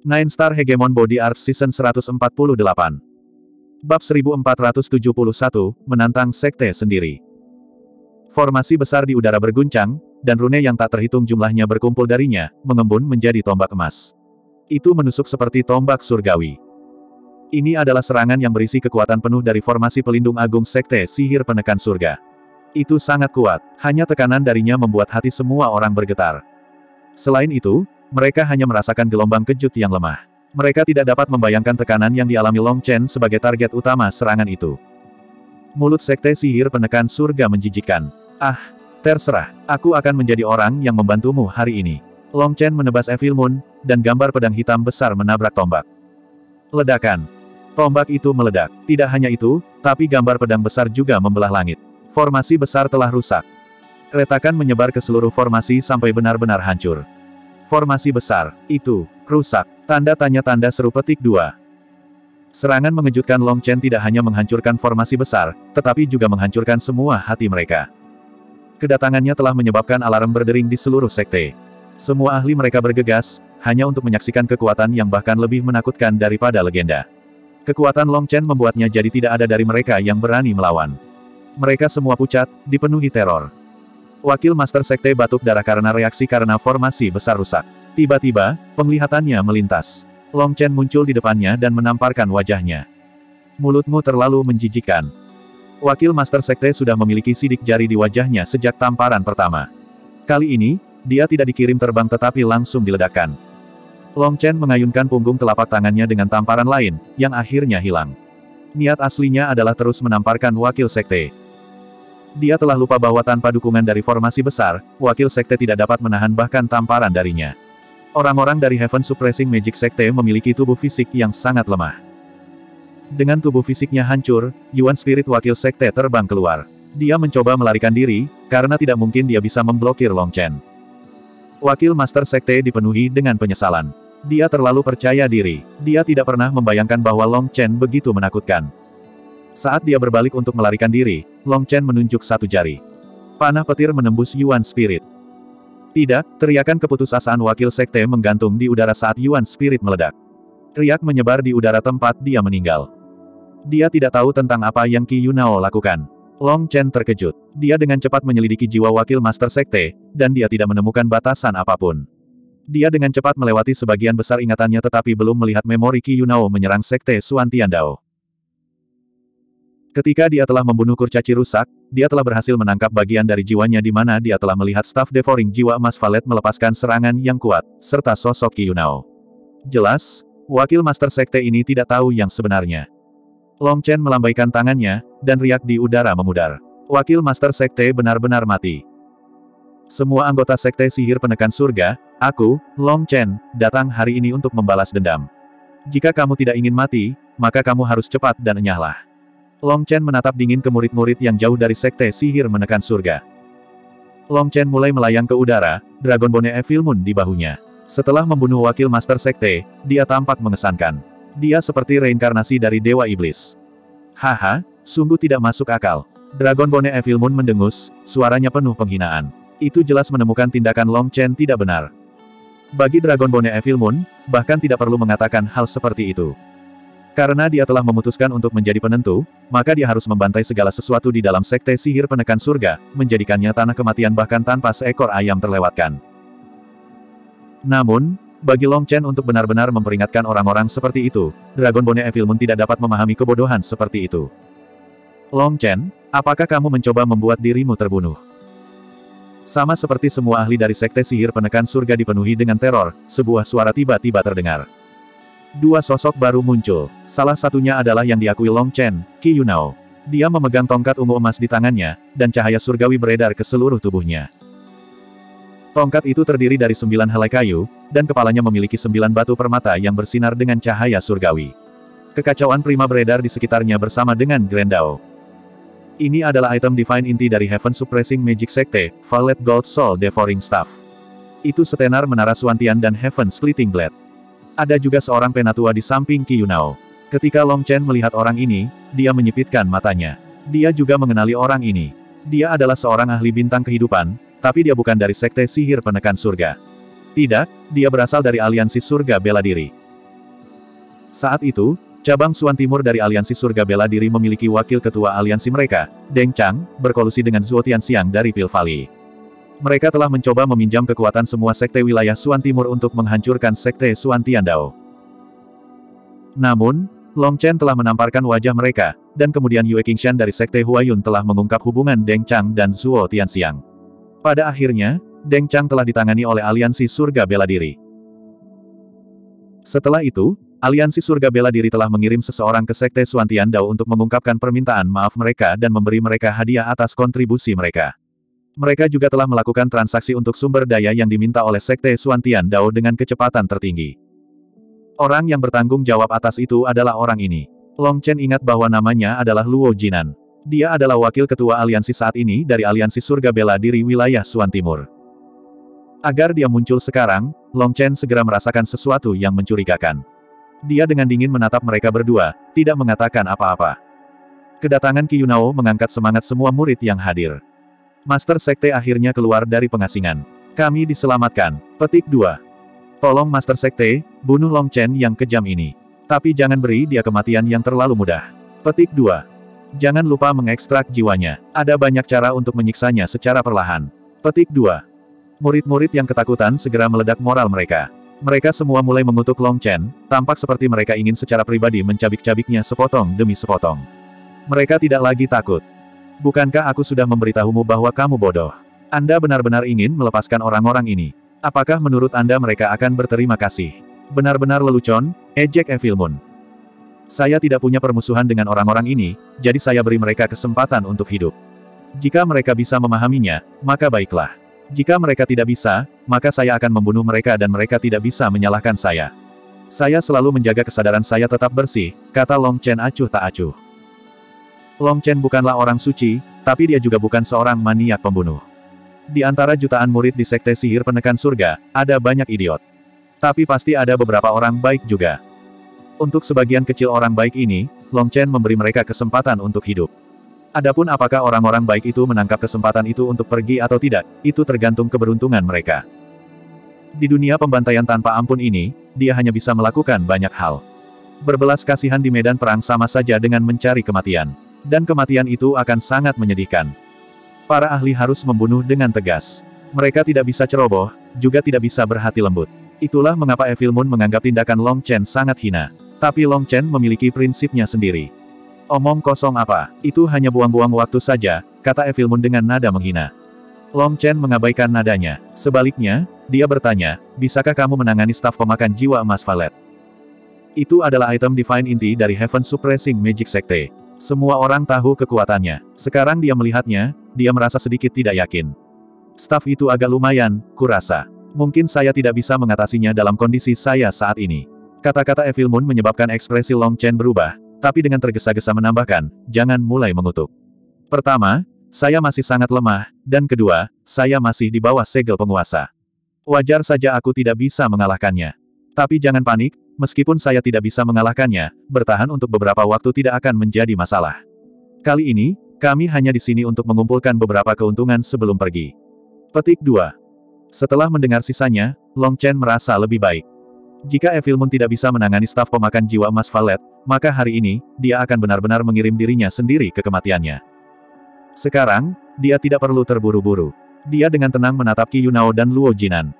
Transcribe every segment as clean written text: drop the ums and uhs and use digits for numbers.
Nine Star Hegemon Body Art Season 148. Bab 1471, Menantang Sekte Sendiri. Formasi besar di udara berguncang, dan rune yang tak terhitung jumlahnya berkumpul darinya, mengembun menjadi tombak emas. Itu menusuk seperti tombak surgawi. Ini adalah serangan yang berisi kekuatan penuh dari formasi pelindung agung Sekte Sihir Penekan Surga. Itu sangat kuat, hanya tekanan darinya membuat hati semua orang bergetar. Selain itu, mereka hanya merasakan gelombang kejut yang lemah. Mereka tidak dapat membayangkan tekanan yang dialami Long Chen sebagai target utama serangan itu. Mulut Sekte Sihir Penekan Surga menjijikkan. Ah, terserah, aku akan menjadi orang yang membantumu hari ini. Long Chen menebas Evil Moon, dan gambar pedang hitam besar menabrak tombak. Ledakan. Tombak itu meledak. Tidak hanya itu, tapi gambar pedang besar juga membelah langit. Formasi besar telah rusak. Retakan menyebar ke seluruh formasi sampai benar-benar hancur. Formasi besar, itu, rusak. Tanda tanya seru petik 2. Serangan mengejutkan Long Chen tidak hanya menghancurkan formasi besar, tetapi juga menghancurkan semua hati mereka. Kedatangannya telah menyebabkan alarm berdering di seluruh sekte. Semua ahli mereka bergegas, hanya untuk menyaksikan kekuatan yang bahkan lebih menakutkan daripada legenda. Kekuatan Long Chen membuatnya jadi tidak ada dari mereka yang berani melawan. Mereka semua pucat, dipenuhi teror. Wakil Master Sekte batuk darah karena reaksi karena formasi besar rusak. Tiba-tiba, penglihatannya melintas. Long Chen muncul di depannya dan menamparkan wajahnya. Mulutmu terlalu menjijikkan. Wakil Master Sekte sudah memiliki sidik jari di wajahnya sejak tamparan pertama. Kali ini, dia tidak dikirim terbang tetapi langsung diledakkan. Long Chen mengayunkan punggung telapak tangannya dengan tamparan lain, yang akhirnya hilang. Niat aslinya adalah terus menamparkan wakil sekte. Dia telah lupa bahwa tanpa dukungan dari formasi besar, wakil sekte tidak dapat menahan bahkan tamparan darinya. Orang-orang dari Heaven Suppressing Magic Sekte memiliki tubuh fisik yang sangat lemah. Dengan tubuh fisiknya hancur, Yuan Spirit wakil sekte terbang keluar. Dia mencoba melarikan diri, karena tidak mungkin dia bisa memblokir Long Chen. Wakil Master Sekte dipenuhi dengan penyesalan. Dia terlalu percaya diri. Dia tidak pernah membayangkan bahwa Long Chen begitu menakutkan. Saat dia berbalik untuk melarikan diri, Long Chen menunjuk satu jari. Panah petir menembus Yuan Spirit. Tidak, teriakan keputusasaan wakil sekte menggantung di udara saat Yuan Spirit meledak. Riak menyebar di udara tempat dia meninggal. Dia tidak tahu tentang apa yang Qi Yunao lakukan. Long Chen terkejut. Dia dengan cepat menyelidiki jiwa wakil Master Sekte, dan dia tidak menemukan batasan apapun. Dia dengan cepat melewati sebagian besar ingatannya tetapi belum melihat memori Qi Yunao menyerang Sekte Xuan Tiandao. Ketika dia telah membunuh kurcaci rusak, dia telah berhasil menangkap bagian dari jiwanya di mana dia telah melihat staf devouring jiwa emas Valet melepaskan serangan yang kuat, serta sosok Qi Yunao. Jelas, wakil Master Sekte ini tidak tahu yang sebenarnya. Long Chen melambaikan tangannya, dan riak di udara memudar. Wakil Master Sekte benar-benar mati. Semua anggota Sekte Sihir Penekan Surga, aku, Long Chen, datang hari ini untuk membalas dendam. Jika kamu tidak ingin mati, maka kamu harus cepat dan enyahlah. Long Chen menatap dingin ke murid-murid yang jauh dari Sekte Sihir Menekan Surga. Long Chen mulai melayang ke udara, Dragon Bone Evil Moon di bahunya. Setelah membunuh wakil Master Sekte, dia tampak mengesankan. Dia seperti reinkarnasi dari Dewa Iblis. Haha, sungguh tidak masuk akal. Dragon Bone Evil Moon mendengus, suaranya penuh penghinaan. Itu jelas menemukan tindakan Long Chen tidak benar. Bagi Dragon Bone Evil Moon, bahkan tidak perlu mengatakan hal seperti itu. Karena dia telah memutuskan untuk menjadi penentu, maka dia harus membantai segala sesuatu di dalam Sekte Sihir Penekan Surga, menjadikannya tanah kematian bahkan tanpa seekor ayam terlewatkan. Namun, bagi Long Chen untuk benar-benar memperingatkan orang-orang seperti itu, Dragon Bone Evil Moon tidak dapat memahami kebodohan seperti itu. Long Chen, apakah kamu mencoba membuat dirimu terbunuh? Sama seperti semua ahli dari Sekte Sihir Penekan Surga dipenuhi dengan teror, sebuah suara tiba-tiba terdengar. Dua sosok baru muncul. Salah satunya adalah yang diakui Long Chen, Qi Yunao. Dia memegang tongkat ungu emas di tangannya, dan cahaya surgawi beredar ke seluruh tubuhnya. Tongkat itu terdiri dari 9 helai kayu, dan kepalanya memiliki 9 batu permata yang bersinar dengan cahaya surgawi. Kekacauan prima beredar di sekitarnya bersama dengan Grand Dao. Ini adalah item divine inti dari Heaven Suppressing Magic Sekte, Valet Gold Soul Devouring Staff. Itu setenar menara Xuantian dan Heaven Splitting Blade. Ada juga seorang penatua di samping Qi Yunao. Ketika Long Chen melihat orang ini, dia menyipitkan matanya. Dia juga mengenali orang ini. Dia adalah seorang ahli bintang kehidupan, tapi dia bukan dari Sekte Sihir Penekan Surga. Tidak, dia berasal dari aliansi surga bela diri. Saat itu, cabang Suan Timur dari Aliansi Surga Bela Diri memiliki wakil ketua aliansi mereka, Deng Chang, berkolusi dengan Zhuo Tianxiang dari Pil Valley. Mereka telah mencoba meminjam kekuatan semua sekte wilayah Suan Timur untuk menghancurkan sekte Suan Tiandao. Namun, Long Chen telah menamparkan wajah mereka, dan kemudian Yue Qingshan dari sekte Huayun telah mengungkap hubungan Deng Chang dan Zhuo Tianxiang. Pada akhirnya, Deng Chang telah ditangani oleh Aliansi Surga Bela Diri. Setelah itu, Aliansi Surga Bela Diri telah mengirim seseorang ke sekte Suan Tiandao untuk mengungkapkan permintaan maaf mereka dan memberi mereka hadiah atas kontribusi mereka. Mereka juga telah melakukan transaksi untuk sumber daya yang diminta oleh sekte Suan Tiandao dengan kecepatan tertinggi. Orang yang bertanggung jawab atas itu adalah orang ini. Long Chen ingat bahwa namanya adalah Luo Jinan. Dia adalah wakil ketua aliansi saat ini dari Aliansi Surga Bela Diri wilayah Suan Timur. Agar dia muncul sekarang, Long Chen segera merasakan sesuatu yang mencurigakan. Dia dengan dingin menatap mereka berdua, tidak mengatakan apa-apa. Kedatangan Qi Yunao mengangkat semangat semua murid yang hadir. Master Sekte akhirnya keluar dari pengasingan. Kami diselamatkan. Petik 2. Tolong Master Sekte, bunuh Long Chen yang kejam ini. Tapi jangan beri dia kematian yang terlalu mudah. Petik 2. Jangan lupa mengekstrak jiwanya. Ada banyak cara untuk menyiksanya secara perlahan. Petik 2. Murid-murid yang ketakutan segera meledak moral mereka. Mereka semua mulai mengutuk Long Chen, tampak seperti mereka ingin secara pribadi mencabik-cabiknya sepotong demi sepotong. Mereka tidak lagi takut. Bukankah aku sudah memberitahumu bahwa kamu bodoh? Anda benar-benar ingin melepaskan orang-orang ini. Apakah menurut Anda mereka akan berterima kasih? Benar-benar lelucon, ejek Evil Moon. Saya tidak punya permusuhan dengan orang-orang ini, jadi saya beri mereka kesempatan untuk hidup. Jika mereka bisa memahaminya, maka baiklah. Jika mereka tidak bisa, maka saya akan membunuh mereka dan mereka tidak bisa menyalahkan saya. Saya selalu menjaga kesadaran saya tetap bersih, kata Long Chen acuh tak acuh. Long Chen bukanlah orang suci, tapi dia juga bukan seorang maniak pembunuh. Di antara jutaan murid di Sekte Sihir Penekan Surga, ada banyak idiot. Tapi pasti ada beberapa orang baik juga. Untuk sebagian kecil orang baik ini, Long Chen memberi mereka kesempatan untuk hidup. Adapun apakah orang-orang baik itu menangkap kesempatan itu untuk pergi atau tidak, itu tergantung keberuntungan mereka. Di dunia pembantaian tanpa ampun ini, dia hanya bisa melakukan banyak hal. Berbelas kasihan di medan perang sama saja dengan mencari kematian. Dan kematian itu akan sangat menyedihkan. Para ahli harus membunuh dengan tegas. Mereka tidak bisa ceroboh, juga tidak bisa berhati lembut. Itulah mengapa Evil Moon menganggap tindakan Long Chen sangat hina. Tapi Long Chen memiliki prinsipnya sendiri. Omong kosong apa, itu hanya buang-buang waktu saja, kata Evil Moon dengan nada menghina. Long Chen mengabaikan nadanya. Sebaliknya, dia bertanya, bisakah kamu menangani staf pemakan jiwa emas Valet? Itu adalah item Divine inti dari Heaven Suppressing Magic Sekte. Semua orang tahu kekuatannya. Sekarang dia melihatnya, dia merasa sedikit tidak yakin. Staf itu agak lumayan, kurasa. Mungkin saya tidak bisa mengatasinya dalam kondisi saya saat ini. Kata-kata Evil Moon menyebabkan ekspresi Long Chen berubah, tapi dengan tergesa-gesa menambahkan, jangan mulai mengutuk. Pertama, saya masih sangat lemah, dan kedua, saya masih di bawah segel penguasa. Wajar saja aku tidak bisa mengalahkannya. Tapi jangan panik, meskipun saya tidak bisa mengalahkannya, bertahan untuk beberapa waktu tidak akan menjadi masalah. Kali ini, kami hanya di sini untuk mengumpulkan beberapa keuntungan sebelum pergi. Petik 2. Setelah mendengar sisanya, Long Chen merasa lebih baik. Jika Evil Moon tidak bisa menangani staf pemakan jiwa emas Valet, maka hari ini, dia akan benar-benar mengirim dirinya sendiri ke kematiannya. Sekarang, dia tidak perlu terburu-buru. Dia dengan tenang menatap Qi Yunao dan Luo Jinan.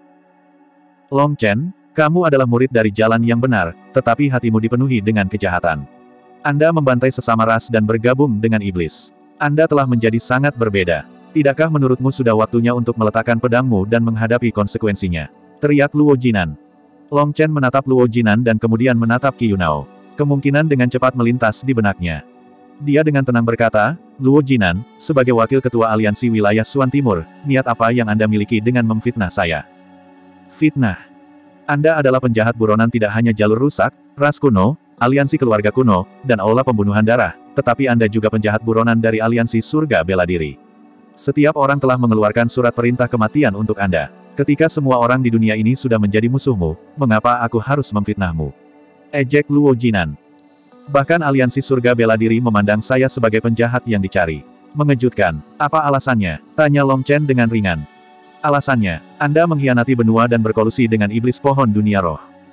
Long Chen, kamu adalah murid dari jalan yang benar, tetapi hatimu dipenuhi dengan kejahatan. Anda membantai sesama ras dan bergabung dengan iblis. Anda telah menjadi sangat berbeda. Tidakkah menurutmu sudah waktunya untuk meletakkan pedangmu dan menghadapi konsekuensinya? Teriak Luo Jinan. Long Chen menatap Luo Jinan dan kemudian menatap Qi Yunao. Kemungkinan dengan cepat melintas di benaknya. Dia dengan tenang berkata, Luo Jinan, sebagai wakil ketua aliansi wilayah Suan Timur, niat apa yang Anda miliki dengan memfitnah saya? Fitnah. Anda adalah penjahat buronan tidak hanya jalur rusak, ras kuno, aliansi keluarga kuno, dan aula pembunuhan darah, tetapi Anda juga penjahat buronan dari aliansi surga bela diri. Setiap orang telah mengeluarkan surat perintah kematian untuk Anda. Ketika semua orang di dunia ini sudah menjadi musuhmu, mengapa aku harus memfitnahmu? Ejek Luo Jinan. Bahkan aliansi surga bela diri memandang saya sebagai penjahat yang dicari. Mengejutkan. Apa alasannya? Tanya Long Chen dengan ringan. Alasannya, Anda mengkhianati benua dan berkolusi dengan iblis pohon dunia roh.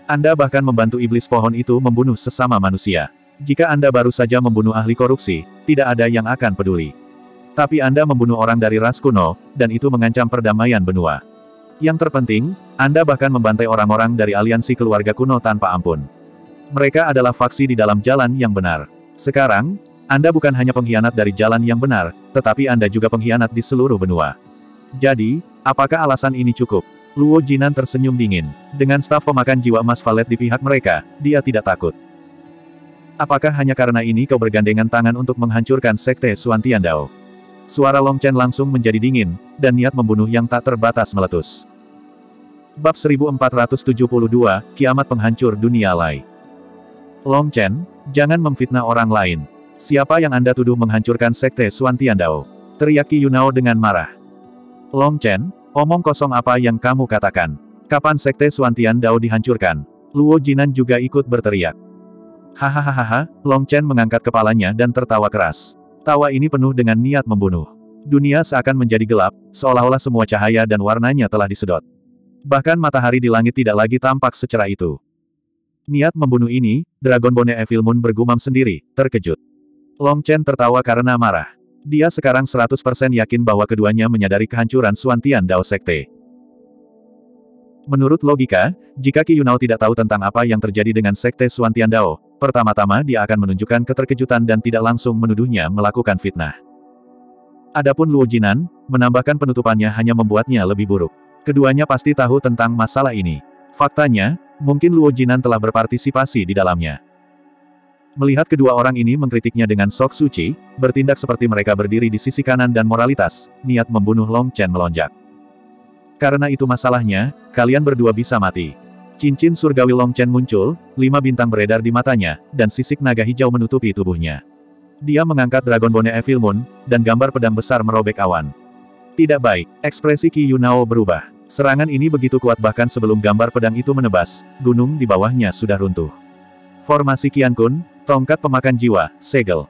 Anda bahkan membantu iblis pohon itu membunuh sesama manusia. Jika Anda baru saja membunuh ahli korupsi, tidak ada yang akan peduli. Tapi Anda membunuh orang dari ras kuno, dan itu mengancam perdamaian benua. Yang terpenting, Anda bahkan membantai orang-orang dari aliansi keluarga kuno tanpa ampun. Mereka adalah faksi di dalam jalan yang benar. Sekarang, Anda bukan hanya pengkhianat dari jalan yang benar, tetapi Anda juga pengkhianat di seluruh benua. Jadi, apakah alasan ini cukup? Luo Jinan tersenyum dingin. Dengan staf pemakan jiwa emas Valet di pihak mereka, dia tidak takut. Apakah hanya karena ini kau bergandengan tangan untuk menghancurkan Sekte Xuantian Dao? Suara Long Chen langsung menjadi dingin, dan niat membunuh yang tak terbatas meletus. Bab 1472, Kiamat Penghancur Dunia Lai. Long Chen, jangan memfitnah orang lain. Siapa yang Anda tuduh menghancurkan Sekte Xuantian Dao? Teriak Qi Yunao dengan marah. Long Chen, omong kosong apa yang kamu katakan? Kapan Sekte Xuantian Dao dihancurkan? Luo Jinan juga ikut berteriak. Hahaha, Long Chen mengangkat kepalanya dan tertawa keras. Tawa ini penuh dengan niat membunuh. Dunia seakan menjadi gelap, seolah-olah semua cahaya dan warnanya telah disedot. Bahkan matahari di langit tidak lagi tampak secerah itu. Niat membunuh ini, Dragon Bone Evil Moon bergumam sendiri, terkejut. Long Chen tertawa karena marah. Dia sekarang 100% yakin bahwa keduanya menyadari kehancuran Xuantian Dao Sekte. Menurut logika, jika Qi Yunao tidak tahu tentang apa yang terjadi dengan Sekte Xuantian Dao, pertama-tama dia akan menunjukkan keterkejutan dan tidak langsung menuduhnya melakukan fitnah. Adapun Luo Jinan, menambahkan penutupannya hanya membuatnya lebih buruk. Keduanya pasti tahu tentang masalah ini. Faktanya, mungkin Luo Jinan telah berpartisipasi di dalamnya. Melihat kedua orang ini mengkritiknya dengan sok suci, bertindak seperti mereka berdiri di sisi kanan dan moralitas, niat membunuh Long Chen melonjak. Karena itu masalahnya, kalian berdua bisa mati. Cincin surgawi Long Chen muncul, 5 bintang beredar di matanya, dan sisik naga hijau menutupi tubuhnya. Dia mengangkat Dragon Bone Evil Moon, dan gambar pedang besar merobek awan. Tidak baik, ekspresi Qi Yunao berubah. Serangan ini begitu kuat bahkan sebelum gambar pedang itu menebas, gunung di bawahnya sudah runtuh. Formasi Qiankun, tongkat pemakan jiwa, segel.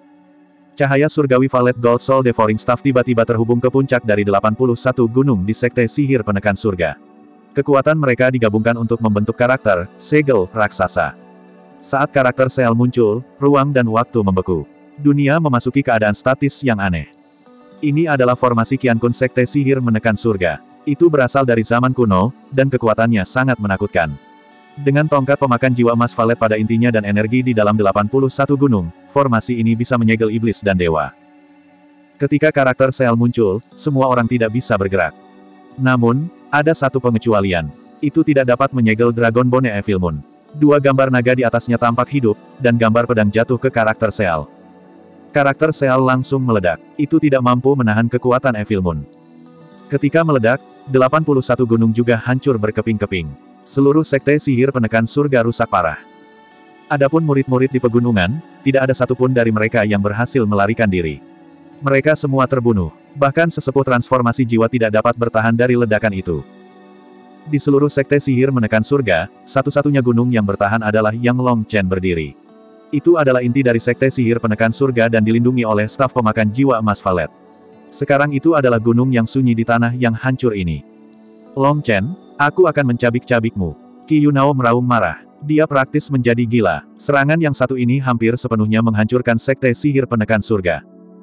Cahaya surgawi Valet Gold Soul Devouring Staff tiba-tiba terhubung ke puncak dari 81 gunung di Sekte Sihir Penekan Surga. Kekuatan mereka digabungkan untuk membentuk karakter, segel, raksasa. Saat karakter Seel muncul, ruang dan waktu membeku. Dunia memasuki keadaan statis yang aneh. Ini adalah formasi Qiankun Sekte Sihir Menekan Surga. Itu berasal dari zaman kuno, dan kekuatannya sangat menakutkan. Dengan tongkat pemakan jiwa emas Valet pada intinya dan energi di dalam 81 gunung, formasi ini bisa menyegel iblis dan dewa. Ketika karakter Seel muncul, semua orang tidak bisa bergerak. Namun, ada satu pengecualian. Itu tidak dapat menyegel Dragon Bone Evil Moon. 2 gambar naga di atasnya tampak hidup, dan gambar pedang jatuh ke karakter Seel. Karakter Seel langsung meledak. Itu tidak mampu menahan kekuatan Evil Moon. Ketika meledak, 81 gunung juga hancur berkeping-keping. Seluruh sekte sihir penekan surga rusak parah. Adapun murid-murid di pegunungan, tidak ada satupun dari mereka yang berhasil melarikan diri. Mereka semua terbunuh. Bahkan sesepuh transformasi jiwa tidak dapat bertahan dari ledakan itu. Di seluruh sekte sihir menekan surga, satu-satunya gunung yang bertahan adalah yang Long Chen berdiri. Itu adalah inti dari sekte sihir penekan surga dan dilindungi oleh staf pemakan jiwa emas Valet. Sekarang itu adalah gunung yang sunyi di tanah yang hancur ini. Long Chen, aku akan mencabik-cabikmu. Qi Yunao meraung marah. Dia praktis menjadi gila. Serangan yang satu ini hampir sepenuhnya menghancurkan sekte sihir penekan surga.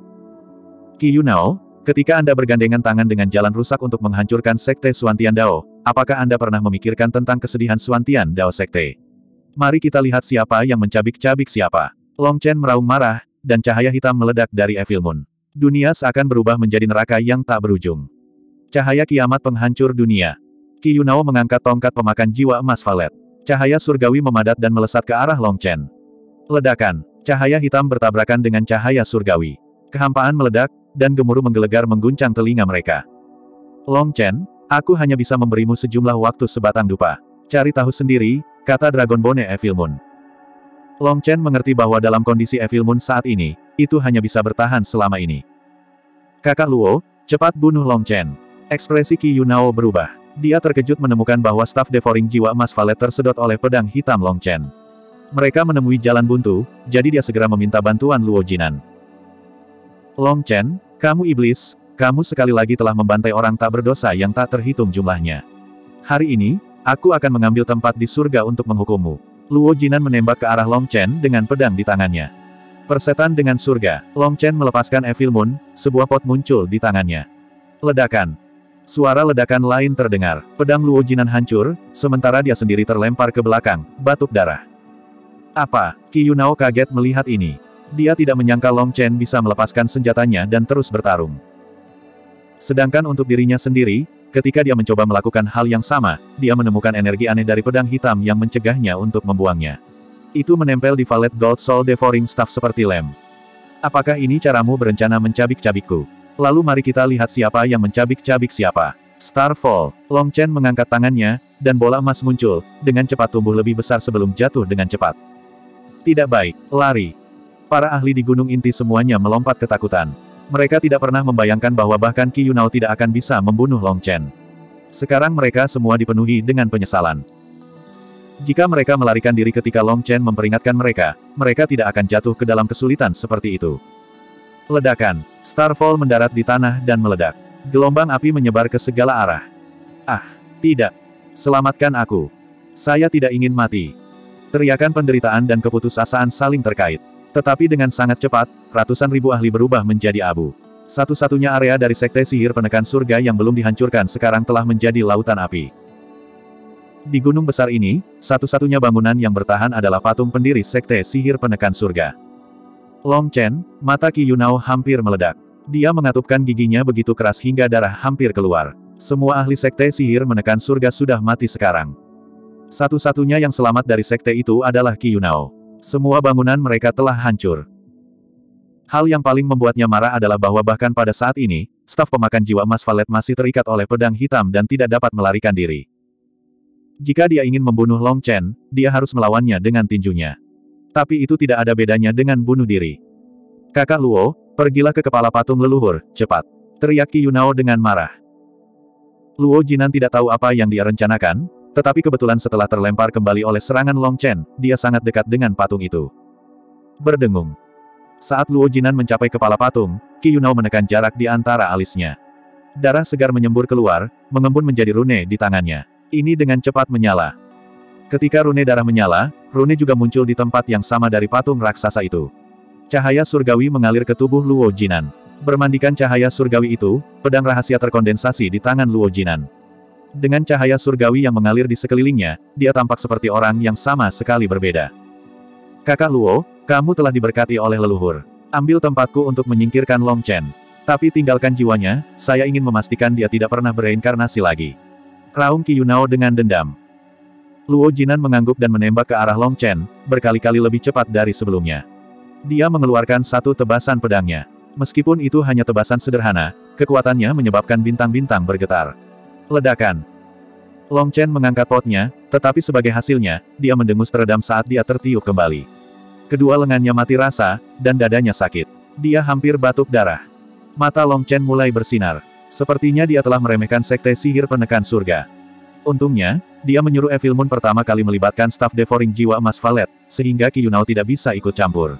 Qi Yunao, ketika Anda bergandengan tangan dengan jalan rusak untuk menghancurkan sekte Xuantian Dao, apakah Anda pernah memikirkan tentang kesedihan Xuantian Dao Sekte? Mari kita lihat siapa yang mencabik-cabik siapa. Long Chen meraung marah, dan cahaya hitam meledak dari Evil Moon. Dunia seakan berubah menjadi neraka yang tak berujung. Cahaya kiamat penghancur dunia. Qi Yunao mengangkat tongkat pemakan jiwa emas Valet. Cahaya surgawi memadat dan melesat ke arah Long Chen. Ledakan. Cahaya hitam bertabrakan dengan cahaya surgawi. Kehampaan meledak, dan gemuruh menggelegar mengguncang telinga mereka. Long Chen, aku hanya bisa memberimu sejumlah waktu sebatang dupa. Cari tahu sendiri, kata Dragon Bone Evil Moon. Long Chen mengerti bahwa dalam kondisi Evil Moon saat ini, itu hanya bisa bertahan selama ini. Kakak Luo, cepat bunuh Long Chen. Ekspresi Qi Yunao berubah. Dia terkejut menemukan bahwa staf devouring jiwa emas Valet tersedot oleh pedang hitam Long Chen. Mereka menemui jalan buntu, jadi dia segera meminta bantuan Luo Jinan. Long Chen, kamu iblis, kamu sekali lagi telah membantai orang tak berdosa yang tak terhitung jumlahnya. Hari ini, aku akan mengambil tempat di surga untuk menghukummu. Luo Jinan menembak ke arah Long Chen dengan pedang di tangannya. Persetan dengan surga, Long Chen melepaskan Evil Moon, sebuah pot muncul di tangannya. Ledakan. Suara ledakan lain terdengar, pedang Luo Jinan hancur, sementara dia sendiri terlempar ke belakang, batuk darah. Apa? Qi Yunao kaget melihat ini. Dia tidak menyangka Long Chen bisa melepaskan senjatanya dan terus bertarung. Sedangkan untuk dirinya sendiri, ketika dia mencoba melakukan hal yang sama, dia menemukan energi aneh dari pedang hitam yang mencegahnya untuk membuangnya. Itu menempel di Valet Gold Soul Devouring Staff seperti lem. Apakah ini caramu berencana mencabik-cabikku? Lalu mari kita lihat siapa yang mencabik-cabik siapa. Starfall. Long Chen mengangkat tangannya, dan bola emas muncul, dengan cepat tumbuh lebih besar sebelum jatuh dengan cepat. Tidak baik, lari. Para ahli di Gunung Inti semuanya melompat ketakutan. Mereka tidak pernah membayangkan bahwa bahkan Qi Yunao tidak akan bisa membunuh Long Chen. Sekarang mereka semua dipenuhi dengan penyesalan. Jika mereka melarikan diri ketika Long Chen memperingatkan mereka, mereka tidak akan jatuh ke dalam kesulitan seperti itu. Ledakan. Starfall mendarat di tanah dan meledak. Gelombang api menyebar ke segala arah. Ah, tidak. Selamatkan aku. Saya tidak ingin mati. Teriakan penderitaan dan keputusasaan saling terkait. Tetapi dengan sangat cepat, ratusan ribu ahli berubah menjadi abu. Satu-satunya area dari Sekte Sihir Penekan Surga yang belum dihancurkan sekarang telah menjadi lautan api. Di gunung besar ini, satu-satunya bangunan yang bertahan adalah patung pendiri Sekte Sihir Penekan Surga. Long Chen, mata Qi Yunao hampir meledak. Dia mengatupkan giginya begitu keras hingga darah hampir keluar. Semua ahli Sekte Sihir Menekan Surga sudah mati sekarang. Satu-satunya yang selamat dari sekte itu adalah Qi Yunao. Semua bangunan mereka telah hancur. Hal yang paling membuatnya marah adalah bahwa bahkan pada saat ini, staf pemakan jiwa emas Valet masih terikat oleh pedang hitam dan tidak dapat melarikan diri. Jika dia ingin membunuh Long Chen, dia harus melawannya dengan tinjunya. Tapi itu tidak ada bedanya dengan bunuh diri. Kakak Luo, pergilah ke kepala patung leluhur, cepat. Teriak Qi Yunao dengan marah. Luo Jinan tidak tahu apa yang dia rencanakan, tetapi kebetulan setelah terlempar kembali oleh serangan Long Chen, dia sangat dekat dengan patung itu. Berdengung. Saat Luo Jinan mencapai kepala patung, Qi Yunao menekan jarak di antara alisnya. Darah segar menyembur keluar, mengembun menjadi rune di tangannya. Ini dengan cepat menyala. Ketika rune darah menyala, rune juga muncul di tempat yang sama dari patung raksasa itu. Cahaya surgawi mengalir ke tubuh Luo Jinan. Bermandikan cahaya surgawi itu, pedang rahasia terkondensasi di tangan Luo Jinan. Dengan cahaya surgawi yang mengalir di sekelilingnya, dia tampak seperti orang yang sama sekali berbeda. Kakak Luo, kamu telah diberkati oleh leluhur. Ambil tempatku untuk menyingkirkan Long Chen. Tapi tinggalkan jiwanya, saya ingin memastikan dia tidak pernah bereinkarnasi lagi. Raung Qi Yunao dengan dendam. Luo Jinan mengangguk dan menembak ke arah Long Chen, berkali-kali lebih cepat dari sebelumnya. Dia mengeluarkan satu tebasan pedangnya. Meskipun itu hanya tebasan sederhana, kekuatannya menyebabkan bintang-bintang bergetar. Ledakan. Long Chen mengangkat potnya, tetapi sebagai hasilnya, dia mendengus teredam saat dia tertiup kembali. Kedua lengannya mati rasa, dan dadanya sakit. Dia hampir batuk darah. Mata Long Chen mulai bersinar. Sepertinya dia telah meremehkan sekte sihir penekan surga. Untungnya, dia menyuruh Evil Moon pertama kali melibatkan staf devouring jiwa emas Valet, sehingga Qi Yunao tidak bisa ikut campur.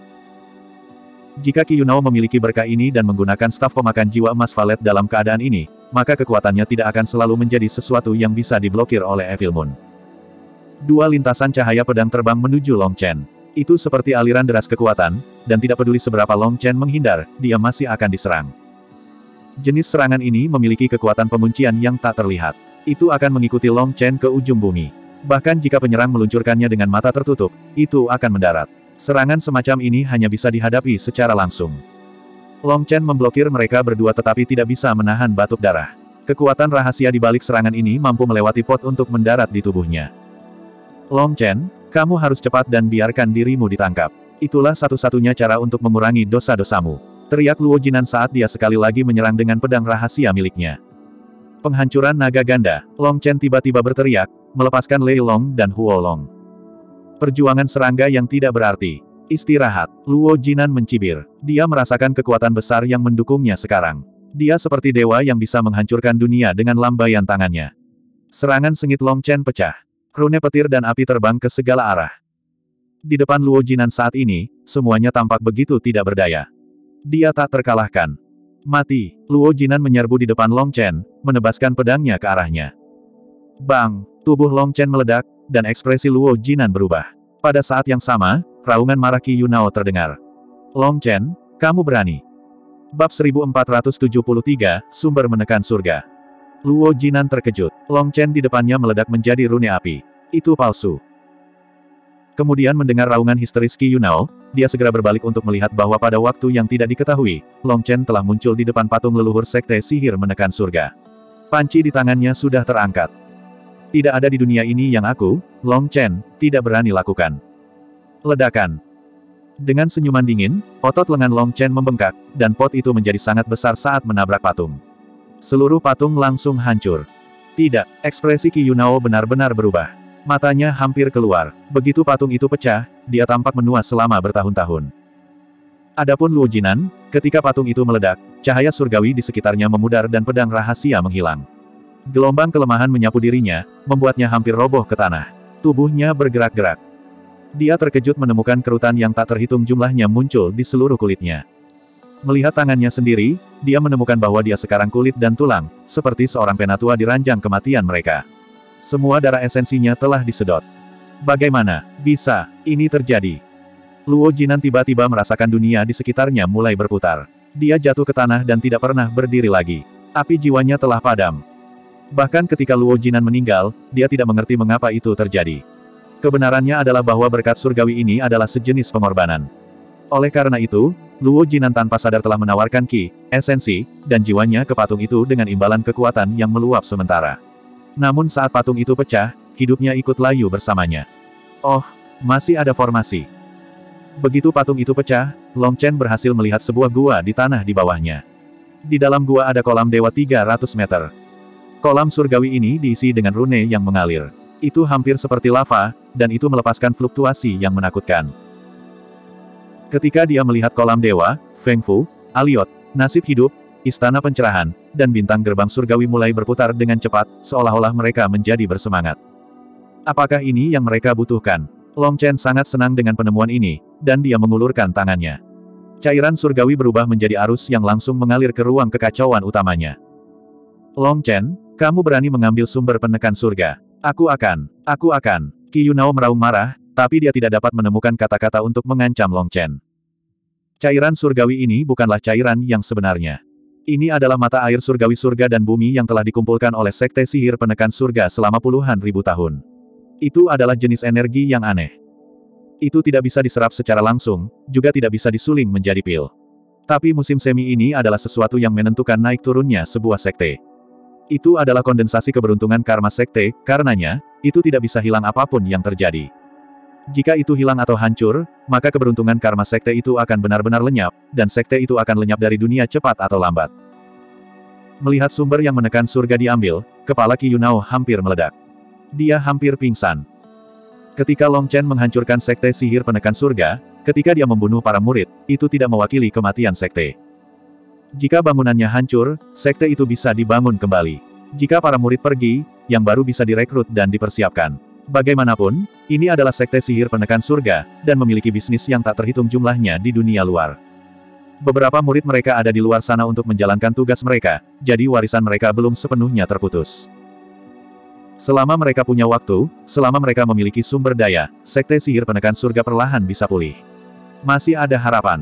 Jika Qi Yunao memiliki berkah ini dan menggunakan staf pemakan jiwa emas Valet dalam keadaan ini, maka kekuatannya tidak akan selalu menjadi sesuatu yang bisa diblokir oleh Evil Moon. Dua lintasan cahaya pedang terbang menuju Long Chen. Itu seperti aliran deras kekuatan, dan tidak peduli seberapa Long Chen menghindar, dia masih akan diserang. Jenis serangan ini memiliki kekuatan penguncian yang tak terlihat. Itu akan mengikuti Long Chen ke ujung bumi. Bahkan jika penyerang meluncurkannya dengan mata tertutup, itu akan mendarat. Serangan semacam ini hanya bisa dihadapi secara langsung. Long Chen memblokir mereka berdua tetapi tidak bisa menahan batuk darah. Kekuatan rahasia di balik serangan ini mampu melewati pot untuk mendarat di tubuhnya. Long Chen, kamu harus cepat dan biarkan dirimu ditangkap. Itulah satu-satunya cara untuk mengurangi dosa-dosamu. Teriak Luo Jinan saat dia sekali lagi menyerang dengan pedang rahasia miliknya. Penghancuran naga ganda, Long Chen tiba-tiba berteriak, melepaskan Lei Long dan Huo Long. Perjuangan serangga yang tidak berarti. Istirahat, Luo Jinan mencibir. Dia merasakan kekuatan besar yang mendukungnya sekarang. Dia seperti dewa yang bisa menghancurkan dunia dengan lambaian tangannya. Serangan sengit Long Chen pecah. Rune petir dan api terbang ke segala arah. Di depan Luo Jinan saat ini, semuanya tampak begitu tidak berdaya. Dia tak terkalahkan. Mati, Luo Jinan menyerbu di depan Long Chen, menebaskan pedangnya ke arahnya. Bang! Tubuh Long Chen meledak, dan ekspresi Luo Jinan berubah. Pada saat yang sama, raungan marah Qi Yunao terdengar. Long Chen, kamu berani. Bab 1473, Sumber Menekan Surga. Luo Jinan terkejut. Long Chen di depannya meledak menjadi rune api. Itu palsu. Kemudian mendengar raungan histeris Qi Yunao, dia segera berbalik untuk melihat bahwa pada waktu yang tidak diketahui, Long Chen telah muncul di depan patung leluhur Sekte Sihir Menekan Surga. Panci di tangannya sudah terangkat. Tidak ada di dunia ini yang aku, Long Chen, tidak berani lakukan. Ledakan. Dengan senyuman dingin, otot lengan Long Chen membengkak, dan pot itu menjadi sangat besar saat menabrak patung. Seluruh patung langsung hancur. Tidak, ekspresi Qi Yunao benar-benar berubah. Matanya hampir keluar. Begitu patung itu pecah, dia tampak menua selama bertahun-tahun. Adapun Luo Jinan, ketika patung itu meledak, cahaya surgawi di sekitarnya memudar dan pedang rahasia menghilang. Gelombang kelemahan menyapu dirinya, membuatnya hampir roboh ke tanah. Tubuhnya bergerak-gerak. Dia terkejut menemukan kerutan yang tak terhitung jumlahnya muncul di seluruh kulitnya. Melihat tangannya sendiri, dia menemukan bahwa dia sekarang kulit dan tulang, seperti seorang penatua di ranjang kematian mereka. Semua darah esensinya telah disedot. Bagaimana bisa ini terjadi? Luo Jinan tiba-tiba merasakan dunia di sekitarnya mulai berputar. Dia jatuh ke tanah dan tidak pernah berdiri lagi. Api jiwanya telah padam. Bahkan ketika Luo Jinan meninggal, dia tidak mengerti mengapa itu terjadi. Kebenarannya adalah bahwa berkat surgawi ini adalah sejenis pengorbanan. Oleh karena itu, Luo Jinan tanpa sadar telah menawarkan ki, esensi, dan jiwanya ke patung itu dengan imbalan kekuatan yang meluap sementara. Namun saat patung itu pecah, hidupnya ikut layu bersamanya. Oh, masih ada formasi. Begitu patung itu pecah, Long Chen berhasil melihat sebuah gua di tanah di bawahnya. Di dalam gua ada kolam dewa 300 meter. Kolam surgawi ini diisi dengan rune yang mengalir. Itu hampir seperti lava, dan itu melepaskan fluktuasi yang menakutkan. Ketika dia melihat kolam dewa, Feng Fu, Aliot, nasib hidup, istana pencerahan, dan bintang gerbang surgawi mulai berputar dengan cepat, seolah-olah mereka menjadi bersemangat. Apakah ini yang mereka butuhkan? Long Chen sangat senang dengan penemuan ini, dan dia mengulurkan tangannya. Cairan surgawi berubah menjadi arus yang langsung mengalir ke ruang kekacauan utamanya. Long Chen, kamu berani mengambil sumber penekan surga. Aku akan. Qi Yunao meraung marah, tapi dia tidak dapat menemukan kata-kata untuk mengancam Long Chen. Cairan surgawi ini bukanlah cairan yang sebenarnya. Ini adalah mata air surgawi surga dan bumi yang telah dikumpulkan oleh Sekte Sihir Penekan Surga selama puluhan ribu tahun. Itu adalah jenis energi yang aneh. Itu tidak bisa diserap secara langsung, juga tidak bisa disuling menjadi pil. Tapi musim semi ini adalah sesuatu yang menentukan naik turunnya sebuah sekte. Itu adalah kondensasi keberuntungan karma sekte, karenanya, itu tidak bisa hilang apapun yang terjadi. Jika itu hilang atau hancur, maka keberuntungan karma sekte itu akan benar-benar lenyap, dan sekte itu akan lenyap dari dunia cepat atau lambat. Melihat sumber yang menekan surga diambil, kepala Qi Yunao hampir meledak. Dia hampir pingsan. Ketika Long Chen menghancurkan Sekte Sihir Penekan Surga, ketika dia membunuh para murid, itu tidak mewakili kematian sekte. Jika bangunannya hancur, sekte itu bisa dibangun kembali. Jika para murid pergi, yang baru bisa direkrut dan dipersiapkan. Bagaimanapun, ini adalah sekte sihir penekan surga, dan memiliki bisnis yang tak terhitung jumlahnya di dunia luar. Beberapa murid mereka ada di luar sana untuk menjalankan tugas mereka, jadi warisan mereka belum sepenuhnya terputus. Selama mereka punya waktu, selama mereka memiliki sumber daya, sekte sihir penekan surga perlahan bisa pulih. Masih ada harapan.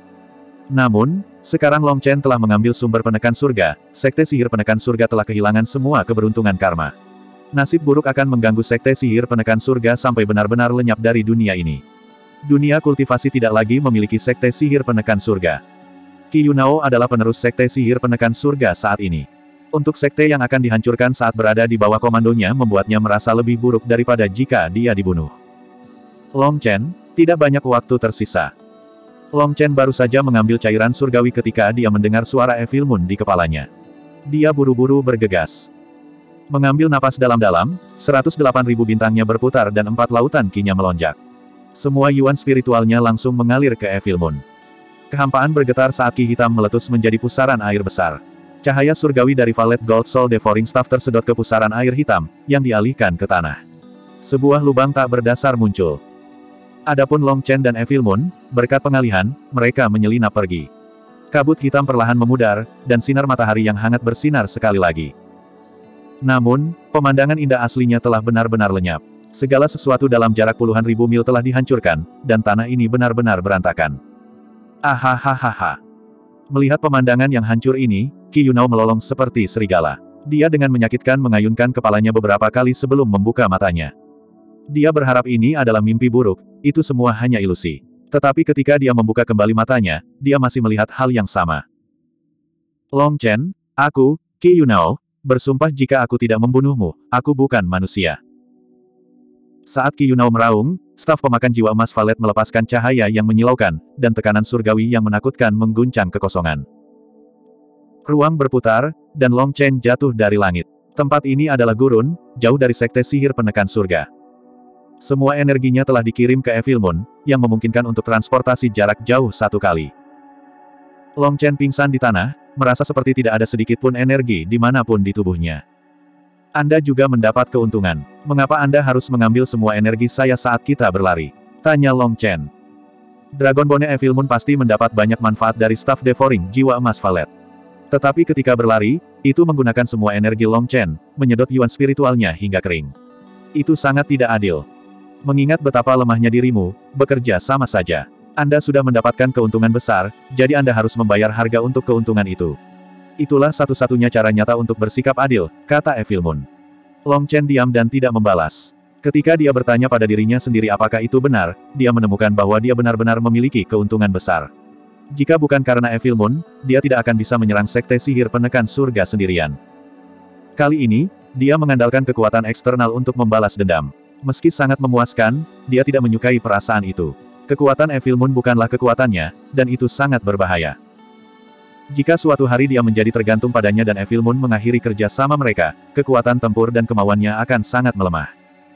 Namun, sekarang Long Chen telah mengambil sumber penekan surga, sekte sihir penekan surga telah kehilangan semua keberuntungan karma. Nasib buruk akan mengganggu sekte sihir penekan surga sampai benar-benar lenyap dari dunia ini. Dunia kultivasi tidak lagi memiliki sekte sihir penekan surga. Qi Yunao adalah penerus sekte sihir penekan surga saat ini. Untuk sekte yang akan dihancurkan saat berada di bawah komandonya membuatnya merasa lebih buruk daripada jika dia dibunuh. Long Chen, tidak banyak waktu tersisa. Long Chen baru saja mengambil cairan surgawi ketika dia mendengar suara Evil Moon di kepalanya. Dia buru-buru bergegas. Mengambil napas dalam-dalam, 108.000 bintangnya berputar dan 4 lautan Qi-nya melonjak. Semua yuan spiritualnya langsung mengalir ke Evil Moon. Kehampaan bergetar saat Qi hitam meletus menjadi pusaran air besar. Cahaya surgawi dari Valet Gold Soul Devouring Staff tersedot ke pusaran air hitam, yang dialihkan ke tanah. Sebuah lubang tak berdasar muncul. Adapun Long Chen dan Evil Moon, berkat pengalihan, mereka menyelinap pergi. Kabut hitam perlahan memudar, dan sinar matahari yang hangat bersinar sekali lagi. Namun, pemandangan indah aslinya telah benar-benar lenyap. Segala sesuatu dalam jarak puluhan ribu mil telah dihancurkan, dan tanah ini benar-benar berantakan. Ahahaha. Melihat pemandangan yang hancur ini, Qi Yunao melolong seperti serigala. Dia dengan menyakitkan mengayunkan kepalanya beberapa kali sebelum membuka matanya. Dia berharap ini adalah mimpi buruk, itu semua hanya ilusi. Tetapi ketika dia membuka kembali matanya, dia masih melihat hal yang sama. Long Chen, aku, Qi Yunao, bersumpah jika aku tidak membunuhmu, aku bukan manusia. Saat Qi Yunao meraung, staf pemakan jiwa emas Valet melepaskan cahaya yang menyilaukan, dan tekanan surgawi yang menakutkan mengguncang kekosongan. Ruang berputar, dan Long Chen jatuh dari langit. Tempat ini adalah gurun, jauh dari sekte sihir penekan surga. Semua energinya telah dikirim ke Evil Moon, yang memungkinkan untuk transportasi jarak jauh 1 kali. Long Chen pingsan di tanah, merasa seperti tidak ada sedikit pun energi dimanapun di tubuhnya. Anda juga mendapat keuntungan. Mengapa Anda harus mengambil semua energi saya saat kita berlari? Tanya Long Chen. Dragon Bone Evil Moon pasti mendapat banyak manfaat dari staf devouring jiwa emas Valet. Tetapi ketika berlari, itu menggunakan semua energi Long Chen, menyedot yuan spiritualnya hingga kering. Itu sangat tidak adil. Mengingat betapa lemahnya dirimu, bekerja sama saja. Anda sudah mendapatkan keuntungan besar, jadi Anda harus membayar harga untuk keuntungan itu. Itulah satu-satunya cara nyata untuk bersikap adil, kata Evil Moon. Long Chen diam dan tidak membalas. Ketika dia bertanya pada dirinya sendiri apakah itu benar, dia menemukan bahwa dia benar-benar memiliki keuntungan besar. Jika bukan karena Evil Moon, dia tidak akan bisa menyerang sekte sihir penekan surga sendirian. Kali ini, dia mengandalkan kekuatan eksternal untuk membalas dendam. Meski sangat memuaskan, dia tidak menyukai perasaan itu. Kekuatan Evil Moon bukanlah kekuatannya, dan itu sangat berbahaya. Jika suatu hari dia menjadi tergantung padanya dan Evil Moon mengakhiri kerja sama mereka, kekuatan tempur dan kemauannya akan sangat melemah.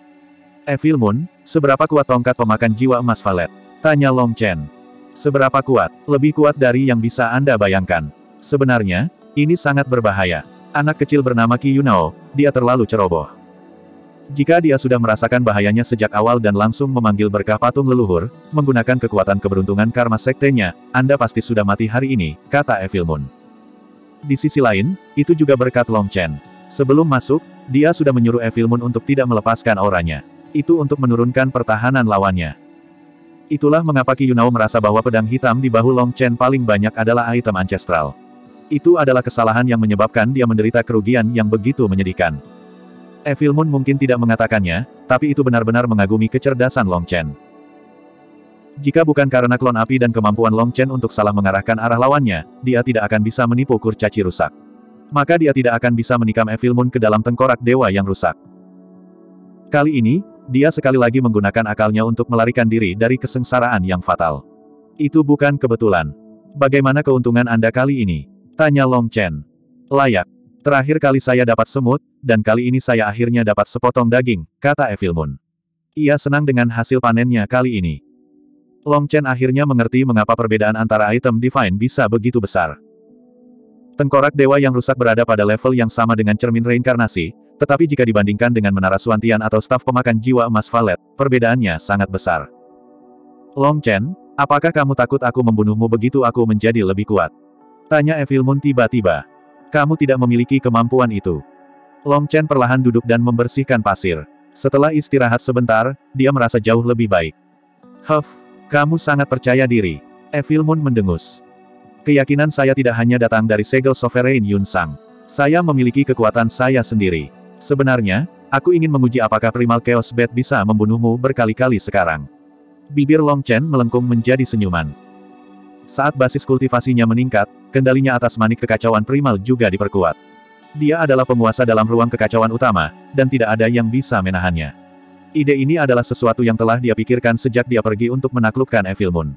Evil Moon, seberapa kuat tongkat pemakan jiwa emas Valet? Tanya Long Chen. Seberapa kuat? Lebih kuat dari yang bisa Anda bayangkan. Sebenarnya, ini sangat berbahaya. Anak kecil bernama Qi Yunao, dia terlalu ceroboh. Jika dia sudah merasakan bahayanya sejak awal dan langsung memanggil berkah patung leluhur, menggunakan kekuatan keberuntungan karma sektenya, Anda pasti sudah mati hari ini, kata Evil Moon. Di sisi lain, itu juga berkat Long Chen. Sebelum masuk, dia sudah menyuruh Evil Moon untuk tidak melepaskan auranya. Itu untuk menurunkan pertahanan lawannya. Itulah mengapa Qi Yunao merasa bahwa pedang hitam di bahu Long Chen paling banyak adalah item ancestral. Itu adalah kesalahan yang menyebabkan dia menderita kerugian yang begitu menyedihkan. Evil Moon mungkin tidak mengatakannya, tapi itu benar-benar mengagumi kecerdasan Long Chen. Jika bukan karena klon api dan kemampuan Long Chen untuk salah mengarahkan arah lawannya, dia tidak akan bisa menipu kurcaci rusak. Maka dia tidak akan bisa menikam Evil Moon ke dalam tengkorak dewa yang rusak. Kali ini, dia sekali lagi menggunakan akalnya untuk melarikan diri dari kesengsaraan yang fatal. Itu bukan kebetulan. Bagaimana keuntungan Anda kali ini? Tanya Long Chen. Layak. Terakhir kali saya dapat semut, dan kali ini saya akhirnya dapat sepotong daging, kata Evil Moon. Ia senang dengan hasil panennya kali ini. Long Chen akhirnya mengerti mengapa perbedaan antara item Divine bisa begitu besar. Tengkorak dewa yang rusak berada pada level yang sama dengan cermin reinkarnasi, tetapi jika dibandingkan dengan menara Suantian atau staf pemakan jiwa emas Valet, perbedaannya sangat besar. Long Chen, apakah kamu takut aku membunuhmu begitu aku menjadi lebih kuat? Tanya Evil Moon tiba-tiba. Kamu tidak memiliki kemampuan itu. Long Chen perlahan duduk dan membersihkan pasir. Setelah istirahat sebentar, dia merasa jauh lebih baik. Huff, kamu sangat percaya diri. Evil Moon mendengus. Keyakinan saya tidak hanya datang dari segel Sovereign Yun Sang. Saya memiliki kekuatan saya sendiri. Sebenarnya, aku ingin menguji apakah Primal Chaos Bat bisa membunuhmu berkali-kali sekarang. Bibir Long Chen melengkung menjadi senyuman. Saat basis kultivasinya meningkat, kendalinya atas manik kekacauan primal juga diperkuat. Dia adalah penguasa dalam ruang kekacauan utama, dan tidak ada yang bisa menahannya. Ide ini adalah sesuatu yang telah dia pikirkan sejak dia pergi untuk menaklukkan Evil Moon.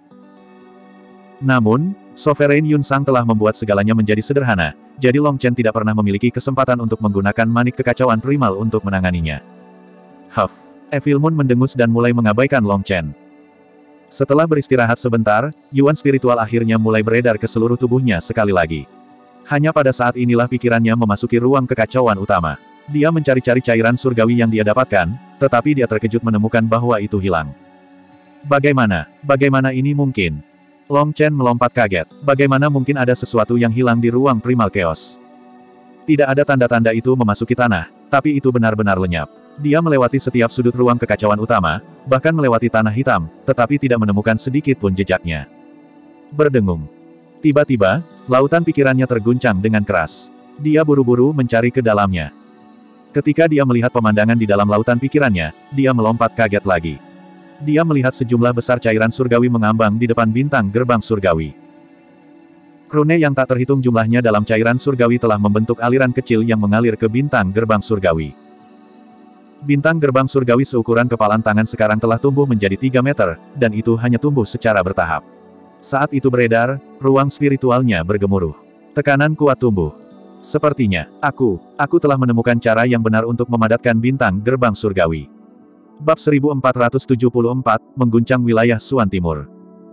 Namun, Sovereign Yun Sang telah membuat segalanya menjadi sederhana, jadi Long Chen tidak pernah memiliki kesempatan untuk menggunakan manik kekacauan primal untuk menanganinya. Huff, Evil Moon mendengus dan mulai mengabaikan Long Chen. Setelah beristirahat sebentar, yuan spiritual akhirnya mulai beredar ke seluruh tubuhnya sekali lagi. Hanya pada saat inilah pikirannya memasuki ruang kekacauan utama. Dia mencari-cari cairan surgawi yang dia dapatkan, tetapi dia terkejut menemukan bahwa itu hilang. Bagaimana ini mungkin? Long Chen melompat kaget. Bagaimana mungkin ada sesuatu yang hilang di ruang Primal Chaos? Tidak ada tanda-tanda itu memasuki tanah, tapi itu benar-benar lenyap. Dia melewati setiap sudut ruang kekacauan utama, bahkan melewati tanah hitam, tetapi tidak menemukan sedikit pun jejaknya. Berdengung. Tiba-tiba, lautan pikirannya terguncang dengan keras. Dia buru-buru mencari ke dalamnya. Ketika dia melihat pemandangan di dalam lautan pikirannya, dia melompat kaget lagi. Dia melihat sejumlah besar cairan surgawi mengambang di depan bintang gerbang surgawi. Rune yang tak terhitung jumlahnya dalam cairan surgawi telah membentuk aliran kecil yang mengalir ke bintang gerbang surgawi. Bintang gerbang surgawi seukuran kepalan tangan sekarang telah tumbuh menjadi 3 meter, dan itu hanya tumbuh secara bertahap. Saat itu beredar, ruang spiritualnya bergemuruh. Tekanan kuat tumbuh. Sepertinya, aku telah menemukan cara yang benar untuk memadatkan bintang gerbang surgawi. Bab 1474, mengguncang wilayah Suan Timur.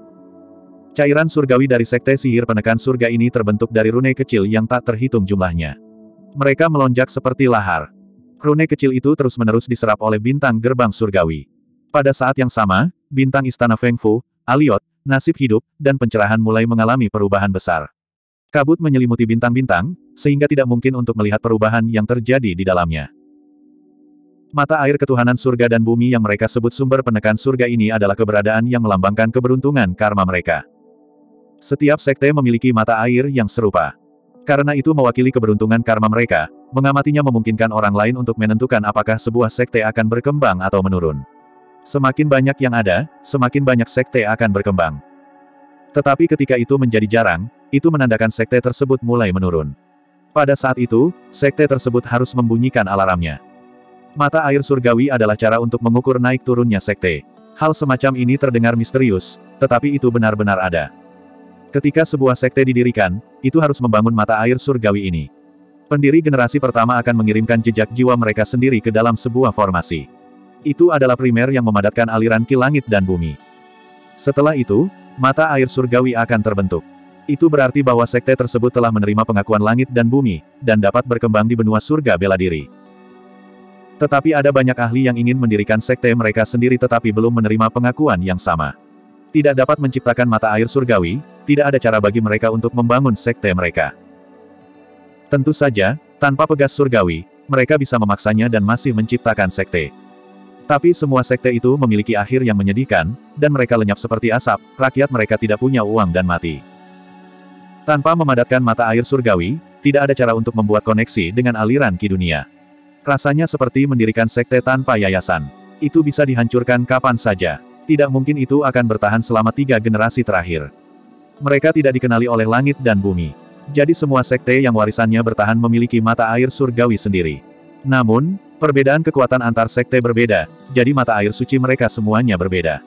Cairan surgawi dari Sekte Sihir Penekan Surga ini terbentuk dari rune kecil yang tak terhitung jumlahnya. Mereka melonjak seperti lahar. Rune kecil itu terus-menerus diserap oleh bintang gerbang surgawi. Pada saat yang sama, bintang istana Feng Fu, Aliot, nasib hidup, dan pencerahan mulai mengalami perubahan besar. Kabut menyelimuti bintang-bintang, sehingga tidak mungkin untuk melihat perubahan yang terjadi di dalamnya. Mata air ketuhanan surga dan bumi yang mereka sebut sumber penekan surga ini adalah keberadaan yang melambangkan keberuntungan karma mereka. Setiap sekte memiliki mata air yang serupa. Karena itu mewakili keberuntungan karma mereka, mengamatinya memungkinkan orang lain untuk menentukan apakah sebuah sekte akan berkembang atau menurun. Semakin banyak yang ada, semakin banyak sekte akan berkembang. Tetapi ketika itu menjadi jarang, itu menandakan sekte tersebut mulai menurun. Pada saat itu, sekte tersebut harus membunyikan alarmnya. Mata air surgawi adalah cara untuk mengukur naik turunnya sekte. Hal semacam ini terdengar misterius, tetapi itu benar-benar ada. Ketika sebuah sekte didirikan, itu harus membangun mata air surgawi ini. Pendiri generasi pertama akan mengirimkan jejak jiwa mereka sendiri ke dalam sebuah formasi. Itu adalah primer yang memadatkan aliran ki langit dan bumi. Setelah itu, mata air surgawi akan terbentuk. Itu berarti bahwa sekte tersebut telah menerima pengakuan langit dan bumi, dan dapat berkembang di benua surga bela diri. Tetapi ada banyak ahli yang ingin mendirikan sekte mereka sendiri tetapi belum menerima pengakuan yang sama. Tidak dapat menciptakan mata air surgawi, tidak ada cara bagi mereka untuk membangun sekte mereka. Tentu saja, tanpa pegas surgawi, mereka bisa memaksanya dan masih menciptakan sekte. Tapi semua sekte itu memiliki akhir yang menyedihkan, dan mereka lenyap seperti asap, rakyat mereka tidak punya uang dan mati. Tanpa memadatkan mata air surgawi, tidak ada cara untuk membuat koneksi dengan aliran ki dunia. Rasanya seperti mendirikan sekte tanpa yayasan. Itu bisa dihancurkan kapan saja. Tidak mungkin itu akan bertahan selama 3 generasi terakhir. Mereka tidak dikenali oleh langit dan bumi. Jadi semua sekte yang warisannya bertahan memiliki mata air surgawi sendiri. Namun, perbedaan kekuatan antar sekte berbeda, jadi mata air suci mereka semuanya berbeda.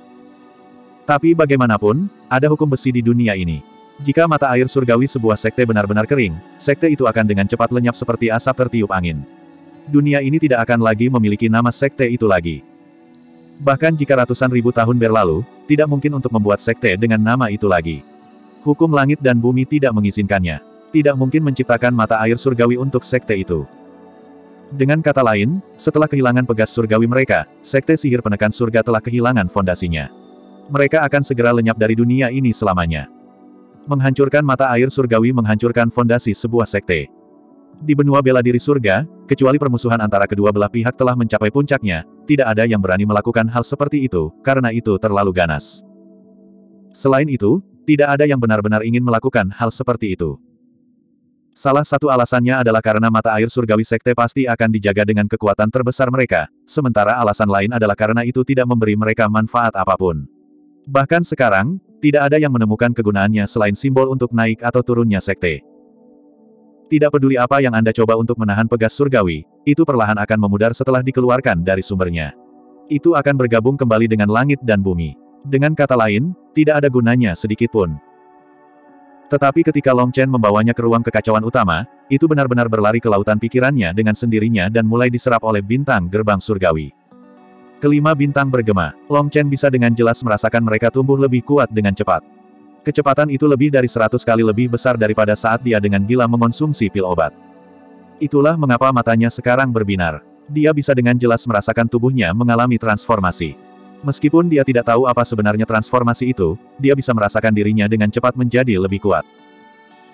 Tapi bagaimanapun, ada hukum besi di dunia ini. Jika mata air surgawi sebuah sekte benar-benar kering, sekte itu akan dengan cepat lenyap seperti asap tertiup angin. Dunia ini tidak akan lagi memiliki nama sekte itu lagi. Bahkan jika ratusan ribu tahun berlalu, tidak mungkin untuk membuat sekte dengan nama itu lagi. Hukum langit dan bumi tidak mengizinkannya. Tidak mungkin menciptakan mata air surgawi untuk sekte itu. Dengan kata lain, setelah kehilangan pegas surgawi mereka, sekte sihir penekan surga telah kehilangan fondasinya. Mereka akan segera lenyap dari dunia ini selamanya. Menghancurkan mata air surgawi menghancurkan fondasi sebuah sekte. Di benua bela diri surga, kecuali permusuhan antara kedua belah pihak telah mencapai puncaknya, tidak ada yang berani melakukan hal seperti itu, karena itu terlalu ganas. Selain itu, tidak ada yang benar-benar ingin melakukan hal seperti itu. Salah satu alasannya adalah karena mata air surgawi sekte pasti akan dijaga dengan kekuatan terbesar mereka, sementara alasan lain adalah karena itu tidak memberi mereka manfaat apapun. Bahkan sekarang, tidak ada yang menemukan kegunaannya selain simbol untuk naik atau turunnya sekte. Tidak peduli apa yang Anda coba untuk menahan pegas surgawi, itu perlahan akan memudar setelah dikeluarkan dari sumbernya. Itu akan bergabung kembali dengan langit dan bumi. Dengan kata lain, tidak ada gunanya sedikitpun. Tetapi ketika Long Chen membawanya ke ruang kekacauan utama, itu benar-benar berlari ke lautan pikirannya dengan sendirinya dan mulai diserap oleh bintang gerbang surgawi. Kelima bintang bergema, Long Chen bisa dengan jelas merasakan mereka tumbuh lebih kuat dengan cepat. Kecepatan itu lebih dari 100 kali lebih besar daripada saat dia dengan gila mengonsumsi pil obat. Itulah mengapa matanya sekarang berbinar. Dia bisa dengan jelas merasakan tubuhnya mengalami transformasi. Meskipun dia tidak tahu apa sebenarnya transformasi itu, dia bisa merasakan dirinya dengan cepat menjadi lebih kuat.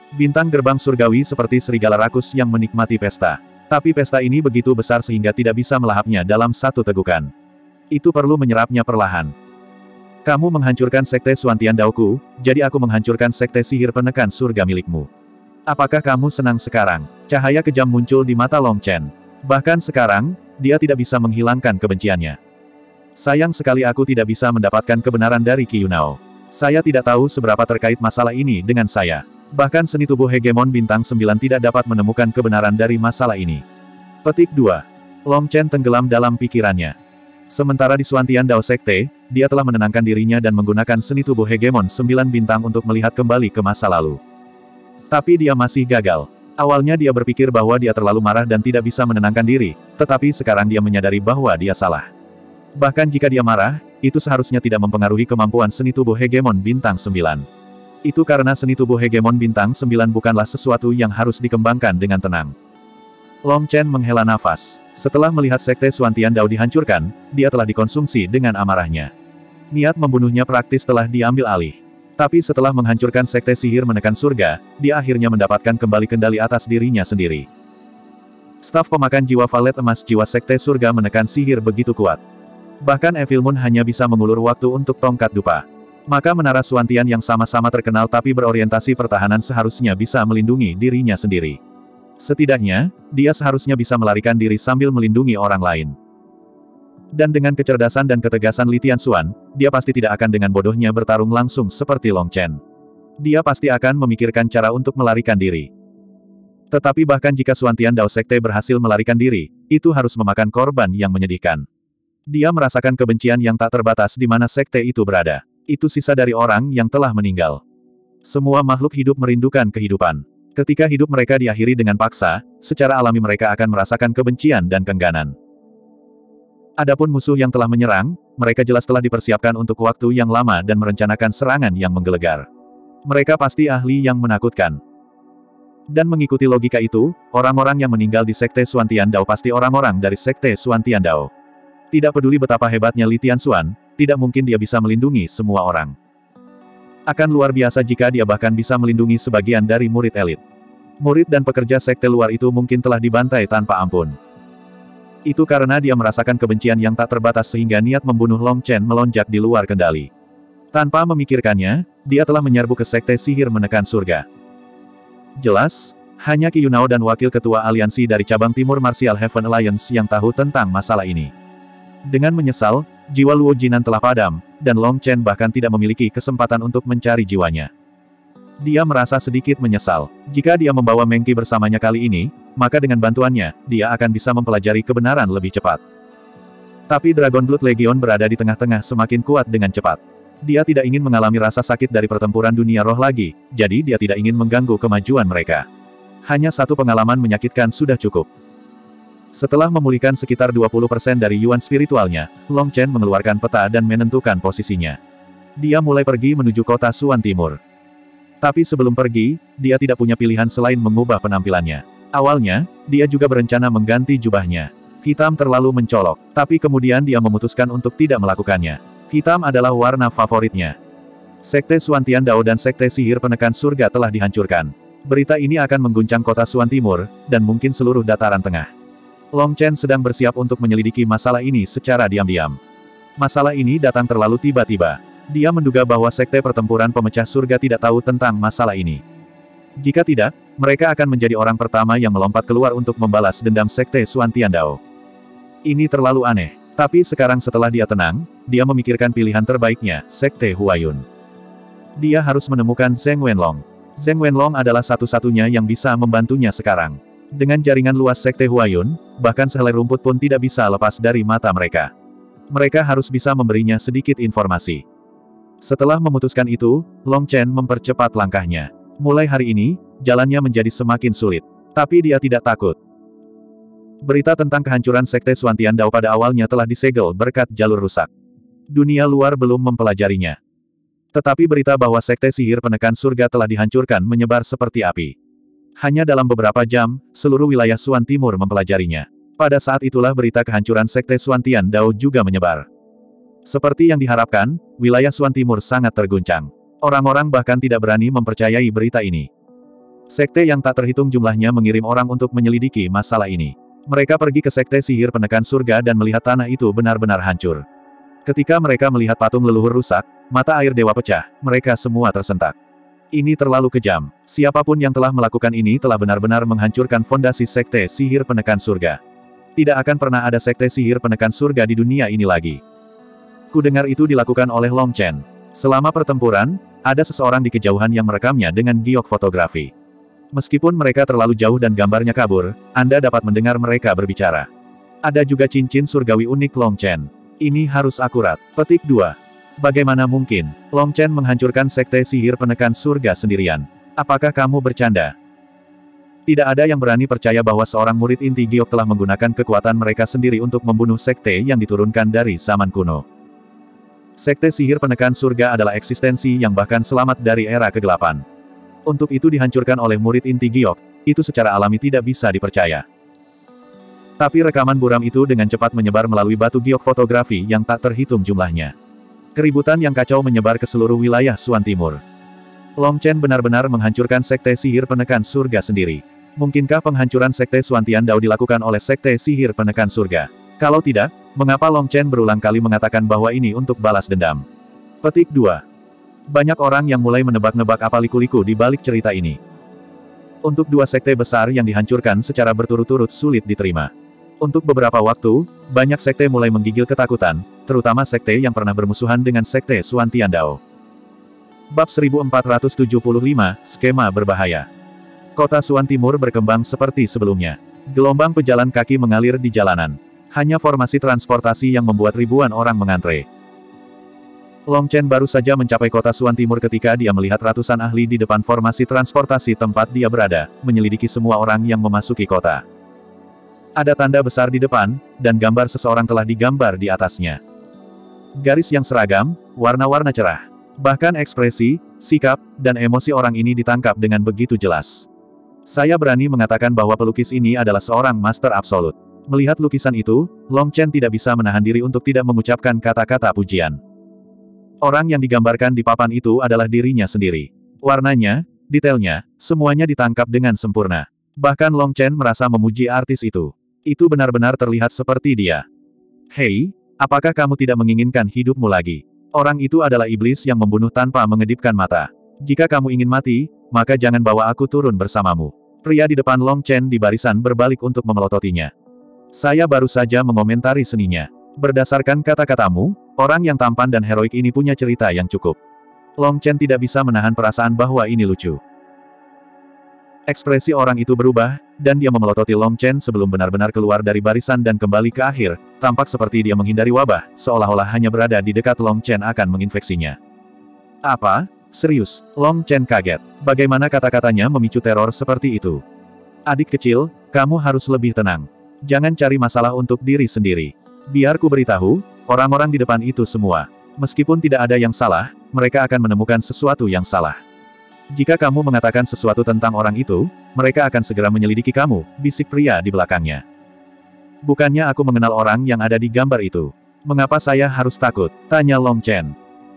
Bintang gerbang surgawi seperti serigala rakus yang menikmati pesta. Tapi pesta ini begitu besar sehingga tidak bisa melahapnya dalam satu tegukan. Itu perlu menyerapnya perlahan. Kamu menghancurkan sekte Suantian Daoku, jadi aku menghancurkan sekte sihir penekan surga milikmu. Apakah kamu senang sekarang? Cahaya kejam muncul di mata Long Chen. Bahkan sekarang, dia tidak bisa menghilangkan kebenciannya. Sayang sekali aku tidak bisa mendapatkan kebenaran dari Qi Yunao. Saya tidak tahu seberapa terkait masalah ini dengan saya. Bahkan seni tubuh hegemon bintang 9 tidak dapat menemukan kebenaran dari masalah ini. Petik 2. Long Chen tenggelam dalam pikirannya. Sementara di Suantian Dao Sekte, dia telah menenangkan dirinya dan menggunakan seni tubuh hegemon 9 bintang untuk melihat kembali ke masa lalu. Tapi dia masih gagal. Awalnya dia berpikir bahwa dia terlalu marah dan tidak bisa menenangkan diri, tetapi sekarang dia menyadari bahwa dia salah. Bahkan jika dia marah, itu seharusnya tidak mempengaruhi kemampuan seni tubuh hegemon bintang 9. Itu karena seni tubuh hegemon bintang 9 bukanlah sesuatu yang harus dikembangkan dengan tenang. Long Chen menghela nafas. Setelah melihat sekte Suantian Dao dihancurkan, dia telah dikonsumsi dengan amarahnya. Niat membunuhnya praktis telah diambil alih. Tapi setelah menghancurkan sekte sihir menekan surga, dia akhirnya mendapatkan kembali kendali atas dirinya sendiri. Staf pemakan jiwa valet emas jiwa sekte surga menekan sihir begitu kuat. Bahkan Evil Moon hanya bisa mengulur waktu untuk tongkat dupa. Maka menara Suantian yang sama-sama terkenal tapi berorientasi pertahanan seharusnya bisa melindungi dirinya sendiri. Setidaknya, dia seharusnya bisa melarikan diri sambil melindungi orang lain. Dan dengan kecerdasan dan ketegasan Li Tianxuan, dia pasti tidak akan dengan bodohnya bertarung langsung seperti Long Chen. Dia pasti akan memikirkan cara untuk melarikan diri. Tetapi bahkan jika Suantian Dao Sekte berhasil melarikan diri, itu harus memakan korban yang menyedihkan. Dia merasakan kebencian yang tak terbatas di mana sekte itu berada. Itu sisa dari orang yang telah meninggal. Semua makhluk hidup merindukan kehidupan. Ketika hidup mereka diakhiri dengan paksa, secara alami mereka akan merasakan kebencian dan kengganan. Adapun musuh yang telah menyerang, mereka jelas telah dipersiapkan untuk waktu yang lama dan merencanakan serangan yang menggelegar. Mereka pasti ahli yang menakutkan. Dan mengikuti logika itu, orang-orang yang meninggal di sekte Suantian Dao pasti orang-orang dari sekte Suantian Dao. Tidak peduli betapa hebatnya Li Tianxuan, tidak mungkin dia bisa melindungi semua orang. Akan luar biasa jika dia bahkan bisa melindungi sebagian dari murid elit. Murid dan pekerja sekte luar itu mungkin telah dibantai tanpa ampun. Itu karena dia merasakan kebencian yang tak terbatas sehingga niat membunuh Long Chen melonjak di luar kendali. Tanpa memikirkannya, dia telah menyerbu ke sekte sihir menekan surga. Jelas, hanya Qi Yunao dan wakil ketua aliansi dari cabang timur Martial Heaven Alliance yang tahu tentang masalah ini. Dengan menyesal, jiwa Luo Jinan telah padam, dan Long Chen bahkan tidak memiliki kesempatan untuk mencari jiwanya. Dia merasa sedikit menyesal. Jika dia membawa Meng Qi bersamanya kali ini, maka dengan bantuannya, dia akan bisa mempelajari kebenaran lebih cepat. Tapi Dragon Blood Legion berada di tengah-tengah semakin kuat dengan cepat. Dia tidak ingin mengalami rasa sakit dari pertempuran dunia roh lagi, jadi dia tidak ingin mengganggu kemajuan mereka. Hanya satu pengalaman menyakitkan sudah cukup. Setelah memulihkan sekitar 20% dari yuan spiritualnya, Long Chen mengeluarkan peta dan menentukan posisinya. Dia mulai pergi menuju kota Suan Timur. Tapi sebelum pergi, dia tidak punya pilihan selain mengubah penampilannya. Awalnya, dia juga berencana mengganti jubahnya. Hitam terlalu mencolok, tapi kemudian dia memutuskan untuk tidak melakukannya. Hitam adalah warna favoritnya. Sekte Suantian Dao dan Sekte Sihir Penekan Surga telah dihancurkan. Berita ini akan mengguncang kota Suan Timur, dan mungkin seluruh dataran tengah. Long Chen sedang bersiap untuk menyelidiki masalah ini secara diam-diam. Masalah ini datang terlalu tiba-tiba. Dia menduga bahwa Sekte Pertempuran Pemecah Surga tidak tahu tentang masalah ini. Jika tidak, mereka akan menjadi orang pertama yang melompat keluar untuk membalas dendam Sekte Suantian Dao. Ini terlalu aneh. Tapi sekarang setelah dia tenang, dia memikirkan pilihan terbaiknya, Sekte Huayun. Dia harus menemukan Zheng Wenlong. Zheng Wenlong adalah satu-satunya yang bisa membantunya sekarang. Dengan jaringan luas Sekte Huayun, bahkan sehelai rumput pun tidak bisa lepas dari mata mereka. Mereka harus bisa memberinya sedikit informasi. Setelah memutuskan itu, Long Chen mempercepat langkahnya. Mulai hari ini, jalannya menjadi semakin sulit. Tapi dia tidak takut. Berita tentang kehancuran Sekte Suantian Dao pada awalnya telah disegel berkat jalur rusak. Dunia luar belum mempelajarinya. Tetapi berita bahwa Sekte Sihir Penekan Surga telah dihancurkan menyebar seperti api. Hanya dalam beberapa jam, seluruh wilayah Suan Timur mempelajarinya. Pada saat itulah berita kehancuran Sekte Suantian Dao juga menyebar. Seperti yang diharapkan, wilayah Suan Timur sangat terguncang. Orang-orang bahkan tidak berani mempercayai berita ini. Sekte yang tak terhitung jumlahnya mengirim orang untuk menyelidiki masalah ini. Mereka pergi ke sekte sihir penekan surga dan melihat tanah itu benar-benar hancur. Ketika mereka melihat patung leluhur rusak, mata air dewa pecah, mereka semua tersentak. Ini terlalu kejam. Siapapun yang telah melakukan ini telah benar-benar menghancurkan fondasi sekte sihir penekan surga. Tidak akan pernah ada sekte sihir penekan surga di dunia ini lagi. Kudengar itu dilakukan oleh Long Chen. Selama pertempuran, ada seseorang di kejauhan yang merekamnya dengan giok fotografi. Meskipun mereka terlalu jauh dan gambarnya kabur, Anda dapat mendengar mereka berbicara. Ada juga cincin surgawi unik Long Chen. Ini harus akurat. Petik 2. Bagaimana mungkin, Long Chen menghancurkan sekte sihir penekan surga sendirian? Apakah kamu bercanda? Tidak ada yang berani percaya bahwa seorang murid inti giok telah menggunakan kekuatan mereka sendiri untuk membunuh sekte yang diturunkan dari zaman kuno. Sekte sihir penekan surga adalah eksistensi yang bahkan selamat dari era kegelapan. Untuk itu dihancurkan oleh murid inti giok, itu secara alami tidak bisa dipercaya. Tapi rekaman buram itu dengan cepat menyebar melalui batu giok fotografi yang tak terhitung jumlahnya. Keributan yang kacau menyebar ke seluruh wilayah Suan Timur. Long Chen benar-benar menghancurkan sekte sihir penekan surga sendiri. Mungkinkah penghancuran sekte Suan Tiandao dilakukan oleh sekte sihir penekan surga? Kalau tidak, mengapa Long Chen berulang kali mengatakan bahwa ini untuk balas dendam? Petik 2. Banyak orang yang mulai menebak-nebak apa liku-liku di balik cerita ini. Untuk dua sekte besar yang dihancurkan secara berturut-turut sulit diterima. Untuk beberapa waktu, banyak sekte mulai menggigil ketakutan, terutama sekte yang pernah bermusuhan dengan sekte Suan Tiandao. Bab 1475, Skema Berbahaya. Kota Suan Timur berkembang seperti sebelumnya. Gelombang pejalan kaki mengalir di jalanan. Hanya formasi transportasi yang membuat ribuan orang mengantre. Long Chen baru saja mencapai kota Suan Timur ketika dia melihat ratusan ahli di depan formasi transportasi tempat dia berada, menyelidiki semua orang yang memasuki kota. Ada tanda besar di depan, dan gambar seseorang telah digambar di atasnya. Garis yang seragam, warna-warna cerah. Bahkan ekspresi, sikap, dan emosi orang ini ditangkap dengan begitu jelas. Saya berani mengatakan bahwa pelukis ini adalah seorang master absolut. Melihat lukisan itu, Long Chen tidak bisa menahan diri untuk tidak mengucapkan kata-kata pujian. Orang yang digambarkan di papan itu adalah dirinya sendiri. Warnanya, detailnya, semuanya ditangkap dengan sempurna. Bahkan Long Chen merasa memuji artis itu. Itu benar-benar terlihat seperti dia. Hei, apakah kamu tidak menginginkan hidupmu lagi? Orang itu adalah iblis yang membunuh tanpa mengedipkan mata. Jika kamu ingin mati, maka jangan bawa aku turun bersamamu. Pria di depan Long Chen di barisan berbalik untuk memelototinya. Saya baru saja mengomentari seninya. Berdasarkan kata-katamu, orang yang tampan dan heroik ini punya cerita yang cukup. Long Chen tidak bisa menahan perasaan bahwa ini lucu. Ekspresi orang itu berubah, dan dia memelototi Long Chen sebelum benar-benar keluar dari barisan dan kembali ke akhir, tampak seperti dia menghindari wabah, seolah-olah hanya berada di dekat Long Chen akan menginfeksinya. Apa? Serius? Long Chen kaget. Bagaimana kata-katanya memicu teror seperti itu? Adik kecil, kamu harus lebih tenang. Jangan cari masalah untuk diri sendiri. Biar ku beritahu, orang-orang di depan itu semua. Meskipun tidak ada yang salah, mereka akan menemukan sesuatu yang salah. Jika kamu mengatakan sesuatu tentang orang itu, mereka akan segera menyelidiki kamu, bisik pria di belakangnya. Bukannya aku mengenal orang yang ada di gambar itu. Mengapa saya harus takut? Tanya Long Chen.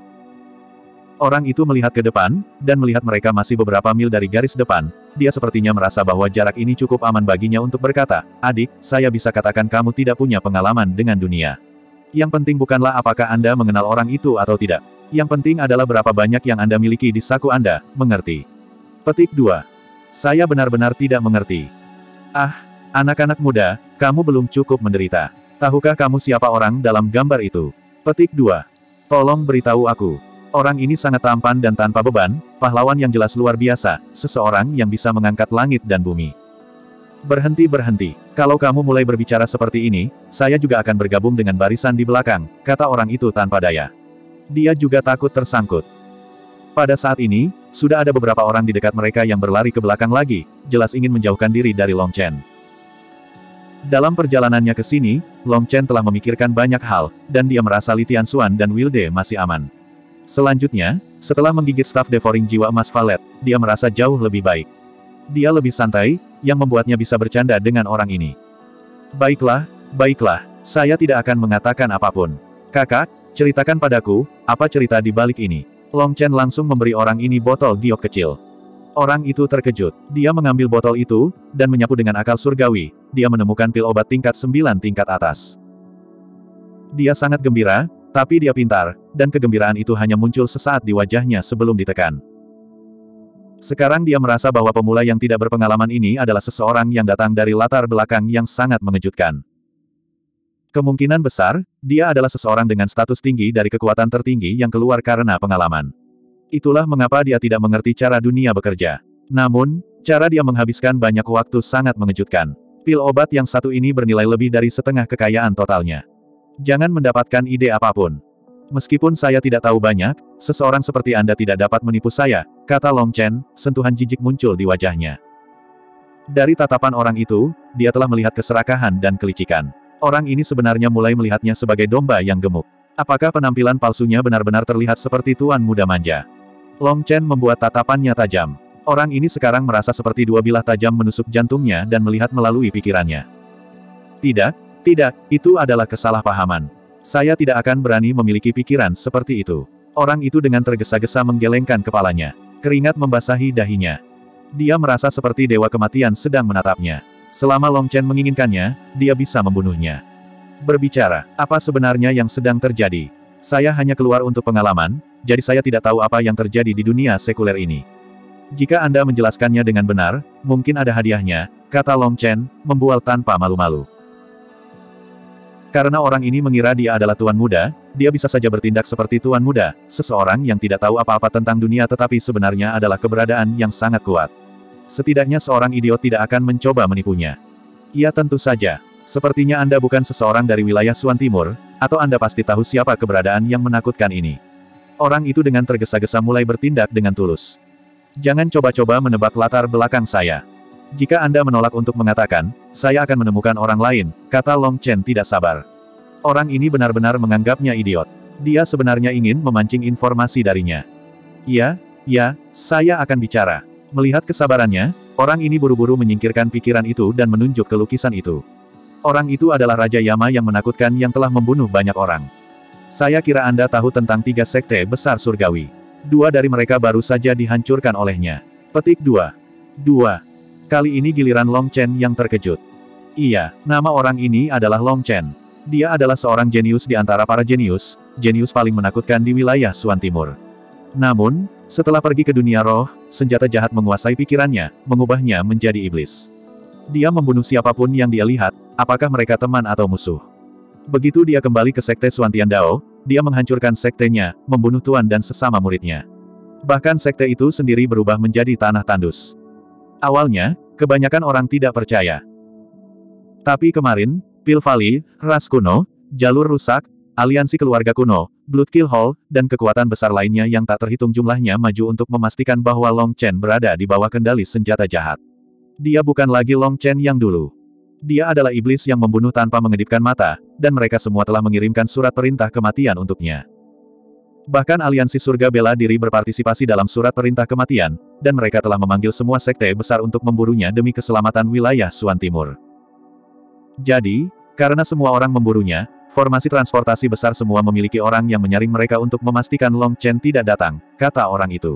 Orang itu melihat ke depan, dan melihat mereka masih beberapa mil dari garis depan, dia sepertinya merasa bahwa jarak ini cukup aman baginya untuk berkata, adik, saya bisa katakan kamu tidak punya pengalaman dengan dunia. Yang penting bukanlah apakah Anda mengenal orang itu atau tidak. Yang penting adalah berapa banyak yang Anda miliki di saku Anda, mengerti? Petik 2. Saya benar-benar tidak mengerti. Ah, anak-anak muda, kamu belum cukup menderita. Tahukah kamu siapa orang dalam gambar itu? Petik 2. Tolong beritahu aku. Orang ini sangat tampan dan tanpa beban, pahlawan yang jelas luar biasa, seseorang yang bisa mengangkat langit dan bumi. Berhenti. Kalau kamu mulai berbicara seperti ini, saya juga akan bergabung dengan barisan di belakang, kata orang itu tanpa daya. Dia juga takut tersangkut. Pada saat ini, sudah ada beberapa orang di dekat mereka yang berlari ke belakang lagi, jelas ingin menjauhkan diri dari Long Chen. Dalam perjalanannya ke sini, Long Chen telah memikirkan banyak hal, dan dia merasa Li Tianxuan dan Wilde masih aman. Selanjutnya, setelah menggigit staf devouring jiwa emas Valet, dia merasa jauh lebih baik. Dia lebih santai, yang membuatnya bisa bercanda dengan orang ini. Baiklah, saya tidak akan mengatakan apapun. Kakak, ceritakan padaku, apa cerita di balik ini? Long Chen langsung memberi orang ini botol giok kecil. Orang itu terkejut. Dia mengambil botol itu, dan menyapu dengan akal surgawi, dia menemukan pil obat tingkat 9 tingkat atas. Dia sangat gembira, tapi dia pintar, dan kegembiraan itu hanya muncul sesaat di wajahnya sebelum ditekan. Sekarang dia merasa bahwa pemula yang tidak berpengalaman ini adalah seseorang yang datang dari latar belakang yang sangat mengejutkan. Kemungkinan besar, dia adalah seseorang dengan status tinggi dari kekuatan tertinggi yang keluar karena pengalaman. Itulah mengapa dia tidak mengerti cara dunia bekerja. Namun, cara dia menghabiskan banyak waktu sangat mengejutkan. Pil obat yang satu ini bernilai lebih dari setengah kekayaan totalnya. Jangan mendapatkan ide apapun. Meskipun saya tidak tahu banyak, seseorang seperti Anda tidak dapat menipu saya, kata Long Chen, sentuhan jijik muncul di wajahnya. Dari tatapan orang itu, dia telah melihat keserakahan dan kelicikan. Orang ini sebenarnya mulai melihatnya sebagai domba yang gemuk. Apakah penampilan palsunya benar-benar terlihat seperti tuan muda manja? Long Chen membuat tatapannya tajam. Orang ini sekarang merasa seperti dua bilah tajam menusuk jantungnya dan melihat melalui pikirannya. Tidak, itu adalah kesalahpahaman. Saya tidak akan berani memiliki pikiran seperti itu. Orang itu dengan tergesa-gesa menggelengkan kepalanya. Keringat membasahi dahinya. Dia merasa seperti dewa kematian sedang menatapnya. Selama Long Chen menginginkannya, dia bisa membunuhnya. Berbicara, apa sebenarnya yang sedang terjadi? Saya hanya keluar untuk pengalaman, jadi saya tidak tahu apa yang terjadi di dunia sekuler ini. Jika Anda menjelaskannya dengan benar, mungkin ada hadiahnya, kata Long Chen, membual tanpa malu-malu. Karena orang ini mengira dia adalah tuan muda, dia bisa saja bertindak seperti tuan muda, seseorang yang tidak tahu apa-apa tentang dunia tetapi sebenarnya adalah keberadaan yang sangat kuat. Setidaknya seorang idiot tidak akan mencoba menipunya. Ya tentu saja. Sepertinya Anda bukan seseorang dari wilayah Suan Timur, atau Anda pasti tahu siapa keberadaan yang menakutkan ini. Orang itu dengan tergesa-gesa mulai bertindak dengan tulus. Jangan coba-coba menebak latar belakang saya. Jika Anda menolak untuk mengatakan, saya akan menemukan orang lain, kata Long Chen tidak sabar. Orang ini benar-benar menganggapnya idiot. Dia sebenarnya ingin memancing informasi darinya. Ya, saya akan bicara. Melihat kesabarannya, orang ini buru-buru menyingkirkan pikiran itu dan menunjuk ke lukisan itu. Orang itu adalah Raja Yama yang menakutkan yang telah membunuh banyak orang. Saya kira Anda tahu tentang 3 sekte besar surgawi. 2 dari mereka baru saja dihancurkan olehnya. Petik 2. Kali ini giliran Long Chen yang terkejut. Iya, nama orang ini adalah Long Chen. Dia adalah seorang jenius di antara para jenius paling menakutkan di wilayah Suan Timur. Namun, setelah pergi ke dunia roh, senjata jahat menguasai pikirannya, mengubahnya menjadi iblis. Dia membunuh siapapun yang dia lihat, apakah mereka teman atau musuh. Begitu dia kembali ke sekte Suan Tiandao, dia menghancurkan sektenya, membunuh tuan dan sesama muridnya. Bahkan sekte itu sendiri berubah menjadi tanah tandus. Awalnya, kebanyakan orang tidak percaya. Tapi kemarin, Pil Valley, ras kuno, jalur rusak, aliansi keluarga kuno, Bloodkill Hall, dan kekuatan besar lainnya yang tak terhitung jumlahnya maju untuk memastikan bahwa Long Chen berada di bawah kendali senjata jahat. Dia bukan lagi Long Chen yang dulu. Dia adalah iblis yang membunuh tanpa mengedipkan mata, dan mereka semua telah mengirimkan surat perintah kematian untuknya. Bahkan aliansi surga bela diri berpartisipasi dalam surat perintah kematian, dan mereka telah memanggil semua sekte besar untuk memburunya demi keselamatan wilayah Suan Timur. Jadi, karena semua orang memburunya, formasi transportasi besar semua memiliki orang yang menyaring mereka untuk memastikan Long Chen tidak datang, kata orang itu.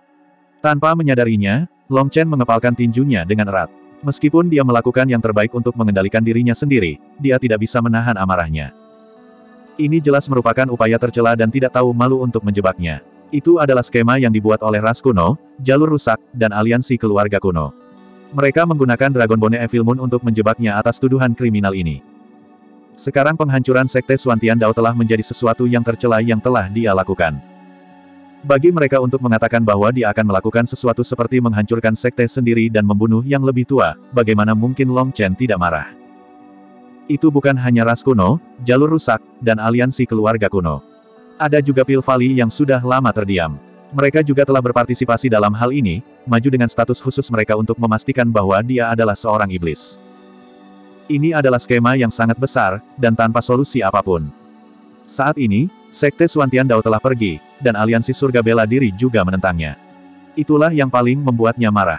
Tanpa menyadarinya, Long Chen mengepalkan tinjunya dengan erat. Meskipun dia melakukan yang terbaik untuk mengendalikan dirinya sendiri, dia tidak bisa menahan amarahnya. Ini jelas merupakan upaya tercela dan tidak tahu malu untuk menjebaknya. Itu adalah skema yang dibuat oleh ras kuno, jalur rusak, dan aliansi keluarga kuno. Mereka menggunakan Dragon Bone Evil Moon untuk menjebaknya atas tuduhan kriminal ini. Sekarang penghancuran sekte Suan Tiandao telah menjadi sesuatu yang tercela yang telah dia lakukan. Bagi mereka untuk mengatakan bahwa dia akan melakukan sesuatu seperti menghancurkan sekte sendiri dan membunuh yang lebih tua, bagaimana mungkin Long Chen tidak marah? Itu bukan hanya ras kuno, jalur rusak, dan aliansi keluarga kuno. Ada juga Pil Valley yang sudah lama terdiam. Mereka juga telah berpartisipasi dalam hal ini, maju dengan status khusus mereka untuk memastikan bahwa dia adalah seorang iblis. Ini adalah skema yang sangat besar, dan tanpa solusi apapun. Saat ini, sekte Suan Tiandao telah pergi, dan aliansi surga bela diri juga menentangnya. Itulah yang paling membuatnya marah.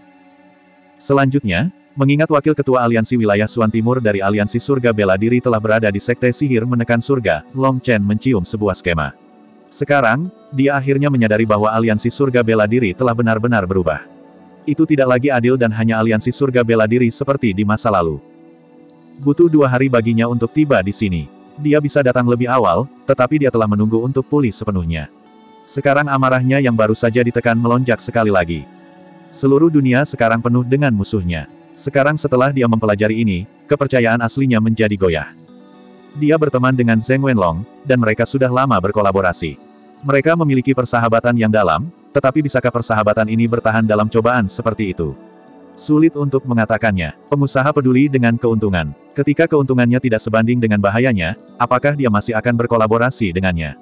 Selanjutnya, mengingat wakil ketua aliansi wilayah Suan Timur dari aliansi surga bela diri telah berada di sekte sihir menekan surga, Long Chen mencium sebuah skema. Sekarang, dia akhirnya menyadari bahwa aliansi surga bela diri telah benar-benar berubah. Itu tidak lagi adil dan hanya aliansi surga bela diri seperti di masa lalu. Butuh 2 hari baginya untuk tiba di sini. Dia bisa datang lebih awal, tetapi dia telah menunggu untuk pulih sepenuhnya. Sekarang amarahnya yang baru saja ditekan melonjak sekali lagi. Seluruh dunia sekarang penuh dengan musuhnya. Sekarang setelah dia mempelajari ini, kepercayaan aslinya menjadi goyah. Dia berteman dengan Zheng Wenlong, dan mereka sudah lama berkolaborasi. Mereka memiliki persahabatan yang dalam, tetapi bisakah persahabatan ini bertahan dalam cobaan seperti itu? Sulit untuk mengatakannya. Pengusaha peduli dengan keuntungan. Ketika keuntungannya tidak sebanding dengan bahayanya, apakah dia masih akan berkolaborasi dengannya?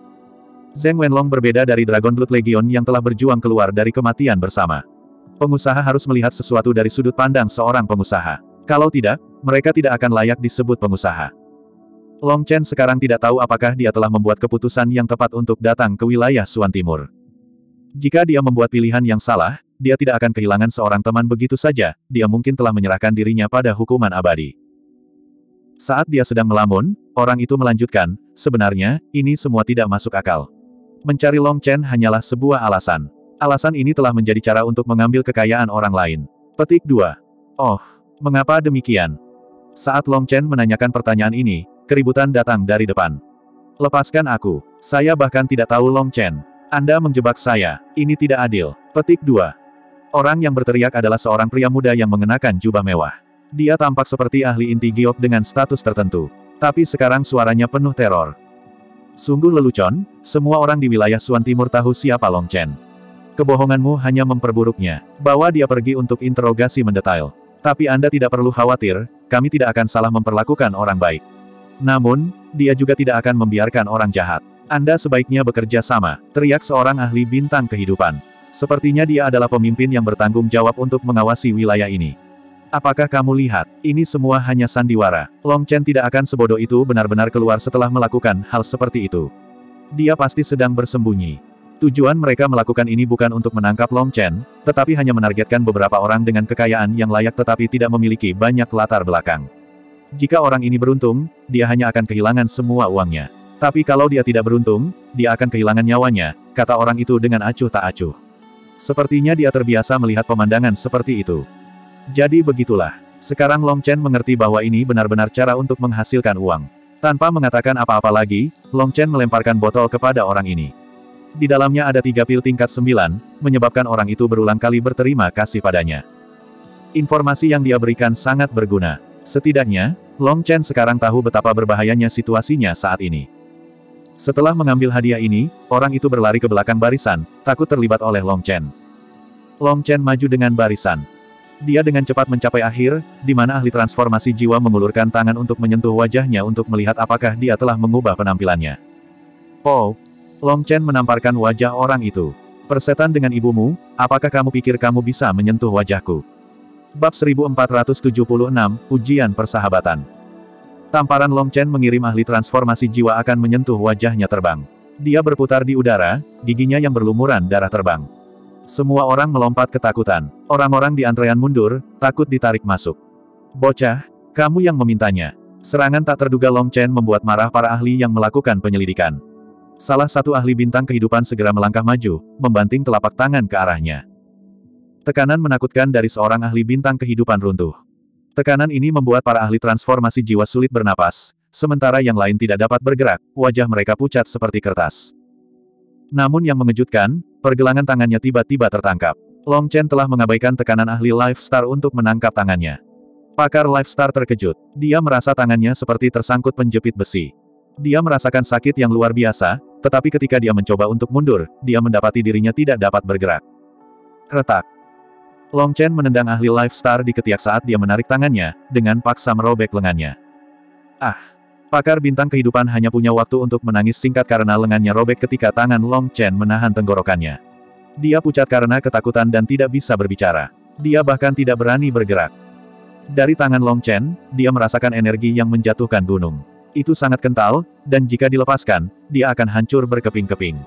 Zheng Wenlong berbeda dari Dragon Blood Legion yang telah berjuang keluar dari kematian bersama. Pengusaha harus melihat sesuatu dari sudut pandang seorang pengusaha. Kalau tidak, mereka tidak akan layak disebut pengusaha. Long Chen sekarang tidak tahu apakah dia telah membuat keputusan yang tepat untuk datang ke wilayah Suan Timur. Jika dia membuat pilihan yang salah, dia tidak akan kehilangan seorang teman begitu saja, dia mungkin telah menyerahkan dirinya pada hukuman abadi. Saat dia sedang melamun, orang itu melanjutkan, sebenarnya, ini semua tidak masuk akal. Mencari Long Chen hanyalah sebuah alasan. Alasan ini telah menjadi cara untuk mengambil kekayaan orang lain. Petik 2. Oh, mengapa demikian? Saat Long Chen menanyakan pertanyaan ini, keributan datang dari depan. Lepaskan aku. Saya bahkan tidak tahu Long Chen. Anda menjebak saya. Ini tidak adil. Petik 2. Orang yang berteriak adalah seorang pria muda yang mengenakan jubah mewah. Dia tampak seperti ahli inti giok dengan status tertentu. Tapi sekarang suaranya penuh teror. Sungguh lelucon, semua orang di wilayah Suan Timur tahu siapa Long Chen. Kebohonganmu hanya memperburuknya. Bawa dia pergi untuk interogasi mendetail. Tapi Anda tidak perlu khawatir, kami tidak akan salah memperlakukan orang baik. Namun, dia juga tidak akan membiarkan orang jahat. Anda sebaiknya bekerja sama, teriak seorang ahli bintang kehidupan. Sepertinya dia adalah pemimpin yang bertanggung jawab untuk mengawasi wilayah ini. Apakah kamu lihat, ini semua hanya sandiwara. Long Chen tidak akan sebodoh itu benar-benar keluar setelah melakukan hal seperti itu. Dia pasti sedang bersembunyi. Tujuan mereka melakukan ini bukan untuk menangkap Long Chen, tetapi hanya menargetkan beberapa orang dengan kekayaan yang layak tetapi tidak memiliki banyak latar belakang. Jika orang ini beruntung, dia hanya akan kehilangan semua uangnya. Tapi kalau dia tidak beruntung, dia akan kehilangan nyawanya, kata orang itu dengan acuh tak acuh. Sepertinya dia terbiasa melihat pemandangan seperti itu. Jadi begitulah. Sekarang Long Chen mengerti bahwa ini benar-benar cara untuk menghasilkan uang. Tanpa mengatakan apa-apa lagi, Long Chen melemparkan botol kepada orang ini. Di dalamnya ada 3 pil tingkat 9, menyebabkan orang itu berulang kali berterima kasih padanya. Informasi yang dia berikan sangat berguna. Setidaknya, Long Chen sekarang tahu betapa berbahayanya situasinya saat ini. Setelah mengambil hadiah ini, orang itu berlari ke belakang barisan, takut terlibat oleh Long Chen. Long Chen maju dengan barisan. Dia dengan cepat mencapai akhir, di mana ahli transformasi jiwa mengulurkan tangan untuk menyentuh wajahnya untuk melihat apakah dia telah mengubah penampilannya. Oh! Long Chen menamparkan wajah orang itu. Persetan dengan ibumu, apakah kamu pikir kamu bisa menyentuh wajahku? Bab 1476, Ujian Persahabatan. Tamparan Long Chen mengirim ahli transformasi jiwa akan menyentuh wajahnya terbang. Dia berputar di udara, giginya yang berlumuran darah terbang. Semua orang melompat ketakutan. Orang-orang di antrean mundur, takut ditarik masuk. Bocah, kamu yang memintanya. Serangan tak terduga Long Chen membuat marah para ahli yang melakukan penyelidikan. Salah satu ahli bintang kehidupan segera melangkah maju, membanting telapak tangan ke arahnya. Tekanan menakutkan dari seorang ahli bintang kehidupan runtuh. Tekanan ini membuat para ahli transformasi jiwa sulit bernapas, sementara yang lain tidak dapat bergerak, wajah mereka pucat seperti kertas. Namun yang mengejutkan, pergelangan tangannya tiba-tiba tertangkap. Long Chen telah mengabaikan tekanan ahli Life Star untuk menangkap tangannya. Pakar Life Star terkejut. Dia merasa tangannya seperti tersangkut penjepit besi. Dia merasakan sakit yang luar biasa, tetapi ketika dia mencoba untuk mundur, dia mendapati dirinya tidak dapat bergerak. Retak. Long Chen menendang ahli Life Star di ketiak saat dia menarik tangannya, dengan paksa merobek lengannya. Ah! Pakar bintang kehidupan hanya punya waktu untuk menangis singkat karena lengannya robek ketika tangan Long Chen menahan tenggorokannya. Dia pucat karena ketakutan dan tidak bisa berbicara. Dia bahkan tidak berani bergerak. Dari tangan Long Chen, dia merasakan energi yang menjatuhkan gunung. Itu sangat kental, dan jika dilepaskan, dia akan hancur berkeping-keping.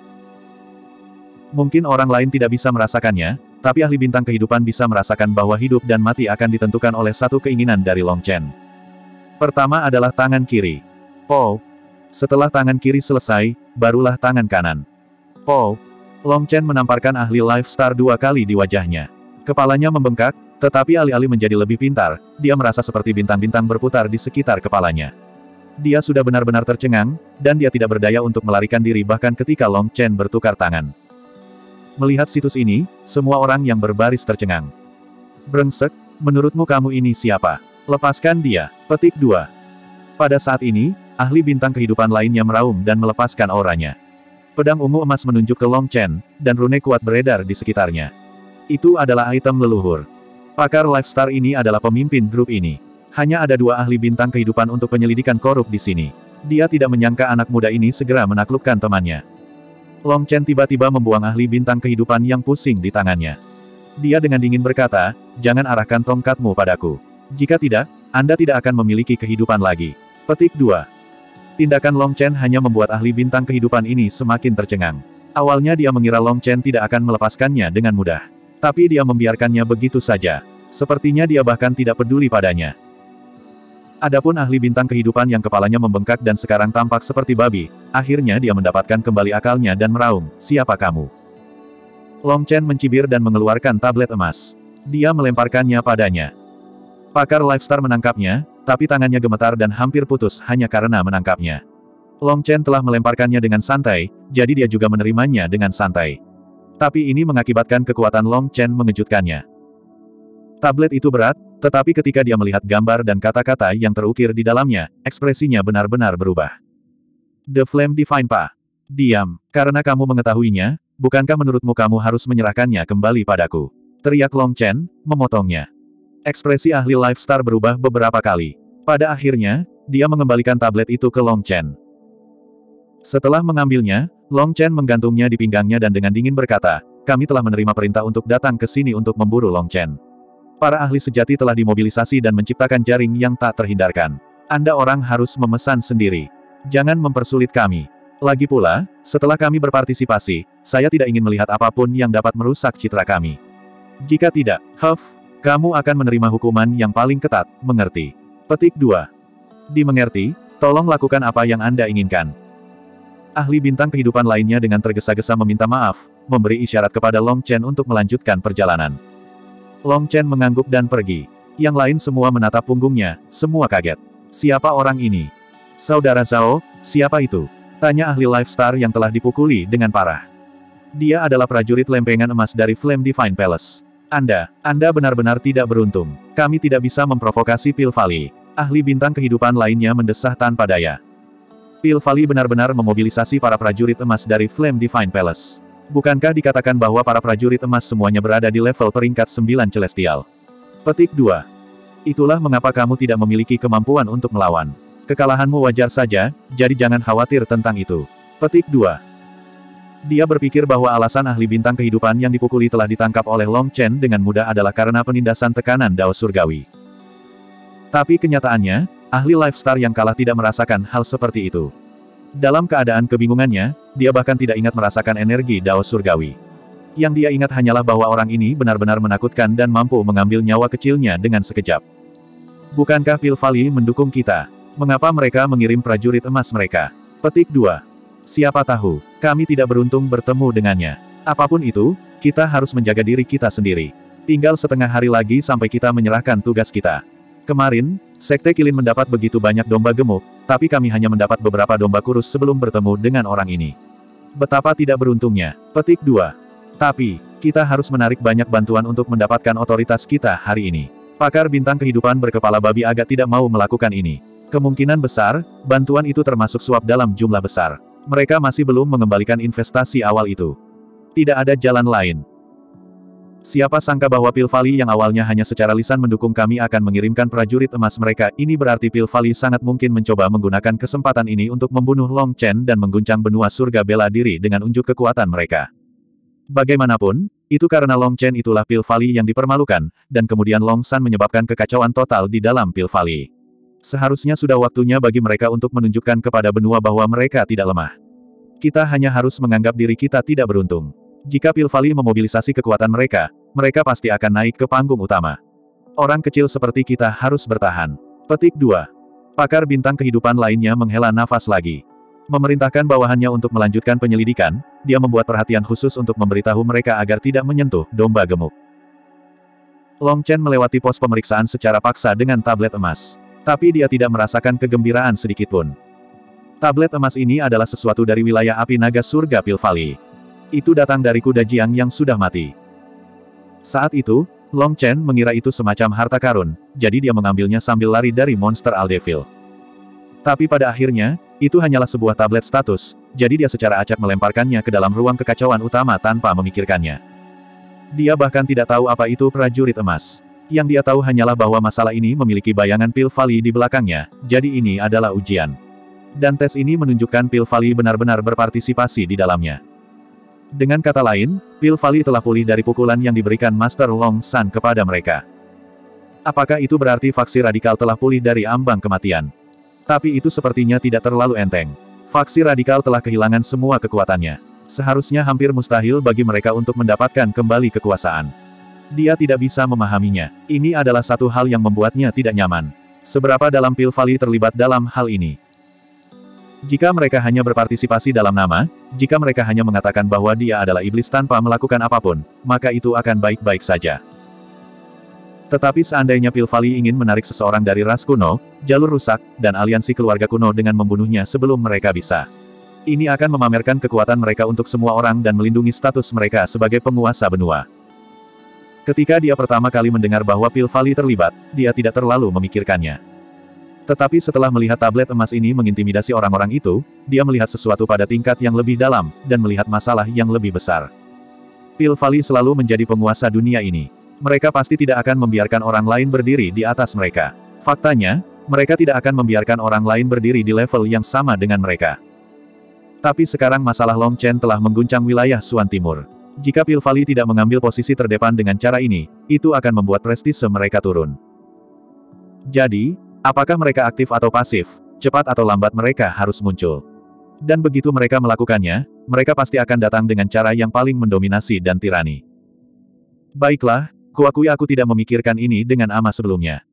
Mungkin orang lain tidak bisa merasakannya, tapi ahli bintang kehidupan bisa merasakan bahwa hidup dan mati akan ditentukan oleh satu keinginan dari Long Chen. Pertama adalah tangan kiri. Po. Setelah tangan kiri selesai, barulah tangan kanan. Po. Long Chen menamparkan ahli Life Star 2 kali di wajahnya. Kepalanya membengkak, tetapi alih-alih menjadi lebih pintar, dia merasa seperti bintang-bintang berputar di sekitar kepalanya. Dia sudah benar-benar tercengang, dan dia tidak berdaya untuk melarikan diri bahkan ketika Long Chen bertukar tangan. Melihat situs ini, semua orang yang berbaris tercengang. Brengsek, menurutmu kamu ini siapa? Lepaskan dia. Petik 2. Pada saat ini, ahli bintang kehidupan lainnya meraung dan melepaskan auranya. Pedang ungu emas menunjuk ke Long Chen, dan rune kuat beredar di sekitarnya. Itu adalah item leluhur. Pakar Lifestar ini adalah pemimpin grup ini. Hanya ada 2 ahli bintang kehidupan untuk penyelidikan korup di sini. Dia tidak menyangka anak muda ini segera menaklukkan temannya. Long Chen tiba-tiba membuang ahli bintang kehidupan yang pusing di tangannya. Dia dengan dingin berkata, "Jangan arahkan tongkatmu padaku. Jika tidak, Anda tidak akan memiliki kehidupan lagi." Petik 2. Tindakan Long Chen hanya membuat ahli bintang kehidupan ini semakin tercengang. Awalnya dia mengira Long Chen tidak akan melepaskannya dengan mudah. Tapi dia membiarkannya begitu saja. Sepertinya dia bahkan tidak peduli padanya. Adapun ahli bintang kehidupan yang kepalanya membengkak dan sekarang tampak seperti babi, akhirnya dia mendapatkan kembali akalnya dan meraung, "Siapa kamu?" Long Chen mencibir dan mengeluarkan tablet emas. Dia melemparkannya padanya. Pakar Lifestar menangkapnya, tapi tangannya gemetar dan hampir putus hanya karena menangkapnya. Long Chen telah melemparkannya dengan santai, jadi dia juga menerimanya dengan santai. Tapi ini mengakibatkan kekuatan Long Chen mengejutkannya. Tablet itu berat, tetapi ketika dia melihat gambar dan kata-kata yang terukir di dalamnya, ekspresinya benar-benar berubah. The Flame Divine Pa. Diam, karena kamu mengetahuinya, bukankah menurutmu kamu harus menyerahkannya kembali padaku? Teriak Long Chen, memotongnya. Ekspresi ahli Lifestar berubah beberapa kali. Pada akhirnya, dia mengembalikan tablet itu ke Long Chen. Setelah mengambilnya, Long Chen menggantungnya di pinggangnya dan dengan dingin berkata, "Kami telah menerima perintah untuk datang ke sini untuk memburu Long Chen. Para ahli sejati telah dimobilisasi dan menciptakan jaring yang tak terhindarkan. Anda orang harus memesan sendiri. Jangan mempersulit kami. Lagi pula, setelah kami berpartisipasi, saya tidak ingin melihat apapun yang dapat merusak citra kami. Jika tidak, kamu akan menerima hukuman yang paling ketat, mengerti?" Petik 2. Dimengerti, tolong lakukan apa yang Anda inginkan. Ahli bintang kehidupan lainnya dengan tergesa-gesa meminta maaf, memberi isyarat kepada Long Chen untuk melanjutkan perjalanan. Long Chen mengangguk dan pergi. Yang lain semua menatap punggungnya, semua kaget. Siapa orang ini? Saudara Zhao, siapa itu? Tanya ahli Lifestar yang telah dipukuli dengan parah. Dia adalah prajurit lempengan emas dari Flame Divine Palace. Anda benar-benar tidak beruntung. Kami tidak bisa memprovokasi Pil Valley. Ahli bintang kehidupan lainnya mendesah tanpa daya. Pil Valley benar-benar memobilisasi para prajurit emas dari Flame Divine Palace. Bukankah dikatakan bahwa para prajurit emas semuanya berada di level peringkat 9 Celestial? Petik 2. Itulah mengapa kamu tidak memiliki kemampuan untuk melawan. Kekalahanmu wajar saja, jadi jangan khawatir tentang itu. Petik 2. Dia berpikir bahwa alasan ahli bintang kehidupan yang dipukuli telah ditangkap oleh Long Chen dengan mudah adalah karena penindasan tekanan Dao Surgawi. Tapi kenyataannya, ahli Lifestar yang kalah tidak merasakan hal seperti itu. Dalam keadaan kebingungannya, dia bahkan tidak ingat merasakan energi Dao Surgawi. Yang dia ingat hanyalah bahwa orang ini benar-benar menakutkan dan mampu mengambil nyawa kecilnya dengan sekejap. Bukankah Pil Valley mendukung kita? Mengapa mereka mengirim prajurit emas mereka? Petik 2. Siapa tahu, kami tidak beruntung bertemu dengannya. Apapun itu, kita harus menjaga diri kita sendiri. Tinggal setengah hari lagi sampai kita menyerahkan tugas kita. Kemarin, Sekte Kilin mendapat begitu banyak domba gemuk, tapi kami hanya mendapat beberapa domba kurus sebelum bertemu dengan orang ini. Betapa tidak beruntungnya. Petik 2. Tapi, kita harus menarik banyak bantuan untuk mendapatkan otoritas kita hari ini. Pakar bintang kehidupan berkepala babi agak tidak mau melakukan ini. Kemungkinan besar, bantuan itu termasuk suap dalam jumlah besar. Mereka masih belum mengembalikan investasi awal itu. Tidak ada jalan lain. Siapa sangka bahwa Pil Valley yang awalnya hanya secara lisan mendukung kami akan mengirimkan prajurit emas mereka. Ini berarti Pil Valley sangat mungkin mencoba menggunakan kesempatan ini untuk membunuh Long Chen dan mengguncang benua surga bela diri dengan unjuk kekuatan mereka. Bagaimanapun, itu karena Long Chen itulah Pil Valley yang dipermalukan, dan kemudian Long San menyebabkan kekacauan total di dalam Pil Valley. Seharusnya sudah waktunya bagi mereka untuk menunjukkan kepada benua bahwa mereka tidak lemah. Kita hanya harus menganggap diri kita tidak beruntung. Jika Pil Valley memobilisasi kekuatan mereka, mereka pasti akan naik ke panggung utama. Orang kecil seperti kita harus bertahan. Petik 2. Pakar bintang kehidupan lainnya menghela nafas lagi. Memerintahkan bawahannya untuk melanjutkan penyelidikan, dia membuat perhatian khusus untuk memberitahu mereka agar tidak menyentuh domba gemuk. Long Chen melewati pos pemeriksaan secara paksa dengan tablet emas. Tapi dia tidak merasakan kegembiraan sedikitpun. Tablet emas ini adalah sesuatu dari wilayah api naga surga Pil Valley. Itu datang dari kuda Jiang yang sudah mati. Saat itu, Long Chen mengira itu semacam harta karun, jadi dia mengambilnya sambil lari dari monster Aldevil. Tapi pada akhirnya, itu hanyalah sebuah tablet status, jadi dia secara acak melemparkannya ke dalam ruang kekacauan utama tanpa memikirkannya. Dia bahkan tidak tahu apa itu prajurit emas. Yang dia tahu hanyalah bahwa masalah ini memiliki bayangan Pil Valley di belakangnya, jadi ini adalah ujian. Dan tes ini menunjukkan Pil Valley benar-benar berpartisipasi di dalamnya. Dengan kata lain, Pil Valley telah pulih dari pukulan yang diberikan Master Long San kepada mereka. Apakah itu berarti faksi radikal telah pulih dari ambang kematian? Tapi itu sepertinya tidak terlalu enteng. Faksi radikal telah kehilangan semua kekuatannya. Seharusnya hampir mustahil bagi mereka untuk mendapatkan kembali kekuasaan. Dia tidak bisa memahaminya. Ini adalah satu hal yang membuatnya tidak nyaman. Seberapa dalam Pil Valley terlibat dalam hal ini? Jika mereka hanya berpartisipasi dalam nama, jika mereka hanya mengatakan bahwa dia adalah iblis tanpa melakukan apapun, maka itu akan baik-baik saja. Tetapi seandainya Pil Valley ingin menarik seseorang dari ras kuno, jalur rusak, dan aliansi keluarga kuno dengan membunuhnya sebelum mereka bisa. Ini akan memamerkan kekuatan mereka untuk semua orang dan melindungi status mereka sebagai penguasa benua. Ketika dia pertama kali mendengar bahwa Pil Valley terlibat, dia tidak terlalu memikirkannya. Tetapi setelah melihat tablet emas ini mengintimidasi orang-orang itu, dia melihat sesuatu pada tingkat yang lebih dalam, dan melihat masalah yang lebih besar. Pil Valley selalu menjadi penguasa dunia ini. Mereka pasti tidak akan membiarkan orang lain berdiri di atas mereka. Faktanya, mereka tidak akan membiarkan orang lain berdiri di level yang sama dengan mereka. Tapi sekarang masalah Long Chen telah mengguncang wilayah Suan Timur. Jika Pil Valley tidak mengambil posisi terdepan dengan cara ini, itu akan membuat prestise mereka turun. Jadi, apakah mereka aktif atau pasif, cepat atau lambat mereka harus muncul. Dan begitu mereka melakukannya, mereka pasti akan datang dengan cara yang paling mendominasi dan tirani. Baiklah, kuakui aku tidak memikirkan ini dengan ama sebelumnya.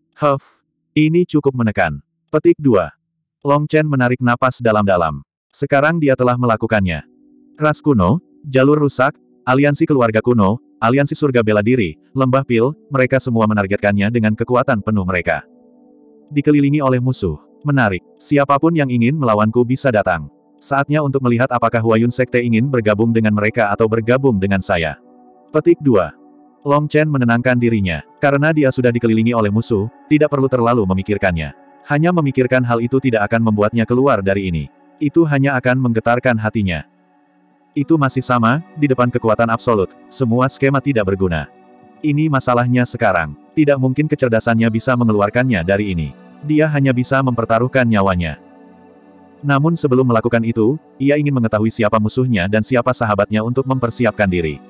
Ini cukup menekan. Petik 2. Long Chen menarik napas dalam-dalam. Sekarang dia telah melakukannya. Ras kuno, jalur rusak, aliansi keluarga kuno, aliansi surga bela diri, lembah pil, mereka semua menargetkannya dengan kekuatan penuh mereka. Dikelilingi oleh musuh. Menarik. Siapapun yang ingin melawanku bisa datang. Saatnya untuk melihat apakah Huayun Sekte ingin bergabung dengan mereka atau bergabung dengan saya. Petik 2. Long Chen menenangkan dirinya. Karena dia sudah dikelilingi oleh musuh, tidak perlu terlalu memikirkannya. Hanya memikirkan hal itu tidak akan membuatnya keluar dari ini. Itu hanya akan menggetarkan hatinya. Itu masih sama, di depan kekuatan absolut, semua skema tidak berguna. Ini masalahnya sekarang. Tidak mungkin kecerdasannya bisa mengeluarkannya dari ini. Dia hanya bisa mempertaruhkan nyawanya. Namun sebelum melakukan itu, ia ingin mengetahui siapa musuhnya dan siapa sahabatnya untuk mempersiapkan diri.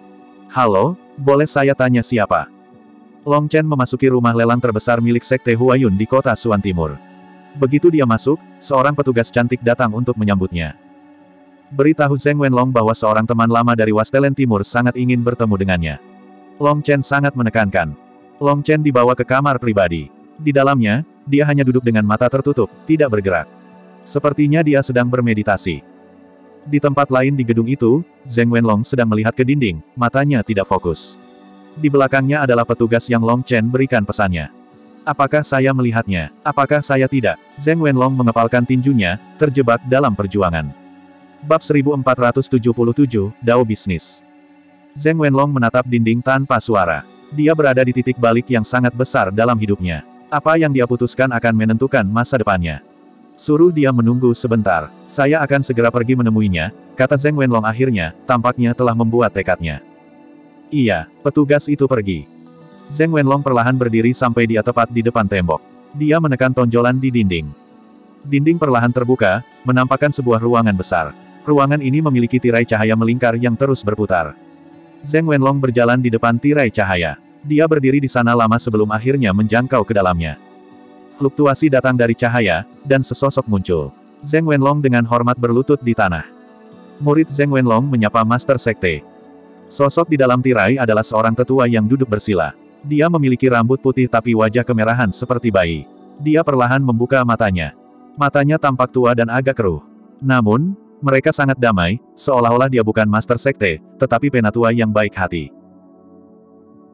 Halo, boleh saya tanya siapa? Long Chen memasuki rumah lelang terbesar milik Sekte Huayun di kota Suan Timur. Begitu dia masuk, seorang petugas cantik datang untuk menyambutnya. Beritahu Zheng Wenlong bahwa seorang teman lama dari Wastelen Timur sangat ingin bertemu dengannya. Long Chen sangat menekankan. Long Chen dibawa ke kamar pribadi. Di dalamnya, dia hanya duduk dengan mata tertutup, tidak bergerak. Sepertinya dia sedang bermeditasi. Di tempat lain di gedung itu, Zheng Wenlong sedang melihat ke dinding, matanya tidak fokus. Di belakangnya adalah petugas yang Long Chen berikan pesannya. Apakah saya melihatnya? Apakah saya tidak? Zheng Wenlong mengepalkan tinjunya, terjebak dalam perjuangan. Bab 1477, Dao Bisnis. Zheng Wenlong menatap dinding tanpa suara. Dia berada di titik balik yang sangat besar dalam hidupnya. Apa yang dia putuskan akan menentukan masa depannya. Suruh dia menunggu sebentar. Saya akan segera pergi menemuinya, kata Zheng Wenlong akhirnya, tampaknya telah membuat tekadnya. Iya, petugas itu pergi. Zheng Wenlong perlahan berdiri sampai dia tepat di depan tembok. Dia menekan tonjolan di dinding. Dinding perlahan terbuka, menampakkan sebuah ruangan besar. Ruangan ini memiliki tirai cahaya melingkar yang terus berputar. Zheng Wenlong berjalan di depan tirai cahaya. Dia berdiri di sana lama sebelum akhirnya menjangkau ke dalamnya. Fluktuasi datang dari cahaya, dan sesosok muncul. Zheng Wenlong dengan hormat berlutut di tanah. Murid Zheng Wenlong menyapa Master Sekte. Sosok di dalam tirai adalah seorang tetua yang duduk bersila. Dia memiliki rambut putih tapi wajah kemerahan seperti bayi. Dia perlahan membuka matanya. Matanya tampak tua dan agak keruh. Namun, mereka sangat damai, seolah-olah dia bukan Master Sekte, tetapi penatua yang baik hati.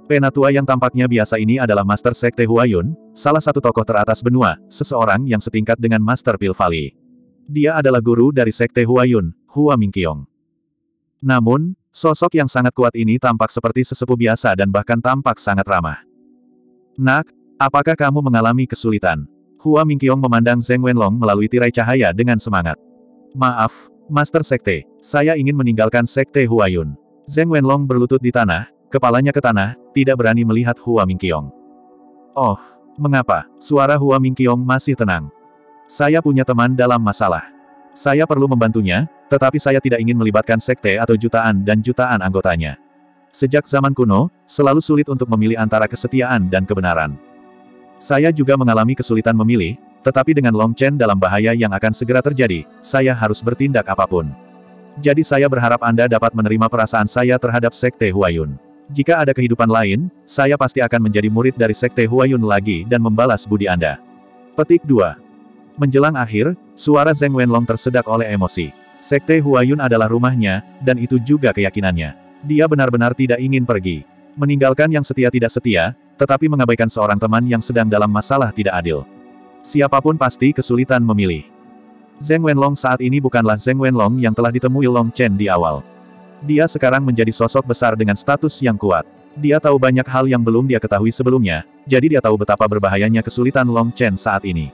Penatua yang tampaknya biasa ini adalah Master Sekte Huayun, salah satu tokoh teratas benua, seseorang yang setingkat dengan Master Pilvali. Dia adalah guru dari Sekte Huayun, Hua Mingqiong. Namun, sosok yang sangat kuat ini tampak seperti sesepuh biasa dan bahkan tampak sangat ramah. Nak, apakah kamu mengalami kesulitan? Hua Mingqiong memandang Zheng Wenlong melalui tirai cahaya dengan semangat. Maaf, Master Sekte, saya ingin meninggalkan Sekte Huayun. Zheng Wenlong berlutut di tanah, kepalanya ke tanah, tidak berani melihat Hua Mingqiong. Oh, mengapa? Suara Hua Mingqiong masih tenang. Saya punya teman dalam masalah. Saya perlu membantunya, tetapi saya tidak ingin melibatkan sekte atau jutaan dan jutaan anggotanya. Sejak zaman kuno, selalu sulit untuk memilih antara kesetiaan dan kebenaran. Saya juga mengalami kesulitan memilih, tetapi dengan Long Chen dalam bahaya yang akan segera terjadi, saya harus bertindak apapun. Jadi saya berharap Anda dapat menerima perasaan saya terhadap Sekte Huayun. Jika ada kehidupan lain, saya pasti akan menjadi murid dari Sekte Huayun lagi dan membalas budi Anda. Petik 2. Menjelang akhir, suara Zheng Wenlong tersedak oleh emosi. Sekte Huayun adalah rumahnya, dan itu juga keyakinannya. Dia benar-benar tidak ingin pergi. Meninggalkan yang setia tidak setia, tetapi mengabaikan seorang teman yang sedang dalam masalah tidak adil. Siapapun pasti kesulitan memilih. Zheng Wenlong saat ini bukanlah Zheng Wenlong yang telah ditemui Long Chen di awal. Dia sekarang menjadi sosok besar dengan status yang kuat. Dia tahu banyak hal yang belum dia ketahui sebelumnya, jadi dia tahu betapa berbahayanya kesulitan Long Chen saat ini.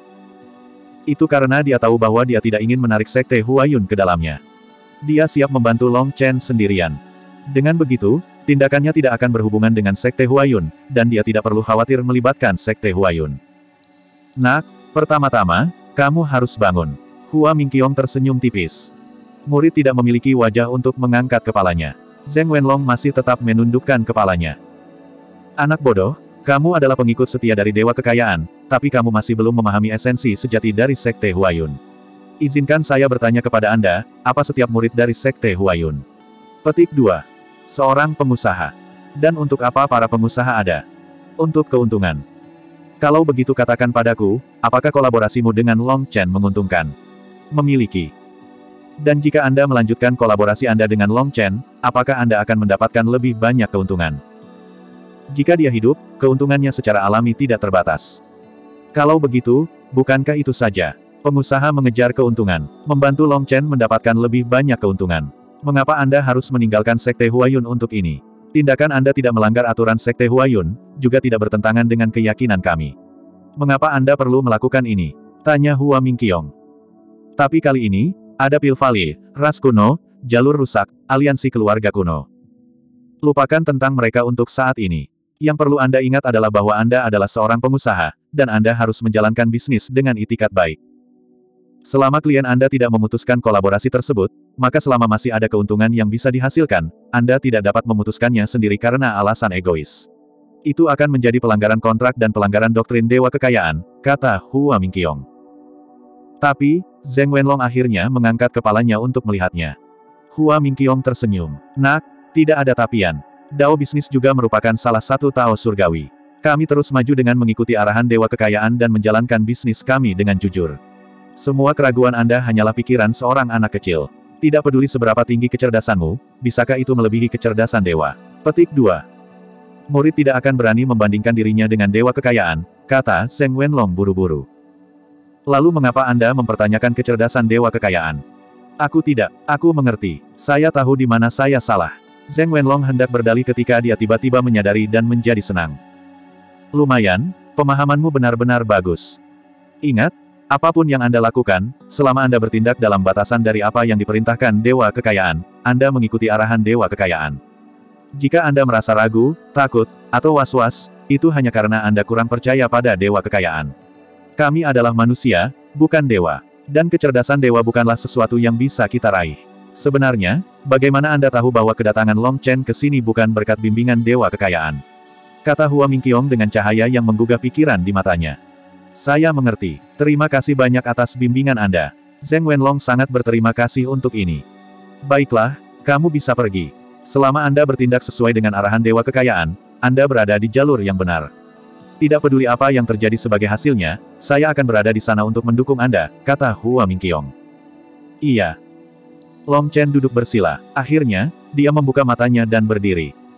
Itu karena dia tahu bahwa dia tidak ingin menarik Sekte Huayun ke dalamnya. Dia siap membantu Long Chen sendirian. Dengan begitu, tindakannya tidak akan berhubungan dengan Sekte Huayun, dan dia tidak perlu khawatir melibatkan Sekte Huayun. Nak, pertama-tama, kamu harus bangun. Hua Mingqiong tersenyum tipis. Murid tidak memiliki wajah untuk mengangkat kepalanya. Zheng Wenlong masih tetap menundukkan kepalanya. Anak bodoh, kamu adalah pengikut setia dari Dewa Kekayaan, tapi kamu masih belum memahami esensi sejati dari Sekte Huayun. Izinkan saya bertanya kepada Anda, apa setiap murid dari Sekte Huayun? Petik 2. Seorang pengusaha. Dan untuk apa para pengusaha ada? Untuk keuntungan. Kalau begitu katakan padaku, apakah kolaborasimu dengan Long Chen menguntungkan? Memiliki. Dan jika Anda melanjutkan kolaborasi Anda dengan Long Chen, apakah Anda akan mendapatkan lebih banyak keuntungan? Jika dia hidup, keuntungannya secara alami tidak terbatas. Kalau begitu, bukankah itu saja? Pengusaha mengejar keuntungan, membantu Long Chen mendapatkan lebih banyak keuntungan. Mengapa Anda harus meninggalkan Sekte Huayun untuk ini? Tindakan Anda tidak melanggar aturan Sekte Huayun, juga tidak bertentangan dengan keyakinan kami. Mengapa Anda perlu melakukan ini? Tanya Hua Mingqiong. Tapi kali ini, ada Pilvali, ras kuno, jalur rusak, aliansi keluarga kuno. Lupakan tentang mereka untuk saat ini. Yang perlu Anda ingat adalah bahwa Anda adalah seorang pengusaha, dan Anda harus menjalankan bisnis dengan itikat baik. Selama klien Anda tidak memutuskan kolaborasi tersebut, maka selama masih ada keuntungan yang bisa dihasilkan, Anda tidak dapat memutuskannya sendiri karena alasan egois. Itu akan menjadi pelanggaran kontrak dan pelanggaran doktrin Dewa Kekayaan, kata Hua Mingqiong. Tapi, Zheng Wenlong akhirnya mengangkat kepalanya untuk melihatnya. Hua Mingqiong tersenyum. Nak, tidak ada tapian. Dao bisnis juga merupakan salah satu Tao surgawi. Kami terus maju dengan mengikuti arahan Dewa Kekayaan dan menjalankan bisnis kami dengan jujur. Semua keraguan Anda hanyalah pikiran seorang anak kecil. Tidak peduli seberapa tinggi kecerdasanmu, bisakah itu melebihi kecerdasan dewa? Petik 2. Murid tidak akan berani membandingkan dirinya dengan Dewa Kekayaan, kata Zheng Wenlong buru-buru. Lalu mengapa Anda mempertanyakan kecerdasan Dewa Kekayaan? Aku tidak, aku mengerti. Saya tahu di mana saya salah. Zheng Wenlong hendak berdalih ketika dia tiba-tiba menyadari dan menjadi senang. Lumayan, pemahamanmu benar-benar bagus. Ingat, apapun yang Anda lakukan, selama Anda bertindak dalam batasan dari apa yang diperintahkan Dewa Kekayaan, Anda mengikuti arahan Dewa Kekayaan. Jika Anda merasa ragu, takut, atau was-was, itu hanya karena Anda kurang percaya pada Dewa Kekayaan. Kami adalah manusia, bukan dewa. Dan kecerdasan dewa bukanlah sesuatu yang bisa kita raih. Sebenarnya, bagaimana Anda tahu bahwa kedatangan Long Chen ke sini bukan berkat bimbingan Dewa Kekayaan? Kata Hua Mingqiong dengan cahaya yang menggugah pikiran di matanya. Saya mengerti. Terima kasih banyak atas bimbingan Anda. Zheng Wenlong sangat berterima kasih untuk ini. Baiklah, kamu bisa pergi. Selama Anda bertindak sesuai dengan arahan Dewa Kekayaan, Anda berada di jalur yang benar. Tidak peduli apa yang terjadi sebagai hasilnya, saya akan berada di sana untuk mendukung Anda, kata Hua Mingqiong. Iya. Long Chen duduk bersila. Akhirnya, dia membuka matanya dan berdiri.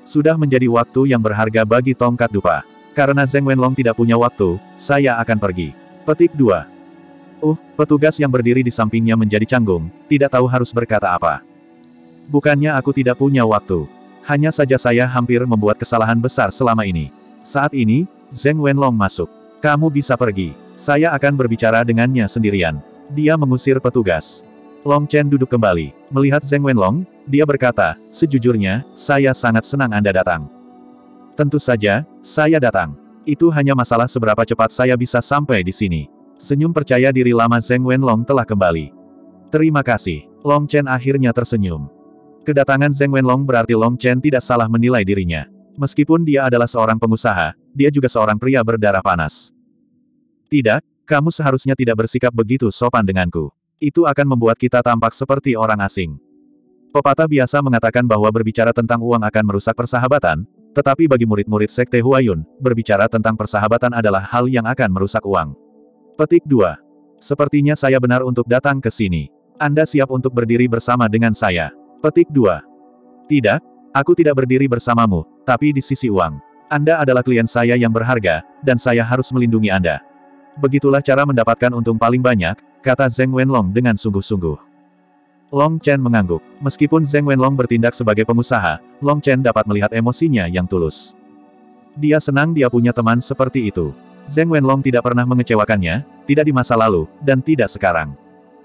Sudah menjadi waktu yang berharga bagi tongkat dupa. Karena Zheng Wenlong tidak punya waktu, saya akan pergi. Petik 2. Petugas yang berdiri di sampingnya menjadi canggung, tidak tahu harus berkata apa. Bukannya aku tidak punya waktu. Hanya saja saya hampir membuat kesalahan besar selama ini. Saat ini, Zheng Wenlong masuk. Kamu bisa pergi. Saya akan berbicara dengannya sendirian. Dia mengusir petugas. Long Chen duduk kembali. Melihat Zheng Wenlong, dia berkata, sejujurnya, saya sangat senang Anda datang. Tentu saja, saya datang. Itu hanya masalah seberapa cepat saya bisa sampai di sini. Senyum percaya diri lama Zheng Wenlong telah kembali. Terima kasih. Long Chen akhirnya tersenyum. Kedatangan Zheng Wenlong berarti Long Chen tidak salah menilai dirinya. Meskipun dia adalah seorang pengusaha, dia juga seorang pria berdarah panas. Tidak, kamu seharusnya tidak bersikap begitu sopan denganku. Itu akan membuat kita tampak seperti orang asing. Pepatah biasa mengatakan bahwa berbicara tentang uang akan merusak persahabatan, tetapi bagi murid-murid Sekte Huayun, berbicara tentang persahabatan adalah hal yang akan merusak uang. Petik 2. Sepertinya saya benar untuk datang ke sini. Anda siap untuk berdiri bersama dengan saya. Petik 2. Tidak, aku tidak berdiri bersamamu, tapi di sisi uang. Anda adalah klien saya yang berharga, dan saya harus melindungi Anda. Begitulah cara mendapatkan untung paling banyak, kata Zheng Wenlong dengan sungguh-sungguh. Long Chen mengangguk. Meskipun Zheng Wenlong bertindak sebagai pengusaha, Long Chen dapat melihat emosinya yang tulus. Dia senang dia punya teman seperti itu. Zheng Wenlong tidak pernah mengecewakannya, tidak di masa lalu, dan tidak sekarang.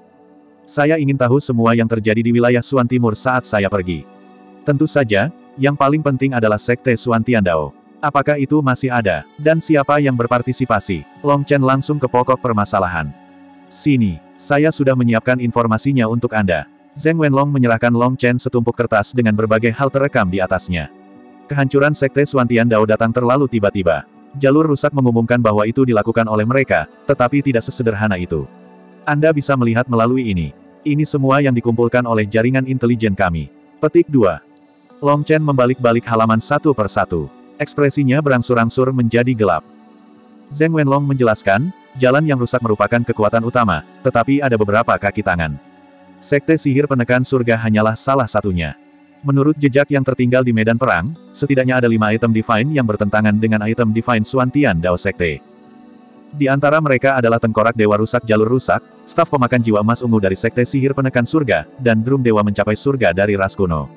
Saya ingin tahu semua yang terjadi di wilayah Suan Timur saat saya pergi. Tentu saja, yang paling penting adalah Sekte Suan Tiandao. Apakah itu masih ada? Dan siapa yang berpartisipasi? Long Chen langsung ke pokok permasalahan. Sini, saya sudah menyiapkan informasinya untuk Anda. Zheng Wenlong menyerahkan Long Chen setumpuk kertas dengan berbagai hal terekam di atasnya. Kehancuran Sekte Suan Tiandao datang terlalu tiba-tiba. Jalur rusak mengumumkan bahwa itu dilakukan oleh mereka, tetapi tidak sesederhana itu. Anda bisa melihat melalui ini. Ini semua yang dikumpulkan oleh jaringan intelijen kami. Petik 2. Long Chen membalik-balik halaman satu per satu. Ekspresinya berangsur-angsur menjadi gelap. Zheng Wenlong menjelaskan, jalan yang rusak merupakan kekuatan utama, tetapi ada beberapa kaki tangan. Sekte sihir penekan surga hanyalah salah satunya. Menurut jejak yang tertinggal di medan perang, setidaknya ada 5 item divine yang bertentangan dengan item divine Suan Tiandao Sekte. Di antara mereka adalah tengkorak dewa rusak jalur rusak, staf pemakan jiwa emas ungu dari Sekte sihir penekan surga, dan drum dewa mencapai surga dari ras kuno.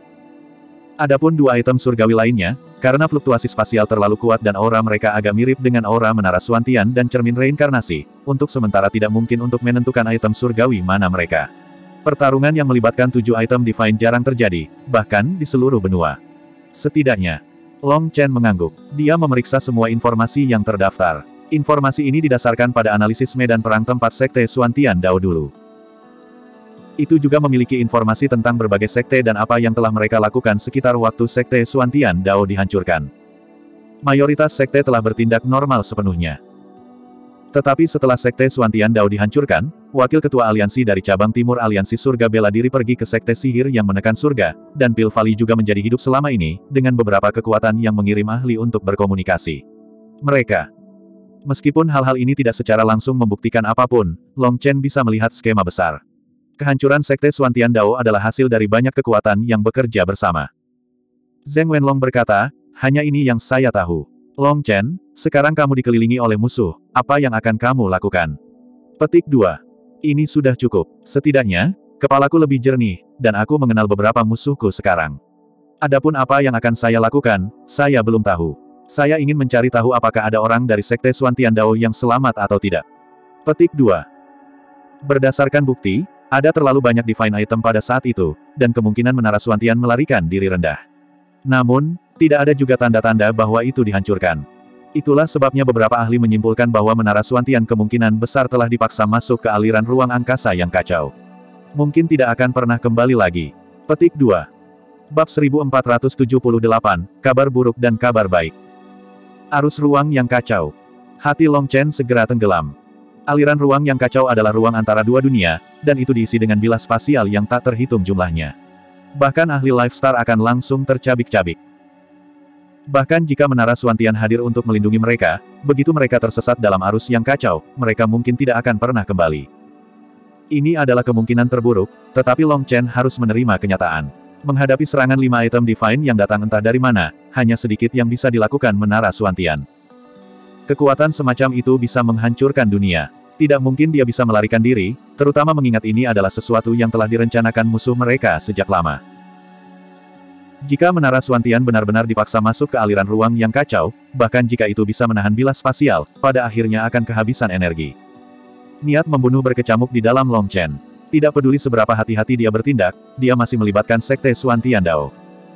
Adapun 2 item surgawi lainnya, karena fluktuasi spasial terlalu kuat dan aura mereka agak mirip dengan aura menara Suantian dan cermin reinkarnasi, untuk sementara tidak mungkin untuk menentukan item surgawi mana mereka. Pertarungan yang melibatkan 7 item divine jarang terjadi, bahkan di seluruh benua. Setidaknya, Long Chen mengangguk. Dia memeriksa semua informasi yang terdaftar. Informasi ini didasarkan pada analisis medan perang tempat Sekte Suantian Dao dulu. Itu juga memiliki informasi tentang berbagai sekte dan apa yang telah mereka lakukan sekitar waktu Sekte Suantian Dao dihancurkan. Mayoritas sekte telah bertindak normal sepenuhnya. Tetapi setelah Sekte Suantian Dao dihancurkan, Wakil Ketua Aliansi dari cabang Timur Aliansi Surga bela diri pergi ke Sekte Sihir yang menekan surga, dan Pil Valley juga menjadi hidup selama ini, dengan beberapa kekuatan yang mengirim ahli untuk berkomunikasi. Mereka. Meskipun hal-hal ini tidak secara langsung membuktikan apapun, Long Chen bisa melihat skema besar. Kehancuran Sekte Suantian Dao adalah hasil dari banyak kekuatan yang bekerja bersama. Zheng Wenlong berkata, hanya ini yang saya tahu. Long Chen, sekarang kamu dikelilingi oleh musuh, apa yang akan kamu lakukan? Petik 2. Ini sudah cukup. Setidaknya, kepalaku lebih jernih, dan aku mengenal beberapa musuhku sekarang. Adapun apa yang akan saya lakukan, saya belum tahu. Saya ingin mencari tahu apakah ada orang dari Sekte Suantian Dao yang selamat atau tidak. Petik 2. Berdasarkan bukti, ada terlalu banyak divine item pada saat itu, dan kemungkinan menara Suantian melarikan diri rendah. Namun, tidak ada juga tanda-tanda bahwa itu dihancurkan. Itulah sebabnya beberapa ahli menyimpulkan bahwa menara Suantian kemungkinan besar telah dipaksa masuk ke aliran ruang angkasa yang kacau. Mungkin tidak akan pernah kembali lagi. Petik 2. Bab 1478, Kabar Buruk dan Kabar Baik. Arus ruang yang kacau. Hati Long Chen segera tenggelam. Aliran ruang yang kacau adalah ruang antara dua dunia, dan itu diisi dengan bilah spasial yang tak terhitung jumlahnya. Bahkan ahli Lifestar akan langsung tercabik-cabik. Bahkan jika menara Suantian hadir untuk melindungi mereka, begitu mereka tersesat dalam arus yang kacau, mereka mungkin tidak akan pernah kembali. Ini adalah kemungkinan terburuk, tetapi Long Chen harus menerima kenyataan. Menghadapi serangan 5 item Divine yang datang entah dari mana, hanya sedikit yang bisa dilakukan Menara Suantian. Kekuatan semacam itu bisa menghancurkan dunia. Tidak mungkin dia bisa melarikan diri, terutama mengingat ini adalah sesuatu yang telah direncanakan musuh mereka sejak lama. Jika Menara Suantian benar-benar dipaksa masuk ke aliran ruang yang kacau, bahkan jika itu bisa menahan bilas spasial, pada akhirnya akan kehabisan energi. Niat membunuh berkecamuk di dalam Long Chen. Tidak peduli seberapa hati-hati dia bertindak, dia masih melibatkan Sekte Suantian Dao.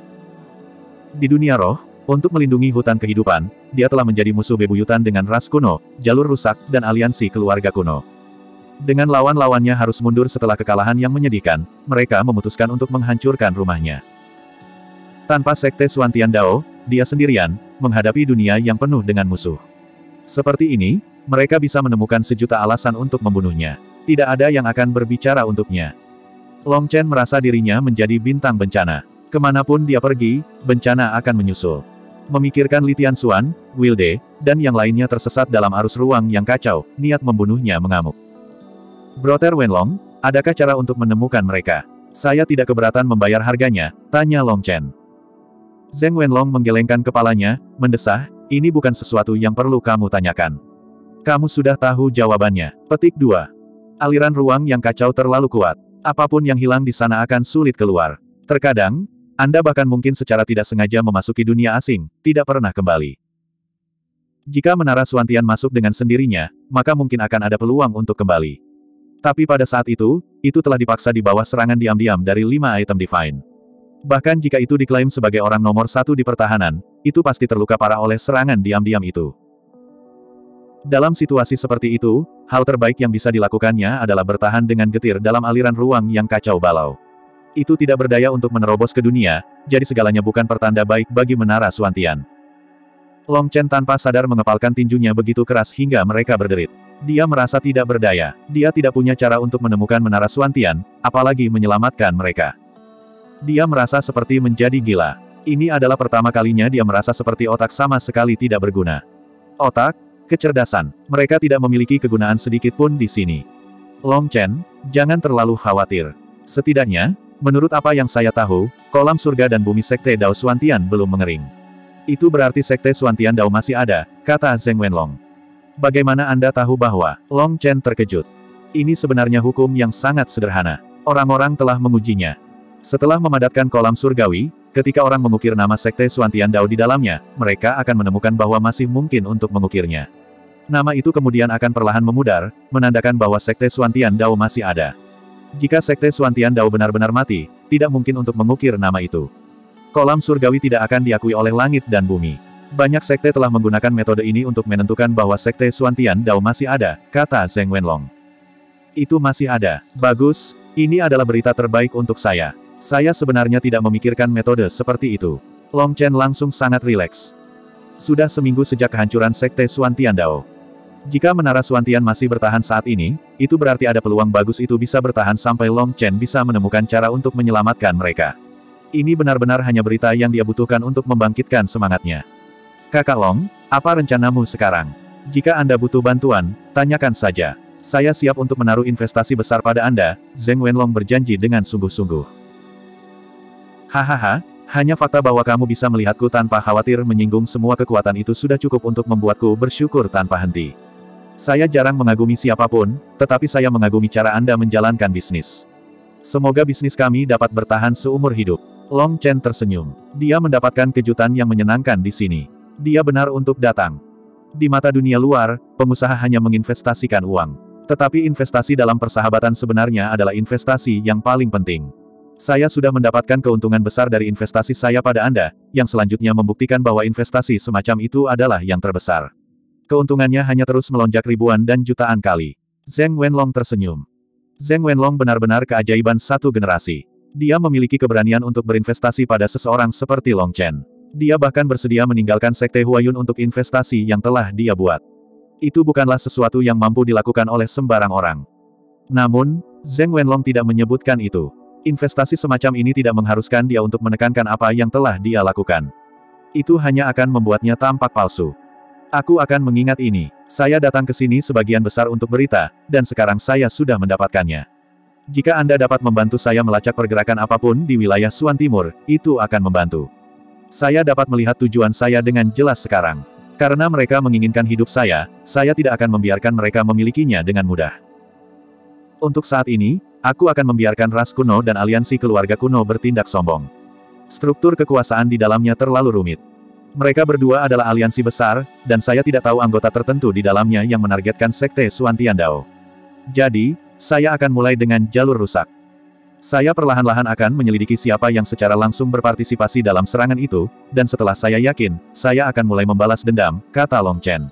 Di dunia roh, untuk melindungi hutan kehidupan, dia telah menjadi musuh bebuyutan dengan ras kuno, jalur rusak, dan aliansi keluarga kuno. Dengan lawan-lawannya harus mundur setelah kekalahan yang menyedihkan, mereka memutuskan untuk menghancurkan rumahnya. Tanpa Sekte Suantian Dao, dia sendirian, menghadapi dunia yang penuh dengan musuh. Seperti ini, mereka bisa menemukan sejuta alasan untuk membunuhnya. Tidak ada yang akan berbicara untuknya. Long Chen merasa dirinya menjadi bintang bencana. Kemanapun dia pergi, bencana akan menyusul. Memikirkan Li Tianxuan, Wilde, dan yang lainnya tersesat dalam arus ruang yang kacau, niat membunuhnya mengamuk. Brother Wenlong, adakah cara untuk menemukan mereka? Saya tidak keberatan membayar harganya, tanya Long Chen. Zheng Wenlong menggelengkan kepalanya, mendesah, ini bukan sesuatu yang perlu kamu tanyakan. Kamu sudah tahu jawabannya. Petik 2. Aliran ruang yang kacau terlalu kuat. Apapun yang hilang di sana akan sulit keluar. Terkadang, Anda bahkan mungkin secara tidak sengaja memasuki dunia asing, tidak pernah kembali. Jika Menara Suantian masuk dengan sendirinya, maka mungkin akan ada peluang untuk kembali. Tapi pada saat itu telah dipaksa di bawah serangan diam-diam dari 5 item Divine. Bahkan jika itu diklaim sebagai orang nomor 1 di pertahanan, itu pasti terluka parah oleh serangan diam-diam itu. Dalam situasi seperti itu, hal terbaik yang bisa dilakukannya adalah bertahan dengan getir dalam aliran ruang yang kacau balau. Itu tidak berdaya untuk menerobos ke dunia, jadi segalanya bukan pertanda baik bagi Menara Suantian. Long Chen tanpa sadar mengepalkan tinjunya begitu keras hingga mereka berderit. Dia merasa tidak berdaya. Dia tidak punya cara untuk menemukan Menara Suantian, apalagi menyelamatkan mereka. Dia merasa seperti menjadi gila. Ini adalah pertama kalinya dia merasa seperti otak sama sekali tidak berguna. Otak, kecerdasan, mereka tidak memiliki kegunaan sedikit pun di sini. Long Chen, jangan terlalu khawatir. Setidaknya, menurut apa yang saya tahu, kolam surga dan bumi Sekte Dao Suantian belum mengering. Itu berarti Sekte Suantian Dao masih ada, kata Zheng Wenlong. Bagaimana Anda tahu bahwa? Long Chen terkejut. Ini sebenarnya hukum yang sangat sederhana. Orang-orang telah mengujinya. Setelah memadatkan kolam surgawi, ketika orang mengukir nama Sekte Suantian Dao di dalamnya, mereka akan menemukan bahwa masih mungkin untuk mengukirnya. Nama itu kemudian akan perlahan memudar, menandakan bahwa Sekte Suantian Dao masih ada. Jika Sekte Suantian Dao benar-benar mati, tidak mungkin untuk mengukir nama itu. Kolam surgawi tidak akan diakui oleh langit dan bumi. Banyak sekte telah menggunakan metode ini untuk menentukan bahwa Sekte Suantian Dao masih ada, kata Zheng Wenlong. Itu masih ada. Bagus, ini adalah berita terbaik untuk saya. Saya sebenarnya tidak memikirkan metode seperti itu. Long Chen langsung sangat rileks. Sudah seminggu sejak kehancuran Sekte Suantian Dao. Jika Menara Suantian masih bertahan saat ini, itu berarti ada peluang bagus itu bisa bertahan sampai Long Chen bisa menemukan cara untuk menyelamatkan mereka. Ini benar-benar hanya berita yang dia butuhkan untuk membangkitkan semangatnya. Kakak Long, apa rencanamu sekarang? Jika Anda butuh bantuan, tanyakan saja. Saya siap untuk menaruh investasi besar pada Anda, Zheng Wenlong berjanji dengan sungguh-sungguh. Hahaha, hanya fakta bahwa kamu bisa melihatku tanpa khawatir menyinggung semua kekuatan itu sudah cukup untuk membuatku bersyukur tanpa henti. Saya jarang mengagumi siapapun, tetapi saya mengagumi cara Anda menjalankan bisnis. Semoga bisnis kami dapat bertahan seumur hidup. Long Chen tersenyum. Dia mendapatkan kejutan yang menyenangkan di sini. Dia benar untuk datang. Di mata dunia luar, pengusaha hanya menginvestasikan uang. Tetapi investasi dalam persahabatan sebenarnya adalah investasi yang paling penting. Saya sudah mendapatkan keuntungan besar dari investasi saya pada Anda, yang selanjutnya membuktikan bahwa investasi semacam itu adalah yang terbesar. Keuntungannya hanya terus melonjak ribuan dan jutaan kali. Zheng Wenlong tersenyum. Zheng Wenlong benar-benar keajaiban satu generasi. Dia memiliki keberanian untuk berinvestasi pada seseorang seperti Long Chen. Dia bahkan bersedia meninggalkan Sekte Huayun untuk investasi yang telah dia buat. Itu bukanlah sesuatu yang mampu dilakukan oleh sembarang orang. Namun, Zheng Wenlong tidak menyebutkan itu. Investasi semacam ini tidak mengharuskan dia untuk menekankan apa yang telah dia lakukan. Itu hanya akan membuatnya tampak palsu. Aku akan mengingat ini. Saya datang ke sini sebagian besar untuk berita, dan sekarang saya sudah mendapatkannya. Jika Anda dapat membantu saya melacak pergerakan apapun di wilayah Suan Timur, itu akan membantu. Saya dapat melihat tujuan saya dengan jelas sekarang. Karena mereka menginginkan hidup saya tidak akan membiarkan mereka memilikinya dengan mudah. Untuk saat ini, aku akan membiarkan ras kuno dan aliansi keluarga kuno bertindak sombong. Struktur kekuasaan di dalamnya terlalu rumit. Mereka berdua adalah aliansi besar, dan saya tidak tahu anggota tertentu di dalamnya yang menargetkan Sekte Suan Tiandao. Jadi, saya akan mulai dengan jalur rusak. Saya perlahan-lahan akan menyelidiki siapa yang secara langsung berpartisipasi dalam serangan itu, dan setelah saya yakin, saya akan mulai membalas dendam, kata Long Chen.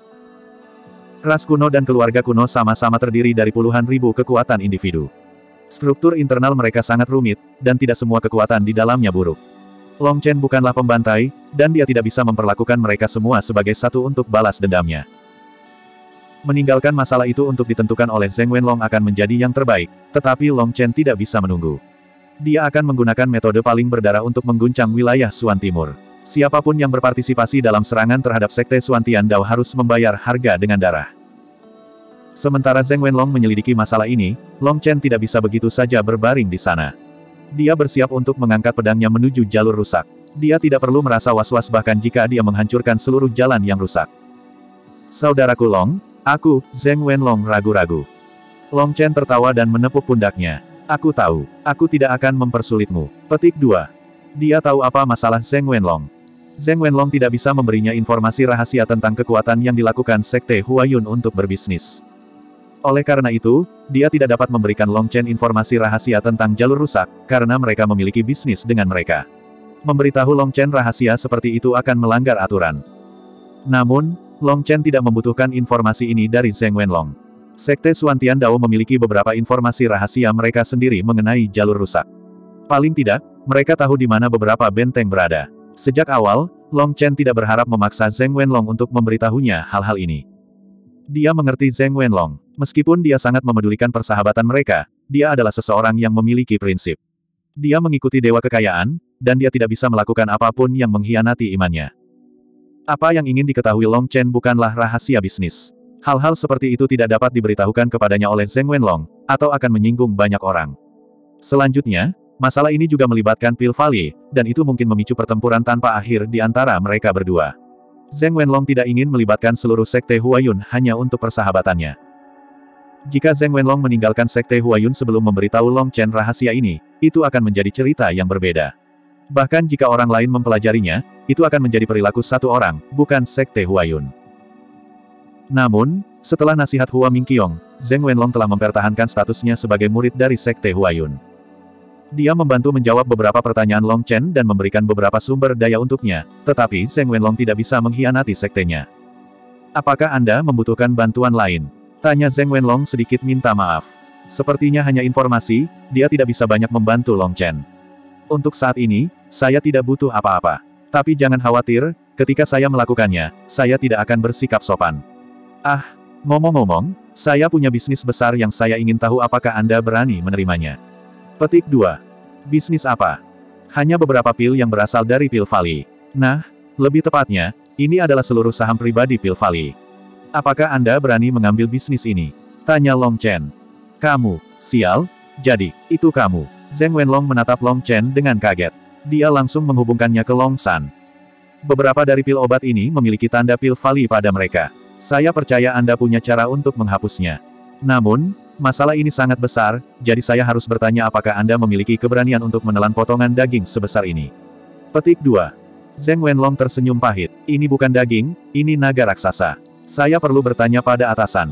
Ras kuno dan keluarga kuno sama-sama terdiri dari puluhan ribu kekuatan individu. Struktur internal mereka sangat rumit, dan tidak semua kekuatan di dalamnya buruk. Long Chen bukanlah pembantai, dan dia tidak bisa memperlakukan mereka semua sebagai satu untuk balas dendamnya. Meninggalkan masalah itu untuk ditentukan oleh Zheng Wenlong akan menjadi yang terbaik, tetapi Long Chen tidak bisa menunggu. Dia akan menggunakan metode paling berdarah untuk mengguncang wilayah Suan Timur. Siapapun yang berpartisipasi dalam serangan terhadap Sekte Suan Tiandao harus membayar harga dengan darah. Sementara Zheng Wenlong menyelidiki masalah ini, Long Chen tidak bisa begitu saja berbaring di sana. Dia bersiap untuk mengangkat pedangnya menuju jalur rusak. Dia tidak perlu merasa was-was bahkan jika dia menghancurkan seluruh jalan yang rusak. Saudaraku Long, aku, Zheng Wenlong ragu-ragu. Long Chen tertawa dan menepuk pundaknya. Aku tahu, aku tidak akan mempersulitmu. Petik 2. Dia tahu apa masalah Zheng Wenlong. Zheng Wenlong tidak bisa memberinya informasi rahasia tentang kekuatan yang dilakukan Sekte Huayun untuk berbisnis. Oleh karena itu, dia tidak dapat memberikan Long Chen informasi rahasia tentang jalur rusak, karena mereka memiliki bisnis dengan mereka. Memberitahu Long Chen rahasia seperti itu akan melanggar aturan. Namun, Long Chen tidak membutuhkan informasi ini dari Zheng Wenlong. Sekte Suan Tiandao memiliki beberapa informasi rahasia mereka sendiri mengenai jalur rusak. Paling tidak, mereka tahu di mana beberapa benteng berada. Sejak awal, Long Chen tidak berharap memaksa Zheng Wenlong untuk memberitahunya hal-hal ini. Dia mengerti Zheng Wenlong. Meskipun dia sangat memedulikan persahabatan mereka, dia adalah seseorang yang memiliki prinsip. Dia mengikuti dewa kekayaan, dan dia tidak bisa melakukan apapun yang mengkhianati imannya. Apa yang ingin diketahui Long Chen bukanlah rahasia bisnis. Hal-hal seperti itu tidak dapat diberitahukan kepadanya oleh Zheng Wenlong, atau akan menyinggung banyak orang. Selanjutnya, masalah ini juga melibatkan Pil Valley, dan itu mungkin memicu pertempuran tanpa akhir di antara mereka berdua. Zheng Wenlong tidak ingin melibatkan seluruh Sekte Huayun hanya untuk persahabatannya. Jika Zheng Wenlong meninggalkan Sekte Huayun sebelum memberitahu Long Chen rahasia ini, itu akan menjadi cerita yang berbeda. Bahkan jika orang lain mempelajarinya, itu akan menjadi perilaku satu orang, bukan Sekte Huayun. Namun, setelah nasihat Hua Mingqiong, Zheng Wenlong telah mempertahankan statusnya sebagai murid dari Sekte Huayun. Dia membantu menjawab beberapa pertanyaan Long Chen dan memberikan beberapa sumber daya untuknya, tetapi Zheng Wenlong tidak bisa mengkhianati sektenya. Apakah Anda membutuhkan bantuan lain? Tanya Zheng Wenlong sedikit minta maaf. Sepertinya hanya informasi, dia tidak bisa banyak membantu Long Chen. Untuk saat ini, saya tidak butuh apa-apa. Tapi jangan khawatir, ketika saya melakukannya, saya tidak akan bersikap sopan. Ah, ngomong-ngomong, saya punya bisnis besar yang saya ingin tahu apakah Anda berani menerimanya. Petik 2. Bisnis apa? Hanya beberapa pil yang berasal dari Pil Valley. Nah, lebih tepatnya, ini adalah seluruh saham pribadi Pil Valley. Apakah Anda berani mengambil bisnis ini? Tanya Long Chen. Kamu, sial, jadi, itu kamu. Zheng Wenlong menatap Long Chen dengan kaget. Dia langsung menghubungkannya ke Long San. Beberapa dari pil obat ini memiliki tanda Pil Valley pada mereka. Saya percaya Anda punya cara untuk menghapusnya. Namun, masalah ini sangat besar, jadi saya harus bertanya apakah Anda memiliki keberanian untuk menelan potongan daging sebesar ini. Petik 2. Zheng Wenlong tersenyum pahit. Ini bukan daging, ini naga raksasa. Saya perlu bertanya pada atasan.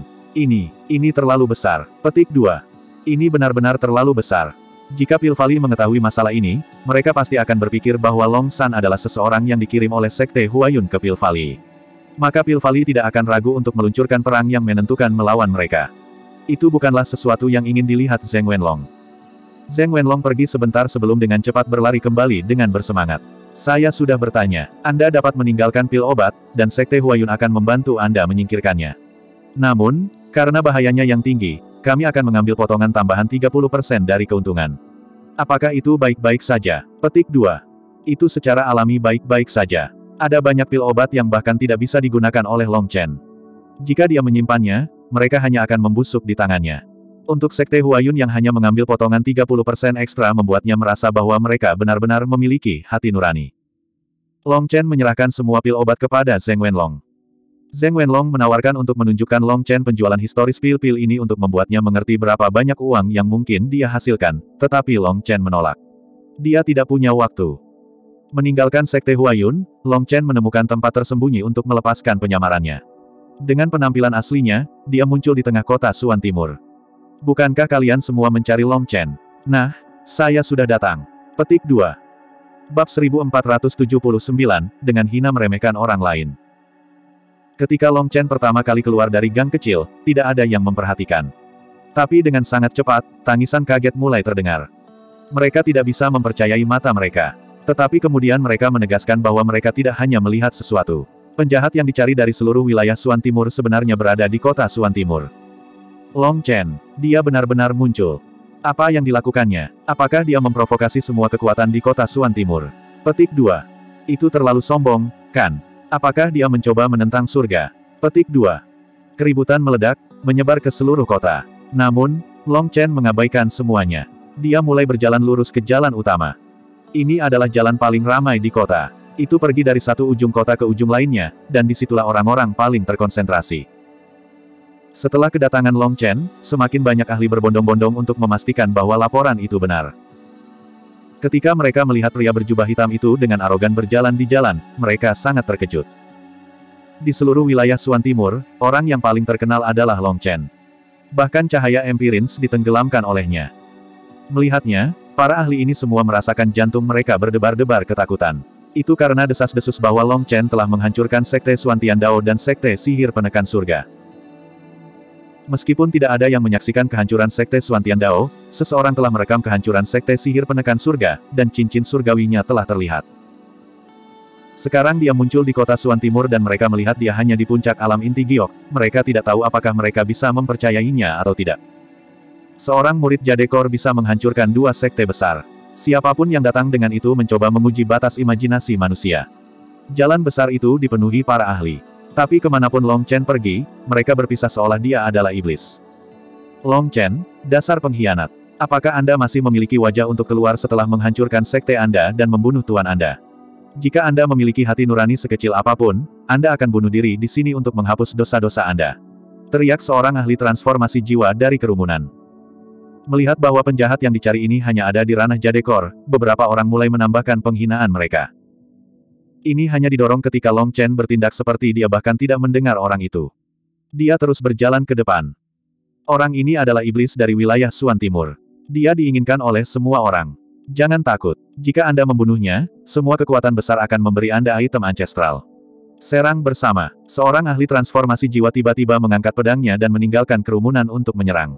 Ini terlalu besar. Petik 2. Ini benar-benar terlalu besar. Jika Pil Valley mengetahui masalah ini, mereka pasti akan berpikir bahwa Long San adalah seseorang yang dikirim oleh Sekte Huayun ke Pil Valley. Maka Pil Valley tidak akan ragu untuk meluncurkan perang yang menentukan melawan mereka. Itu bukanlah sesuatu yang ingin dilihat Zheng Wenlong. Zheng Wenlong pergi sebentar sebelum dengan cepat berlari kembali dengan bersemangat. Saya sudah bertanya, Anda dapat meninggalkan pil obat, dan Sekte Huayun akan membantu Anda menyingkirkannya. Namun, karena bahayanya yang tinggi, kami akan mengambil potongan tambahan 30% dari keuntungan. Apakah itu baik-baik saja? Petik 2. Itu secara alami baik-baik saja. Ada banyak pil obat yang bahkan tidak bisa digunakan oleh Long Chen. Jika dia menyimpannya, mereka hanya akan membusuk di tangannya. Untuk Sekte Huayun yang hanya mengambil potongan 30% ekstra membuatnya merasa bahwa mereka benar-benar memiliki hati nurani. Long Chen menyerahkan semua pil obat kepada Zheng Wenlong. Zheng Wenlong menawarkan untuk menunjukkan Long Chen penjualan historis pil-pil ini untuk membuatnya mengerti berapa banyak uang yang mungkin dia hasilkan, tetapi Long Chen menolak. Dia tidak punya waktu. Meninggalkan Sekte Huayun, Long Chen menemukan tempat tersembunyi untuk melepaskan penyamarannya. Dengan penampilan aslinya, dia muncul di tengah kota Suan Timur. Bukankah kalian semua mencari Long Chen? Nah, saya sudah datang. Petik 2. Bab 1479, dengan hina meremehkan orang lain. Ketika Long Chen pertama kali keluar dari gang kecil, tidak ada yang memperhatikan. Tapi dengan sangat cepat, tangisan kaget mulai terdengar. Mereka tidak bisa mempercayai mata mereka. Tetapi kemudian mereka menegaskan bahwa mereka tidak hanya melihat sesuatu. Penjahat yang dicari dari seluruh wilayah Suan Timur sebenarnya berada di kota Suan Timur. Long Chen, dia benar-benar muncul. Apa yang dilakukannya? Apakah dia memprovokasi semua kekuatan di kota Suan Timur? Petik 2. Itu terlalu sombong, kan? Apakah dia mencoba menentang surga? Petik 2. Keributan meledak, menyebar ke seluruh kota. Namun, Long Chen mengabaikan semuanya. Dia mulai berjalan lurus ke jalan utama. Ini adalah jalan paling ramai di kota. Itu pergi dari satu ujung kota ke ujung lainnya, dan disitulah orang-orang paling terkonsentrasi. Setelah kedatangan Long Chen, semakin banyak ahli berbondong-bondong untuk memastikan bahwa laporan itu benar. Ketika mereka melihat pria berjubah hitam itu dengan arogan berjalan di jalan, mereka sangat terkejut. Di seluruh wilayah Suan Timur, orang yang paling terkenal adalah Long Chen. Bahkan cahaya Empirins ditenggelamkan olehnya. Melihatnya, para ahli ini semua merasakan jantung mereka berdebar-debar ketakutan. Itu karena desas-desus bahwa Long Chen telah menghancurkan Sekte Suan Tiandao dan Sekte Sihir Penekan Surga. Meskipun tidak ada yang menyaksikan kehancuran Sekte Suan Tiandao, seseorang telah merekam kehancuran Sekte Sihir Penekan Surga, dan cincin surgawinya telah terlihat. Sekarang dia muncul di kota Suan Timur dan mereka melihat dia hanya di puncak alam inti giok, mereka tidak tahu apakah mereka bisa mempercayainya atau tidak. Seorang murid Jadekor bisa menghancurkan dua sekte besar. Siapapun yang datang dengan itu mencoba menguji batas imajinasi manusia. Jalan besar itu dipenuhi para ahli. Tapi kemanapun Long Chen pergi, mereka berpisah seolah dia adalah iblis. Long Chen, dasar pengkhianat. Apakah Anda masih memiliki wajah untuk keluar setelah menghancurkan sekte Anda dan membunuh tuan Anda? Jika Anda memiliki hati nurani sekecil apapun, Anda akan bunuh diri di sini untuk menghapus dosa-dosa Anda. Teriak seorang ahli transformasi jiwa dari kerumunan. Melihat bahwa penjahat yang dicari ini hanya ada di ranah Jadekor, beberapa orang mulai menambahkan penghinaan mereka. Ini hanya didorong ketika Long Chen bertindak seperti dia bahkan tidak mendengar orang itu. Dia terus berjalan ke depan. Orang ini adalah iblis dari wilayah Suan Timur. Dia diinginkan oleh semua orang. Jangan takut. Jika Anda membunuhnya, semua kekuatan besar akan memberi Anda item ancestral. Serang bersama. Seorang ahli transformasi jiwa tiba-tiba mengangkat pedangnya dan meninggalkan kerumunan untuk menyerang.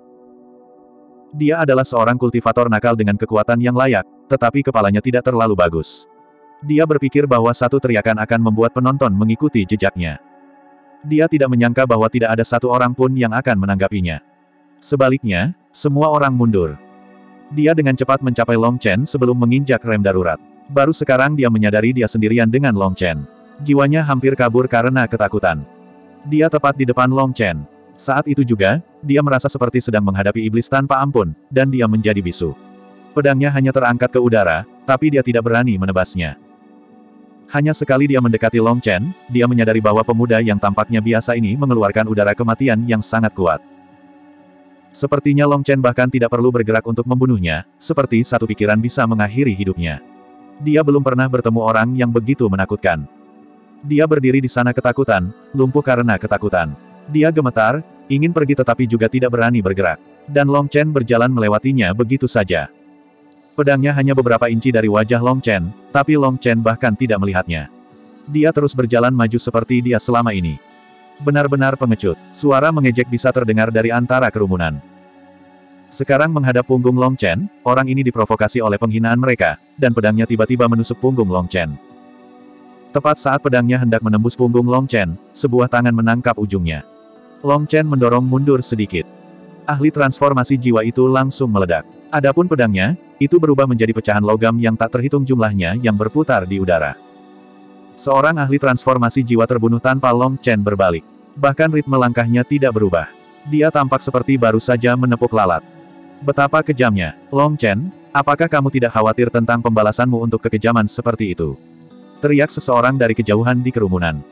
Dia adalah seorang kultivator nakal dengan kekuatan yang layak, tetapi kepalanya tidak terlalu bagus. Dia berpikir bahwa satu teriakan akan membuat penonton mengikuti jejaknya. Dia tidak menyangka bahwa tidak ada satu orang pun yang akan menanggapinya. Sebaliknya, semua orang mundur. Dia dengan cepat mencapai Long Chen sebelum menginjak rem darurat. Baru sekarang dia menyadari dia sendirian dengan Long Chen. Jiwanya hampir kabur karena ketakutan. Dia tepat di depan Long Chen. Saat itu juga, dia merasa seperti sedang menghadapi iblis tanpa ampun, dan dia menjadi bisu. Pedangnya hanya terangkat ke udara, tapi dia tidak berani menebasnya. Hanya sekali dia mendekati Long Chen, dia menyadari bahwa pemuda yang tampaknya biasa ini mengeluarkan udara kematian yang sangat kuat. Sepertinya Long Chen bahkan tidak perlu bergerak untuk membunuhnya, seperti satu pikiran bisa mengakhiri hidupnya. Dia belum pernah bertemu orang yang begitu menakutkan. Dia berdiri di sana ketakutan, lumpuh karena ketakutan. Dia gemetar, ingin pergi tetapi juga tidak berani bergerak. Dan Long Chen berjalan melewatinya begitu saja. Pedangnya hanya beberapa inci dari wajah Long Chen, tapi Long Chen bahkan tidak melihatnya. Dia terus berjalan maju seperti dia selama ini. Benar-benar pengecut. Suara mengejek bisa terdengar dari antara kerumunan. Sekarang menghadap punggung Long Chen, orang ini diprovokasi oleh penghinaan mereka, dan pedangnya tiba-tiba menusuk punggung Long Chen. Tepat saat pedangnya hendak menembus punggung Long Chen, sebuah tangan menangkap ujungnya. Long Chen mendorong mundur sedikit. Ahli transformasi jiwa itu langsung meledak. Adapun pedangnya, itu berubah menjadi pecahan logam yang tak terhitung jumlahnya yang berputar di udara. Seorang ahli transformasi jiwa terbunuh tanpa Long Chen berbalik. Bahkan ritme langkahnya tidak berubah. Dia tampak seperti baru saja menepuk lalat. Betapa kejamnya. Long Chen, apakah kamu tidak khawatir tentang pembalasanmu untuk kekejaman seperti itu? Teriak seseorang dari kejauhan di kerumunan.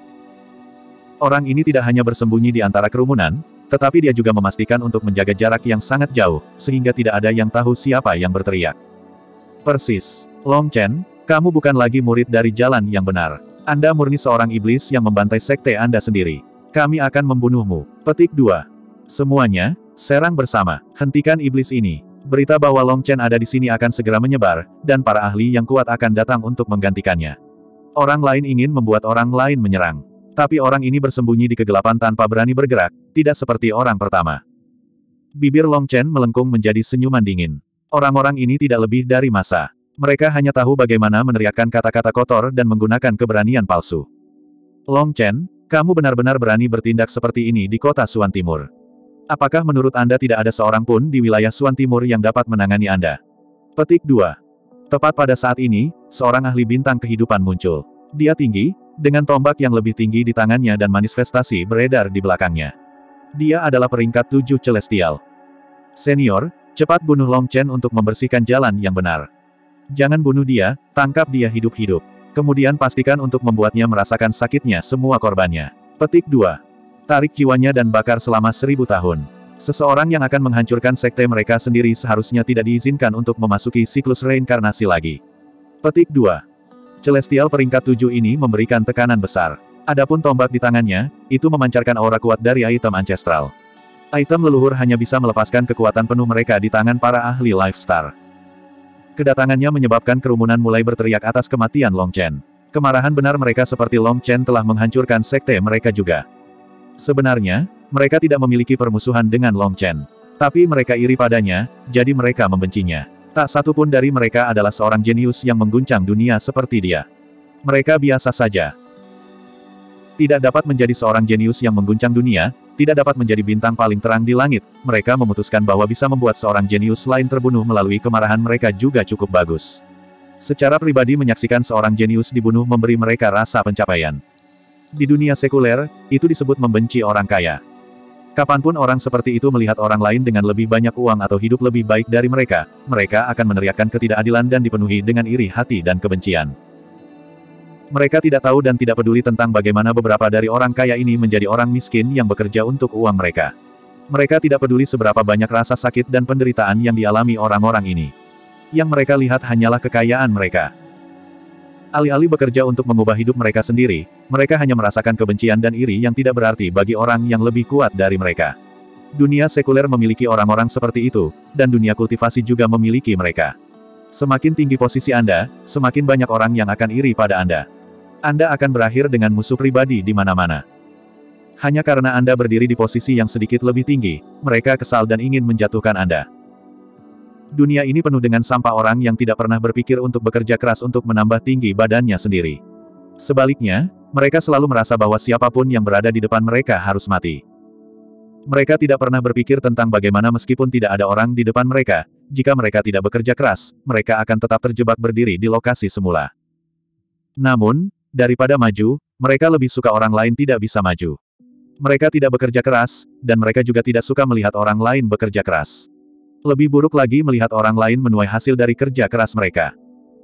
Orang ini tidak hanya bersembunyi di antara kerumunan, tetapi dia juga memastikan untuk menjaga jarak yang sangat jauh, sehingga tidak ada yang tahu siapa yang berteriak. Persis. Long Chen, kamu bukan lagi murid dari jalan yang benar. Anda murni seorang iblis yang membantai sekte Anda sendiri. Kami akan membunuhmu. Petik 2. Semuanya, serang bersama. Hentikan iblis ini. Berita bahwa Long Chen ada di sini akan segera menyebar, dan para ahli yang kuat akan datang untuk menggantikannya. Orang lain ingin membuat orang lain menyerang. Tapi orang ini bersembunyi di kegelapan tanpa berani bergerak, tidak seperti orang pertama. Bibir Long Chen melengkung menjadi senyuman dingin. Orang-orang ini tidak lebih dari massa. Mereka hanya tahu bagaimana meneriakkan kata-kata kotor dan menggunakan keberanian palsu. Long Chen, kamu benar-benar berani bertindak seperti ini di kota Suan Timur. Apakah menurut Anda tidak ada seorang pun di wilayah Suan Timur yang dapat menangani Anda? Petik 2. Tepat pada saat ini, seorang ahli bintang kehidupan muncul. Dia tinggi, dengan tombak yang lebih tinggi di tangannya dan manifestasi beredar di belakangnya. Dia adalah peringkat 7 Celestial. Senior, cepat bunuh Long Chen untuk membersihkan jalan yang benar. Jangan bunuh dia, tangkap dia hidup-hidup. Kemudian pastikan untuk membuatnya merasakan sakitnya semua korbannya. Petik 2. Tarik jiwanya dan bakar selama 1000 tahun. Seseorang yang akan menghancurkan sekte mereka sendiri seharusnya tidak diizinkan untuk memasuki siklus reinkarnasi lagi. Petik 2. Celestial peringkat 7 ini memberikan tekanan besar. Adapun tombak di tangannya, itu memancarkan aura kuat dari item ancestral. Item leluhur hanya bisa melepaskan kekuatan penuh mereka di tangan para ahli Lifestar. Kedatangannya menyebabkan kerumunan mulai berteriak atas kematian Long Chen. Kemarahan benar mereka seperti Long Chen telah menghancurkan sekte mereka juga. Sebenarnya, mereka tidak memiliki permusuhan dengan Long Chen. Tapi mereka iri padanya, jadi mereka membencinya. Tak satu pun dari mereka adalah seorang jenius yang mengguncang dunia seperti dia. Mereka biasa saja. Tidak dapat menjadi seorang jenius yang mengguncang dunia, tidak dapat menjadi bintang paling terang di langit. Mereka memutuskan bahwa bisa membuat seorang jenius lain terbunuh melalui kemarahan mereka juga cukup bagus. Secara pribadi menyaksikan seorang jenius dibunuh memberi mereka rasa pencapaian. Di dunia sekuler, itu disebut membenci orang kaya. Kapanpun orang seperti itu melihat orang lain dengan lebih banyak uang atau hidup lebih baik dari mereka, mereka akan meneriakkan ketidakadilan dan dipenuhi dengan iri hati dan kebencian. Mereka tidak tahu dan tidak peduli tentang bagaimana beberapa dari orang kaya ini menjadi orang miskin yang bekerja untuk uang mereka. Mereka tidak peduli seberapa banyak rasa sakit dan penderitaan yang dialami orang-orang ini. Yang mereka lihat hanyalah kekayaan mereka. Alih-alih bekerja untuk mengubah hidup mereka sendiri, mereka hanya merasakan kebencian dan iri yang tidak berarti bagi orang yang lebih kuat dari mereka. Dunia sekuler memiliki orang-orang seperti itu, dan dunia kultivasi juga memiliki mereka. Semakin tinggi posisi Anda, semakin banyak orang yang akan iri pada Anda. Anda akan berakhir dengan musuh pribadi di mana-mana. Hanya karena Anda berdiri di posisi yang sedikit lebih tinggi, mereka kesal dan ingin menjatuhkan Anda. Dunia ini penuh dengan sampah orang yang tidak pernah berpikir untuk bekerja keras untuk menambah tinggi badannya sendiri. Sebaliknya, mereka selalu merasa bahwa siapapun yang berada di depan mereka harus mati. Mereka tidak pernah berpikir tentang bagaimana meskipun tidak ada orang di depan mereka, jika mereka tidak bekerja keras, mereka akan tetap terjebak berdiri di lokasi semula. Namun, daripada maju, mereka lebih suka orang lain tidak bisa maju. Mereka tidak bekerja keras, dan mereka juga tidak suka melihat orang lain bekerja keras. Lebih buruk lagi melihat orang lain menuai hasil dari kerja keras mereka.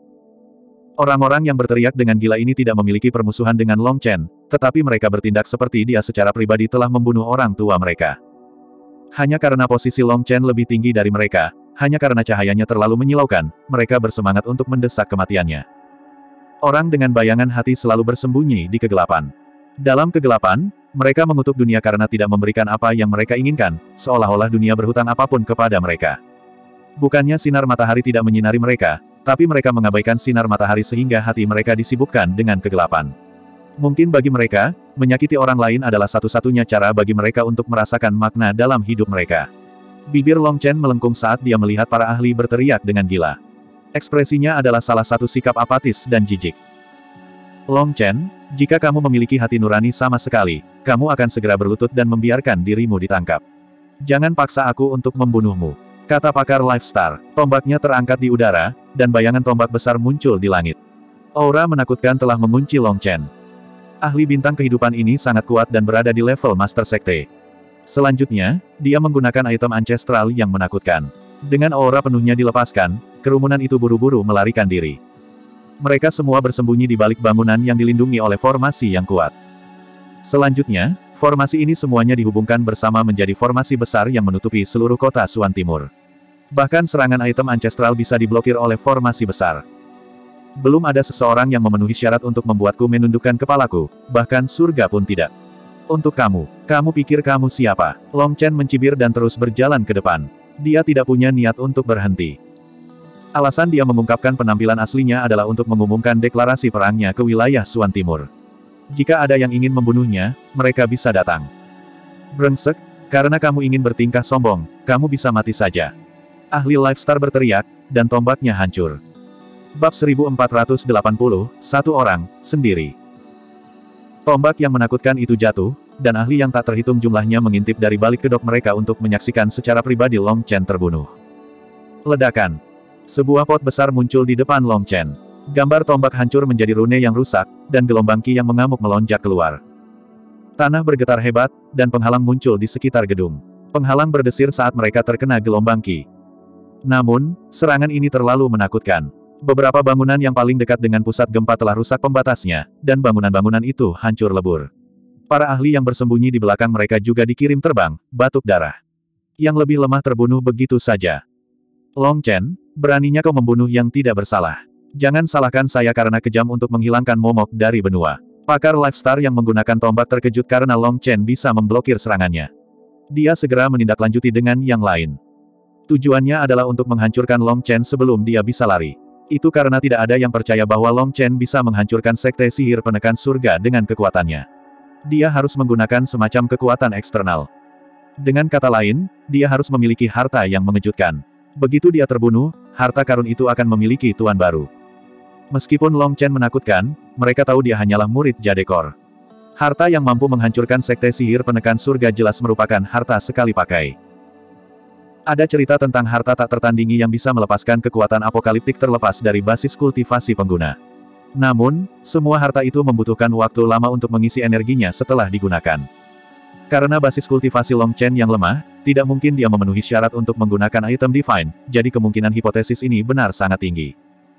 Orang-orang yang berteriak dengan gila ini tidak memiliki permusuhan dengan Long Chen, tetapi mereka bertindak seperti dia secara pribadi telah membunuh orang tua mereka. Hanya karena posisi Long Chen lebih tinggi dari mereka, hanya karena cahayanya terlalu menyilaukan, mereka bersemangat untuk mendesak kematiannya. Orang dengan bayangan hati selalu bersembunyi di kegelapan. Dalam kegelapan, mereka mengutuk dunia karena tidak memberikan apa yang mereka inginkan, seolah-olah dunia berhutang apapun kepada mereka. Bukannya sinar matahari tidak menyinari mereka, tapi mereka mengabaikan sinar matahari sehingga hati mereka disibukkan dengan kegelapan. Mungkin bagi mereka, menyakiti orang lain adalah satu-satunya cara bagi mereka untuk merasakan makna dalam hidup mereka. Bibir Long Chen melengkung saat dia melihat para ahli berteriak dengan gila. Ekspresinya adalah salah satu sikap apatis dan jijik. Long Chen, jika kamu memiliki hati nurani sama sekali, kamu akan segera berlutut dan membiarkan dirimu ditangkap. Jangan paksa aku untuk membunuhmu. Kata pakar Lifestar. Tombaknya terangkat di udara, dan bayangan tombak besar muncul di langit. Aura menakutkan telah mengunci Long Chen. Ahli bintang kehidupan ini sangat kuat dan berada di level Master Sekte. Selanjutnya, dia menggunakan item ancestral yang menakutkan. Dengan aura penuhnya dilepaskan, kerumunan itu buru-buru melarikan diri. Mereka semua bersembunyi di balik bangunan yang dilindungi oleh formasi yang kuat. Selanjutnya, formasi ini semuanya dihubungkan bersama menjadi formasi besar yang menutupi seluruh kota Suan Timur. Bahkan serangan item ancestral bisa diblokir oleh formasi besar. Belum ada seseorang yang memenuhi syarat untuk membuatku menundukkan kepalaku, bahkan surga pun tidak. Untuk kamu pikir kamu siapa? Long Chen mencibir dan terus berjalan ke depan. Dia tidak punya niat untuk berhenti. Alasan dia mengungkapkan penampilan aslinya adalah untuk mengumumkan deklarasi perangnya ke wilayah Suan Timur. Jika ada yang ingin membunuhnya, mereka bisa datang. Brengsek, karena kamu ingin bertingkah sombong, kamu bisa mati saja. Ahli Lifestar berteriak, dan tombaknya hancur. Bab 1480, satu orang, sendiri. Tombak yang menakutkan itu jatuh, dan ahli yang tak terhitung jumlahnya mengintip dari balik kedok mereka untuk menyaksikan secara pribadi Long Chen terbunuh. Ledakan. Sebuah pot besar muncul di depan Long Chen. Gambar tombak hancur menjadi rune yang rusak, dan gelombang ki yang mengamuk melonjak keluar. Tanah bergetar hebat, dan penghalang muncul di sekitar gedung. Penghalang berdesir saat mereka terkena gelombang ki. Namun, serangan ini terlalu menakutkan. Beberapa bangunan yang paling dekat dengan pusat gempa telah rusak pembatasnya, dan bangunan-bangunan itu hancur lebur. Para ahli yang bersembunyi di belakang mereka juga dikirim terbang, batuk darah. Yang lebih lemah terbunuh begitu saja. Long Chen, beraninya kau membunuh yang tidak bersalah. Jangan salahkan saya karena kejam untuk menghilangkan momok dari benua. Pakar Lifestar yang menggunakan tombak terkejut karena Long Chen bisa memblokir serangannya. Dia segera menindaklanjuti dengan yang lain. Tujuannya adalah untuk menghancurkan Long Chen sebelum dia bisa lari. Itu karena tidak ada yang percaya bahwa Long Chen bisa menghancurkan sekte sihir penekan surga dengan kekuatannya. Dia harus menggunakan semacam kekuatan eksternal. Dengan kata lain, dia harus memiliki harta yang mengejutkan. Begitu dia terbunuh, harta karun itu akan memiliki tuan baru. Meskipun Long Chen menakutkan, mereka tahu dia hanyalah murid Jadekor. Harta yang mampu menghancurkan sekte sihir penekan surga jelas merupakan harta sekali pakai. Ada cerita tentang harta tak tertandingi yang bisa melepaskan kekuatan apokaliptik terlepas dari basis kultivasi pengguna. Namun, semua harta itu membutuhkan waktu lama untuk mengisi energinya setelah digunakan. Karena basis kultivasi Long Chen yang lemah, tidak mungkin dia memenuhi syarat untuk menggunakan item Divine, jadi kemungkinan hipotesis ini benar sangat tinggi.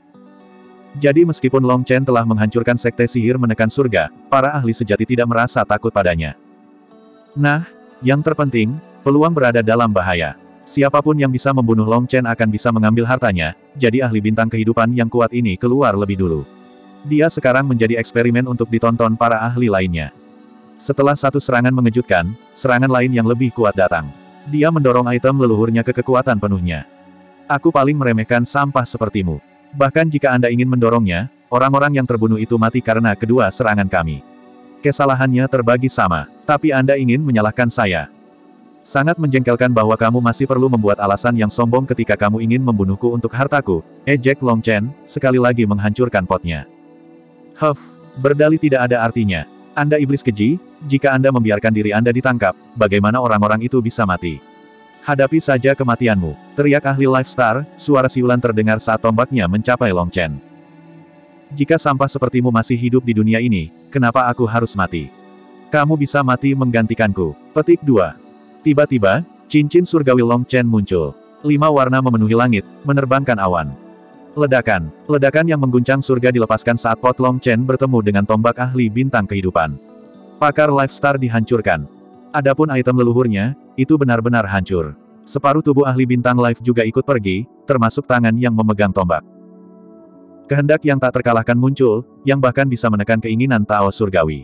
Jadi meskipun Long Chen telah menghancurkan sekte sihir menekan surga, para ahli sejati tidak merasa takut padanya. Nah, yang terpenting, peluang berada dalam bahaya. Siapapun yang bisa membunuh Long Chen akan bisa mengambil hartanya, jadi ahli bintang kehidupan yang kuat ini keluar lebih dulu. Dia sekarang menjadi eksperimen untuk ditonton para ahli lainnya. Setelah satu serangan mengejutkan, serangan lain yang lebih kuat datang. Dia mendorong item leluhurnya ke kekuatan penuhnya. Aku paling meremehkan sampah sepertimu. Bahkan jika Anda ingin mendorongnya, orang-orang yang terbunuh itu mati karena kedua serangan kami. Kesalahannya terbagi sama, tapi Anda ingin menyalahkan saya. Sangat menjengkelkan bahwa kamu masih perlu membuat alasan yang sombong ketika kamu ingin membunuhku untuk hartaku, ejek Long Chen, sekali lagi menghancurkan potnya. Berdalih tidak ada artinya. Anda iblis keji, jika Anda membiarkan diri Anda ditangkap, bagaimana orang-orang itu bisa mati? Hadapi saja kematianmu, teriak ahli Lifestar, suara siulan terdengar saat tombaknya mencapai Long Chen. Jika sampah sepertimu masih hidup di dunia ini, kenapa aku harus mati? Kamu bisa mati menggantikanku. Petik 2. Tiba-tiba, cincin surgawi Long Chen muncul. 5 warna memenuhi langit, menerbangkan awan. Ledakan. Ledakan yang mengguncang surga dilepaskan saat pot Long Chen bertemu dengan tombak ahli bintang kehidupan. Pakar Lifestar dihancurkan. Adapun item leluhurnya, itu benar-benar hancur. Separuh tubuh ahli bintang Life juga ikut pergi, termasuk tangan yang memegang tombak. Kehendak yang tak terkalahkan muncul, yang bahkan bisa menekan keinginan Tao surgawi.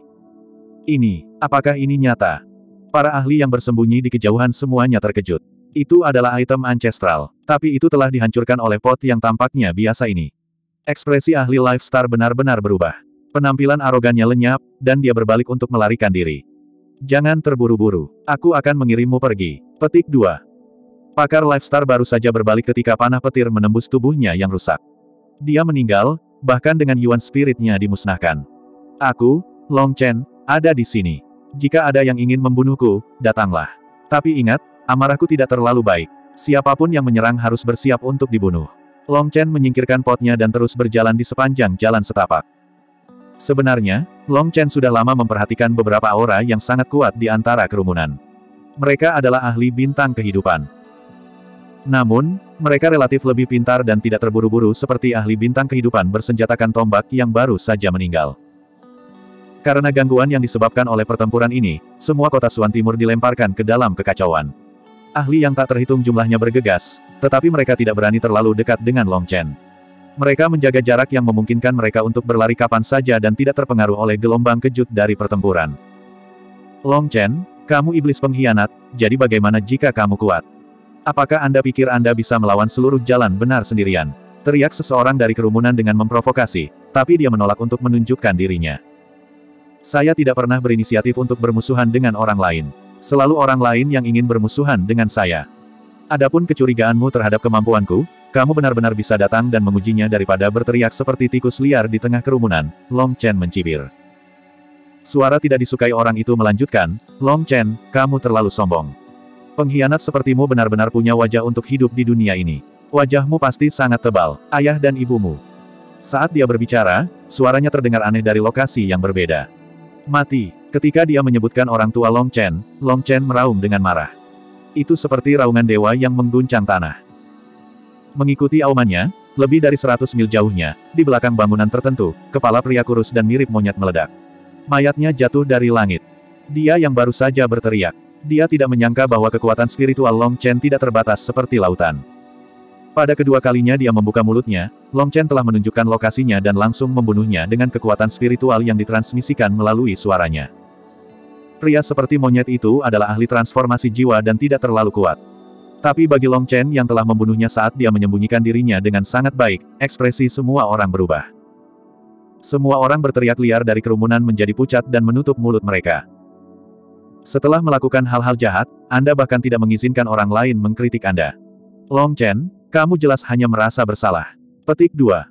Apakah ini nyata? Para ahli yang bersembunyi di kejauhan semuanya terkejut. Itu adalah item ancestral, tapi itu telah dihancurkan oleh pot yang tampaknya biasa ini. Ekspresi ahli Lifestar benar-benar berubah. Penampilan arogannya lenyap, dan dia berbalik untuk melarikan diri. Jangan terburu-buru, aku akan mengirimmu pergi. Petik 2. Pakar Lifestar baru saja berbalik ketika panah petir menembus tubuhnya yang rusak. Dia meninggal, bahkan dengan yuan spiritnya dimusnahkan. Aku, Long Chen, ada di sini. Jika ada yang ingin membunuhku, datanglah. Tapi ingat, amarahku tidak terlalu baik. Siapapun yang menyerang harus bersiap untuk dibunuh. Long Chen menyingkirkan potnya dan terus berjalan di sepanjang jalan setapak. Sebenarnya, Long Chen sudah lama memperhatikan beberapa aura yang sangat kuat di antara kerumunan. Mereka adalah ahli bintang kehidupan. Namun, mereka relatif lebih pintar dan tidak terburu-buru seperti ahli bintang kehidupan bersenjatakan tombak yang baru saja meninggal. Karena gangguan yang disebabkan oleh pertempuran ini, semua kota Suan Timur dilemparkan ke dalam kekacauan. Ahli yang tak terhitung jumlahnya bergegas, tetapi mereka tidak berani terlalu dekat dengan Long Chen. Mereka menjaga jarak yang memungkinkan mereka untuk berlari kapan saja dan tidak terpengaruh oleh gelombang kejut dari pertempuran. Long Chen, kamu iblis pengkhianat, jadi bagaimana jika kamu kuat? Apakah Anda pikir Anda bisa melawan seluruh jalan benar sendirian? Teriak seseorang dari kerumunan dengan memprovokasi, tapi dia menolak untuk menunjukkan dirinya. Saya tidak pernah berinisiatif untuk bermusuhan dengan orang lain. Selalu orang lain yang ingin bermusuhan dengan saya. Adapun kecurigaanmu terhadap kemampuanku, kamu benar-benar bisa datang dan mengujinya daripada berteriak seperti tikus liar di tengah kerumunan, Long Chen mencibir. Suara tidak disukai orang itu melanjutkan, Long Chen, kamu terlalu sombong. Pengkhianat sepertimu benar-benar punya wajah untuk hidup di dunia ini. Wajahmu pasti sangat tebal, ayah dan ibumu. Saat dia berbicara, suaranya terdengar aneh dari lokasi yang berbeda. Mati. Ketika dia menyebutkan orang tua Long Chen meraung dengan marah. Itu seperti raungan dewa yang mengguncang tanah. Mengikuti aumannya, lebih dari 100 mil jauhnya, di belakang bangunan tertentu, kepala pria kurus dan mirip monyet meledak. Mayatnya jatuh dari langit. Dia yang baru saja berteriak. Dia tidak menyangka bahwa kekuatan spiritual Long Chen tidak terbatas seperti lautan. Pada kedua kalinya dia membuka mulutnya, Long Chen telah menunjukkan lokasinya dan langsung membunuhnya dengan kekuatan spiritual yang ditransmisikan melalui suaranya. Pria seperti monyet itu adalah ahli transformasi jiwa dan tidak terlalu kuat. Tapi bagi Long Chen yang telah membunuhnya saat dia menyembunyikan dirinya dengan sangat baik, ekspresi semua orang berubah. Semua orang berteriak liar dari kerumunan menjadi pucat dan menutup mulut mereka. Setelah melakukan hal-hal jahat, Anda bahkan tidak mengizinkan orang lain mengkritik Anda. Long Chen, kamu jelas hanya merasa bersalah. Petik 2.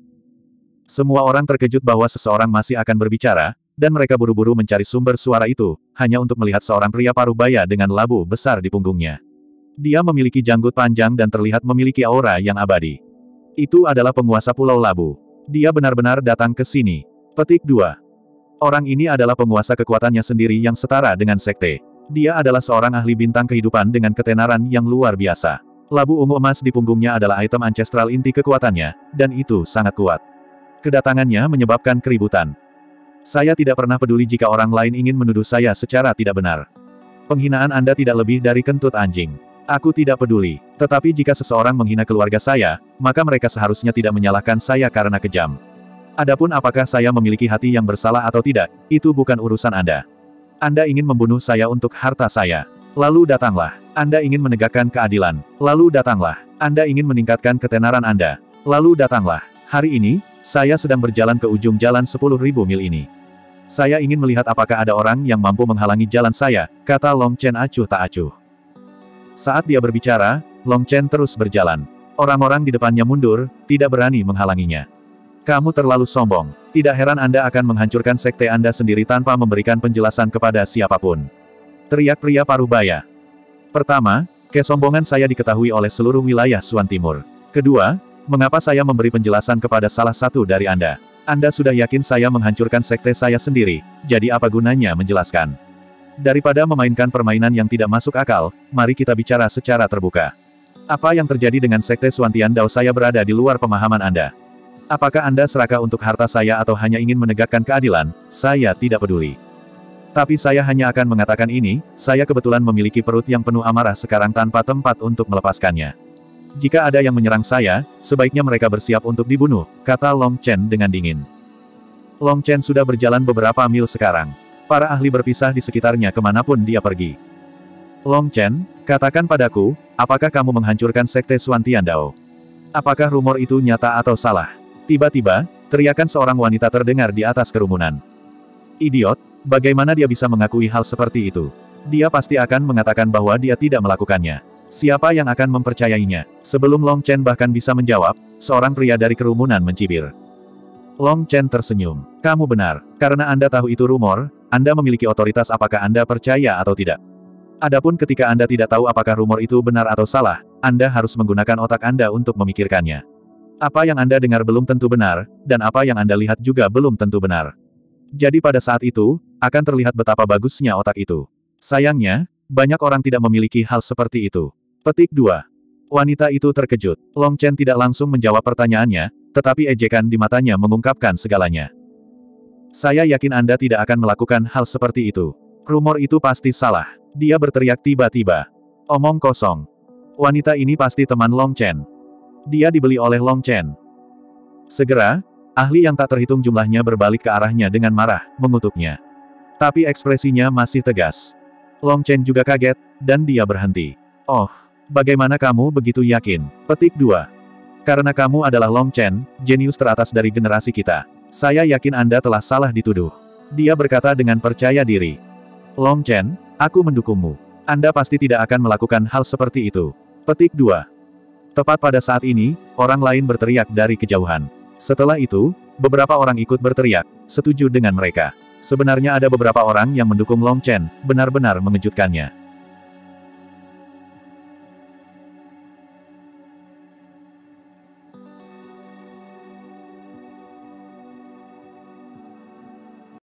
Semua orang terkejut bahwa seseorang masih akan berbicara, dan mereka buru-buru mencari sumber suara itu, hanya untuk melihat seorang pria paruh baya dengan labu besar di punggungnya. Dia memiliki janggut panjang dan terlihat memiliki aura yang abadi. Itu adalah penguasa Pulau Labu. Dia benar-benar datang ke sini. Petik 2. Orang ini adalah penguasa kekuatannya sendiri yang setara dengan sekte. Dia adalah seorang ahli bintang kehidupan dengan ketenaran yang luar biasa. Labu ungu emas di punggungnya adalah item ancestral inti kekuatannya, dan itu sangat kuat. Kedatangannya menyebabkan keributan. Saya tidak pernah peduli jika orang lain ingin menuduh saya secara tidak benar. Penghinaan Anda tidak lebih dari kentut anjing. Aku tidak peduli. Tetapi jika seseorang menghina keluarga saya, maka mereka seharusnya tidak menyalahkan saya karena kejam. Adapun apakah saya memiliki hati yang bersalah atau tidak, itu bukan urusan Anda. Anda ingin membunuh saya untuk harta saya. Lalu datanglah. Anda ingin menegakkan keadilan. Lalu datanglah. Anda ingin meningkatkan ketenaran Anda. Lalu datanglah. Hari ini, saya sedang berjalan ke ujung jalan 10.000 mil ini. Saya ingin melihat apakah ada orang yang mampu menghalangi jalan saya, kata Long Chen acuh tak acuh. Saat dia berbicara, Long Chen terus berjalan. Orang-orang di depannya mundur, tidak berani menghalanginya. Kamu terlalu sombong. Tidak heran Anda akan menghancurkan sekte Anda sendiri tanpa memberikan penjelasan kepada siapapun. Teriak pria paruh baya. Pertama, kesombongan saya diketahui oleh seluruh wilayah Suan Timur. Kedua, mengapa saya memberi penjelasan kepada salah satu dari Anda? Anda sudah yakin saya menghancurkan sekte saya sendiri, jadi apa gunanya menjelaskan? Daripada memainkan permainan yang tidak masuk akal, mari kita bicara secara terbuka. Apa yang terjadi dengan sekte Suan Tiandao saya berada di luar pemahaman Anda? Apakah Anda serakah untuk harta saya atau hanya ingin menegakkan keadilan? Saya tidak peduli. Tapi saya hanya akan mengatakan ini, saya kebetulan memiliki perut yang penuh amarah sekarang tanpa tempat untuk melepaskannya. Jika ada yang menyerang saya, sebaiknya mereka bersiap untuk dibunuh, kata Long Chen dengan dingin. Long Chen sudah berjalan beberapa mil sekarang. Para ahli berpisah di sekitarnya kemanapun dia pergi. Long Chen, katakan padaku, apakah kamu menghancurkan sekte Suan Tiandao? Apakah rumor itu nyata atau salah? Tiba-tiba, teriakan seorang wanita terdengar di atas kerumunan. Idiot, bagaimana dia bisa mengakui hal seperti itu? Dia pasti akan mengatakan bahwa dia tidak melakukannya. Siapa yang akan mempercayainya? Sebelum Long Chen bahkan bisa menjawab, seorang pria dari kerumunan mencibir. Long Chen tersenyum. Kamu benar. Karena Anda tahu itu rumor, Anda memiliki otoritas apakah Anda percaya atau tidak. Adapun ketika Anda tidak tahu apakah rumor itu benar atau salah, Anda harus menggunakan otak Anda untuk memikirkannya. Apa yang Anda dengar belum tentu benar, dan apa yang Anda lihat juga belum tentu benar. Jadi pada saat itu, akan terlihat betapa bagusnya otak itu. Sayangnya, Banyak orang tidak memiliki hal seperti itu. Petik 2. Wanita itu terkejut. Long Chen tidak langsung menjawab pertanyaannya, tetapi ejekan di matanya mengungkapkan segalanya. Saya yakin Anda tidak akan melakukan hal seperti itu. Rumor itu pasti salah. Dia berteriak tiba-tiba. Omong kosong. Wanita ini pasti teman Long Chen. Dia dibeli oleh Long Chen. Segera, ahli yang tak terhitung jumlahnya berbalik ke arahnya dengan marah, mengutuknya. Tapi ekspresinya masih tegas. Long Chen juga kaget, dan dia berhenti. Oh, bagaimana kamu begitu yakin? Petik 2. Karena kamu adalah Long Chen, jenius teratas dari generasi kita. Saya yakin Anda telah salah dituduh. Dia berkata dengan percaya diri. Long Chen, aku mendukungmu. Anda pasti tidak akan melakukan hal seperti itu. Petik 2. Tepat pada saat ini, orang lain berteriak dari kejauhan. Setelah itu, beberapa orang ikut berteriak, setuju dengan mereka. Sebenarnya ada beberapa orang yang mendukung Long Chen, benar-benar mengejutkannya.